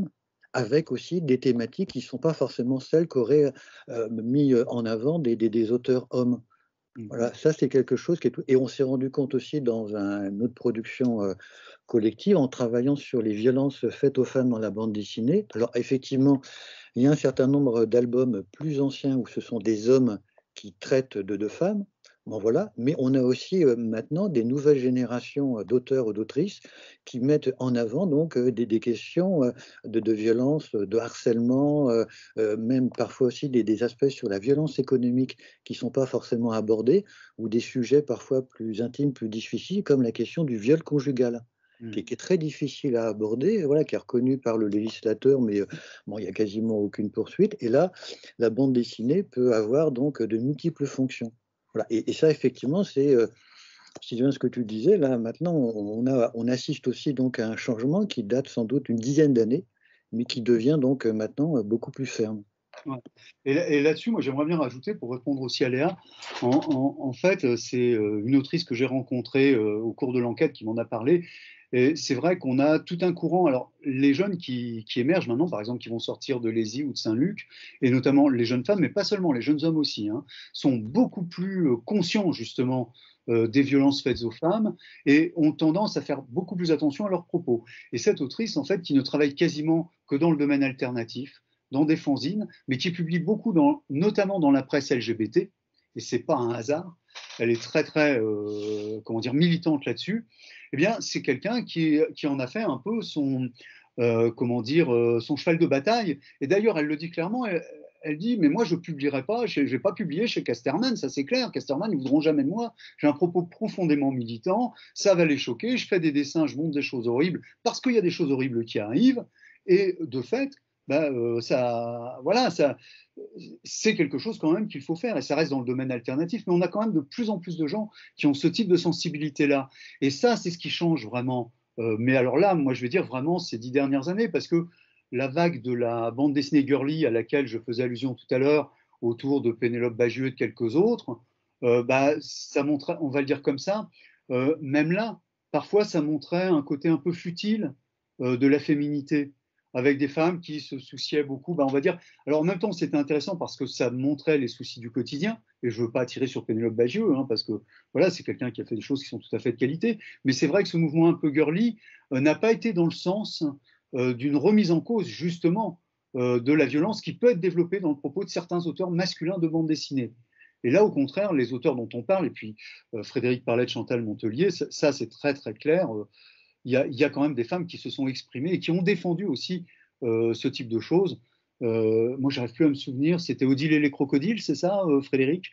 avec aussi des thématiques qui ne sont pas forcément celles qu'auraient euh, mis en avant des, des, des auteurs hommes. Voilà, ça c'est quelque chose qui est tout. Et on s'est rendu compte aussi dans un, une autre production euh, collective en travaillant sur les violences faites aux femmes dans la bande dessinée. Alors effectivement, il y a un certain nombre d'albums plus anciens où ce sont des hommes qui traitent de deux femmes. Bon, voilà. Mais on a aussi euh, maintenant des nouvelles générations d'auteurs ou d'autrices qui mettent en avant donc euh, des, des questions euh, de, de violence, de harcèlement, euh, euh, même parfois aussi des, des aspects sur la violence économique qui ne sont pas forcément abordés, ou des sujets parfois plus intimes, plus difficiles, comme la question du viol conjugal. Qui est, qui est très difficile à aborder, voilà, qui est reconnu par le législateur, mais euh, bon, il n'y a quasiment aucune poursuite. Et là, la bande dessinée peut avoir donc de multiples fonctions. Voilà. Et, et ça, effectivement, c'est, euh, si tu veux ce que tu disais, là, maintenant, on, a, on assiste aussi donc à un changement qui date sans doute une dizaine d'années, mais qui devient donc maintenant beaucoup plus ferme. Ouais. Et, et là-dessus, moi, j'aimerais bien rajouter, pour répondre aussi à Léa, en, en, en fait, c'est une autrice que j'ai rencontrée euh, au cours de l'enquête qui m'en a parlé. Et c'est vrai qu'on a tout un courant. Alors, les jeunes qui, qui émergent maintenant, par exemple, qui vont sortir de Lézy ou de Saint-Luc, et notamment les jeunes femmes, mais pas seulement, les jeunes hommes aussi, hein, sont beaucoup plus conscients, justement, euh, des violences faites aux femmes et ont tendance à faire beaucoup plus attention à leurs propos. Et cette autrice, en fait, qui ne travaille quasiment que dans le domaine alternatif, dans des fanzines, mais qui publie beaucoup, dans, notamment dans la presse L G B T, et c'est pas un hasard, elle est très très euh, comment dire, militante là-dessus, eh bien c'est quelqu'un qui, qui en a fait un peu son, euh, comment dire, euh, son cheval de bataille, et d'ailleurs elle le dit clairement, elle, elle dit mais moi je ne publierai pas, je ne vais pas publier chez Casterman, ça c'est clair, Casterman ils ne voudront jamais de moi, j'ai un propos profondément militant, ça va les choquer, je fais des dessins, je montre des choses horribles, parce qu'il y a des choses horribles qui arrivent, et de fait, ben, euh, ça, voilà, ça, c'est quelque chose quand même qu'il faut faire et ça reste dans le domaine alternatif, mais on a quand même de plus en plus de gens qui ont ce type de sensibilité-là. Et ça, c'est ce qui change vraiment. Euh, mais alors là, moi, je vais dire vraiment ces dix dernières années, parce que la vague de la bande dessinée girly à laquelle je faisais allusion tout à l'heure, autour de Pénélope Bagieux et de quelques autres, euh, bah, ça montrait, on va le dire comme ça, euh, même là, parfois, ça montrait un côté un peu futile euh, de la féminité, avec des femmes qui se souciaient beaucoup, bah on va dire. Alors en même temps, c'était intéressant parce que ça montrait les soucis du quotidien, et je ne veux pas tirer sur Pénélope Bagieux, hein, parce que voilà, c'est quelqu'un qui a fait des choses qui sont tout à fait de qualité, mais c'est vrai que ce mouvement un peu girly euh, n'a pas été dans le sens euh, d'une remise en cause, justement, euh, de la violence qui peut être développée dans le propos de certains auteurs masculins de bande dessinée. Et là, au contraire, les auteurs dont on parle, et puis euh, Frédéric parlait de Chantal Montelier, ça, ça c'est très très clair. Euh, Il y, a, il y a quand même des femmes qui se sont exprimées et qui ont défendu aussi euh, ce type de choses. Euh, moi, j'arrive plus à me souvenir, c'était Odile et les crocodiles, c'est ça, euh, Frédéric,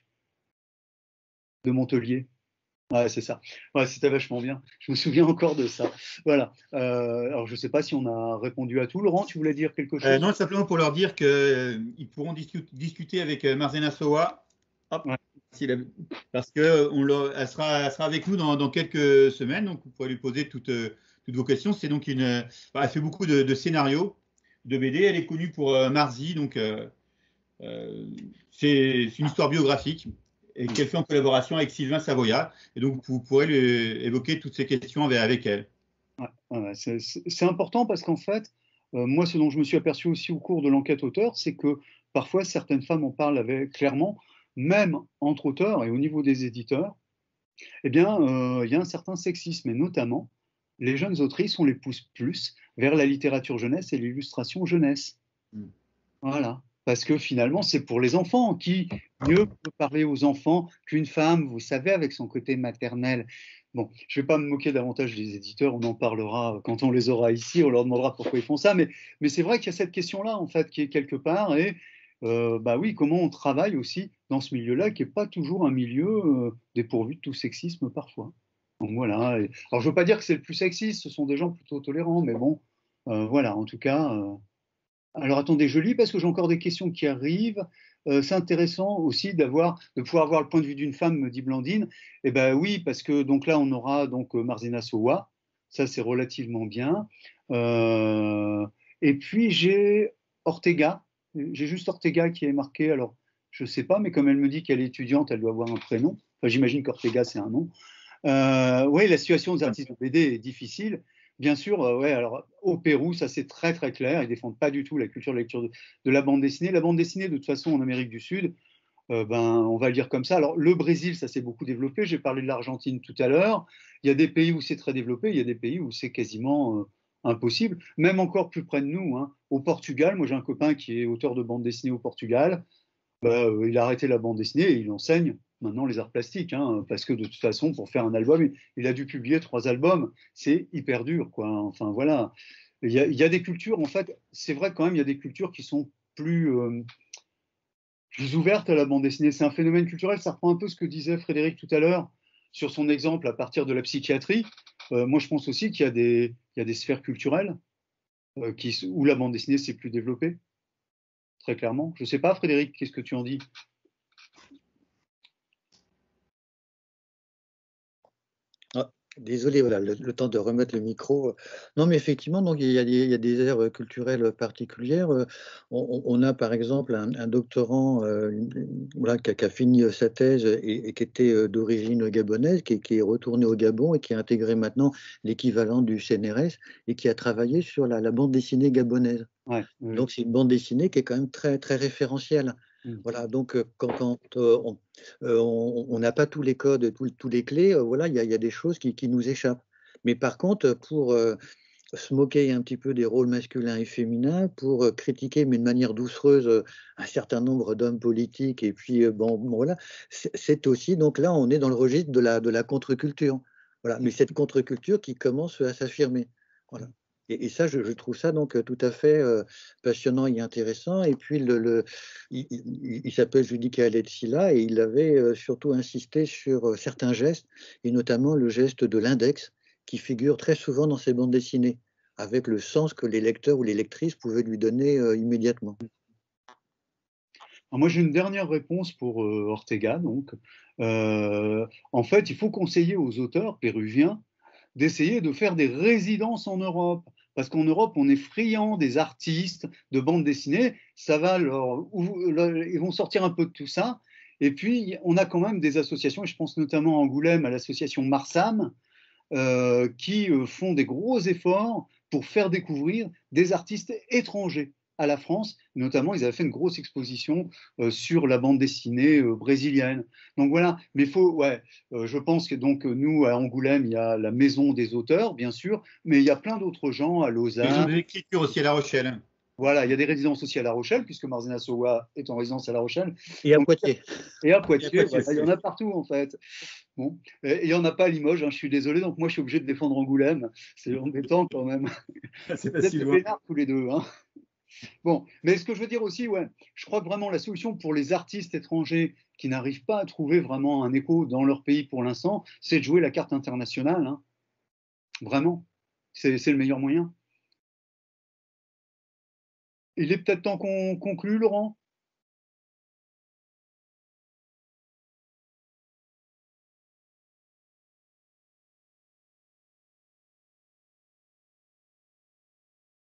de Montelier? Ouais, c'est ça. Ouais, c'était vachement bien. Je me souviens encore de ça. Voilà. Euh, alors, je ne sais pas si on a répondu à tout. Laurent, tu voulais dire quelque chose? euh, Non, simplement pour leur dire qu'ils euh, pourront discu discuter avec euh, Marzena Sowa. Hop. Ouais. Parce qu'elle sera, elle sera avec nous dans, dans quelques semaines, donc vous pourrez lui poser toutes, toutes vos questions. C'est donc une, elle fait beaucoup de, de scénarios, de B D. Elle est connue pour euh, Marzi, donc euh, euh, c'est une histoire biographique et qu'elle fait en collaboration avec Sylvain Savoyard. Et donc vous pourrez lui évoquer toutes ces questions avec, avec elle. Ouais, ouais, c'est important parce qu'en fait, euh, moi, ce dont je me suis aperçu aussi au cours de l'enquête auteur, c'est que parfois certaines femmes en parlent avec, clairement, même entre auteurs et au niveau des éditeurs, eh bien, euh, il y a un certain sexisme, et notamment, les jeunes autrices, on les pousse plus vers la littérature jeunesse et l'illustration jeunesse. Mm. Voilà. Parce que finalement, c'est pour les enfants. Qui mieux peut parler aux enfants qu'une femme, vous savez, avec son côté maternel. Bon, je ne vais pas me moquer davantage des éditeurs, on en parlera quand on les aura ici, on leur demandera pourquoi ils font ça, mais, mais c'est vrai qu'il y a cette question-là, en fait, qui est quelque part, et euh, bah oui, comment on travaille aussi dans ce milieu-là, qui n'est pas toujours un milieu euh, dépourvu de tout sexisme parfois. Donc voilà. Et, alors je ne veux pas dire que c'est le plus sexiste, ce sont des gens plutôt tolérants, mais bon, euh, voilà, en tout cas. Euh... Alors attendez, je lis parce que j'ai encore des questions qui arrivent. Euh, c'est intéressant aussi d'avoir, de pouvoir avoir le point de vue d'une femme, me dit Blandine. Eh ben oui, parce que donc là on aura donc Marzena Sowa, ça c'est relativement bien. Euh, et puis j'ai Ortega. J'ai juste Ortega qui est marqué, alors je ne sais pas, mais comme elle me dit qu'elle est étudiante, elle doit avoir un prénom. Enfin, j'imagine qu'Ortega, c'est un nom. Euh, oui, la situation des artistes de B D est difficile. bien sûr, euh, ouais, alors au Pérou, ça c'est très très clair, ils défendent pas du tout la culture de lecture de, de la bande dessinée. La bande dessinée, de toute façon, en Amérique du Sud, euh, ben, on va le dire comme ça. Alors, le Brésil, ça s'est beaucoup développé. J'ai parlé de l'Argentine tout à l'heure. Il y a des pays où c'est très développé, il y a des pays où c'est quasiment euh, impossible. Même encore plus près de nous, hein. Au Portugal, moi j'ai un copain qui est auteur de bande dessinée au Portugal. Ben, euh, il a arrêté la bande dessinée et il enseigne maintenant les arts plastiques, hein, parce que de toute façon, pour faire un album, il a dû publier trois albums. C'est hyper dur, quoi. Enfin, voilà. Il y a, il y a des cultures, en fait, c'est vrai quand même, il y a des cultures qui sont plus, euh, plus ouvertes à la bande dessinée. C'est un phénomène culturel, ça reprend un peu ce que disait Frédéric tout à l'heure sur son exemple à partir de la psychiatrie. Euh, moi, je pense aussi qu'il y a des, il y a des sphères culturelles euh, qui, où la bande dessinée s'est plus développée, très clairement. Je ne sais pas, Frédéric, qu'est-ce que tu en dis? Ah, désolé, voilà, le, le temps de remettre le micro. Non, mais effectivement, donc, il y a des, il y a des aires culturelles particulières. Euh, On, on a par exemple un, un doctorant euh, une- voilà, qui a, qui a fini sa thèse et, et qui était euh, d'origine gabonaise, qui, est- qui est retourné au Gabon et qui a intégré maintenant l'équivalent du C N R S et qui a travaillé sur la, la bande dessinée gabonaise. Ouais, oui. Donc, c'est une bande dessinée qui est quand même très, très référentielle. Mm. Voilà, donc euh, quand, quand, euh, on euh, on on n'a pas tous les codes, tous, tous les clés, euh, voilà, il y, a il y a des choses qui, qui nous échappent. Mais par contre, pour euh, se moquer un petit peu des rôles masculins et féminins, pour euh, critiquer, mais de manière doucereuse, euh, un certain nombre d'hommes politiques, et puis, euh, bon, bon, voilà, c'est c'est aussi, donc là, on est dans le registre de la, de la contre-culture. Voilà, mais cette contre-culture qui commence à s'affirmer. Voilà. Et, et ça, je, je trouve ça donc euh, tout à fait euh, passionnant et intéressant. Et puis, le, le- il, il- il s'appelle Judy Khaled-Silla et il avait euh, surtout insisté sur euh, certains gestes, et notamment le geste de l'index, qui figure très souvent dans ses bandes dessinées, avec le sens que les lecteurs ou les lectrices pouvaient lui donner euh, immédiatement. Alors moi, j'ai une dernière réponse pour euh, Ortega. Donc, Euh, en fait, il faut conseiller aux auteurs péruviens d'essayer de faire des résidences en Europe. Parce qu'en Europe, on est friand des artistes de bande dessinée. Ça va leur, ils vont sortir un peu de tout ça. Et puis, on a quand même des associations, et je pense notamment à Angoulême, à l'association Marsam, euh, qui euh, font des gros efforts pour faire découvrir des artistes étrangers à la France. Notamment, ils avaient fait une grosse exposition euh, sur la bande dessinée euh, brésilienne. Donc voilà, mais il faut, ouais, euh, je pense que donc nous, à Angoulême, il y a la maison des auteurs, bien sûr, mais il y a plein d'autres gens à Maison Lausanne. de l'écriture aussi à La Rochelle. Voilà, il y a des résidences aussi à La Rochelle, puisque Marzena Sowa est en résidence à La Rochelle. Et à Donc, Poitiers. et à Et à Poitiers, Poitiers voilà, il y en aussi. a partout en fait. Bon, et il n'y en a pas à Limoges, hein, je suis désolé, donc moi je suis obligé de défendre Angoulême. C'est embêtant quand même. C'est pas Vous si êtes loin. peinards tous les deux. Hein. Bon, mais ce que je veux dire aussi, ouais, je crois que vraiment la solution pour les artistes étrangers qui n'arrivent pas à trouver vraiment un écho dans leur pays pour l'instant, c'est de jouer la carte internationale. Hein. Vraiment, c'est le meilleur moyen. Il est peut-être temps qu'on conclue, Laurent?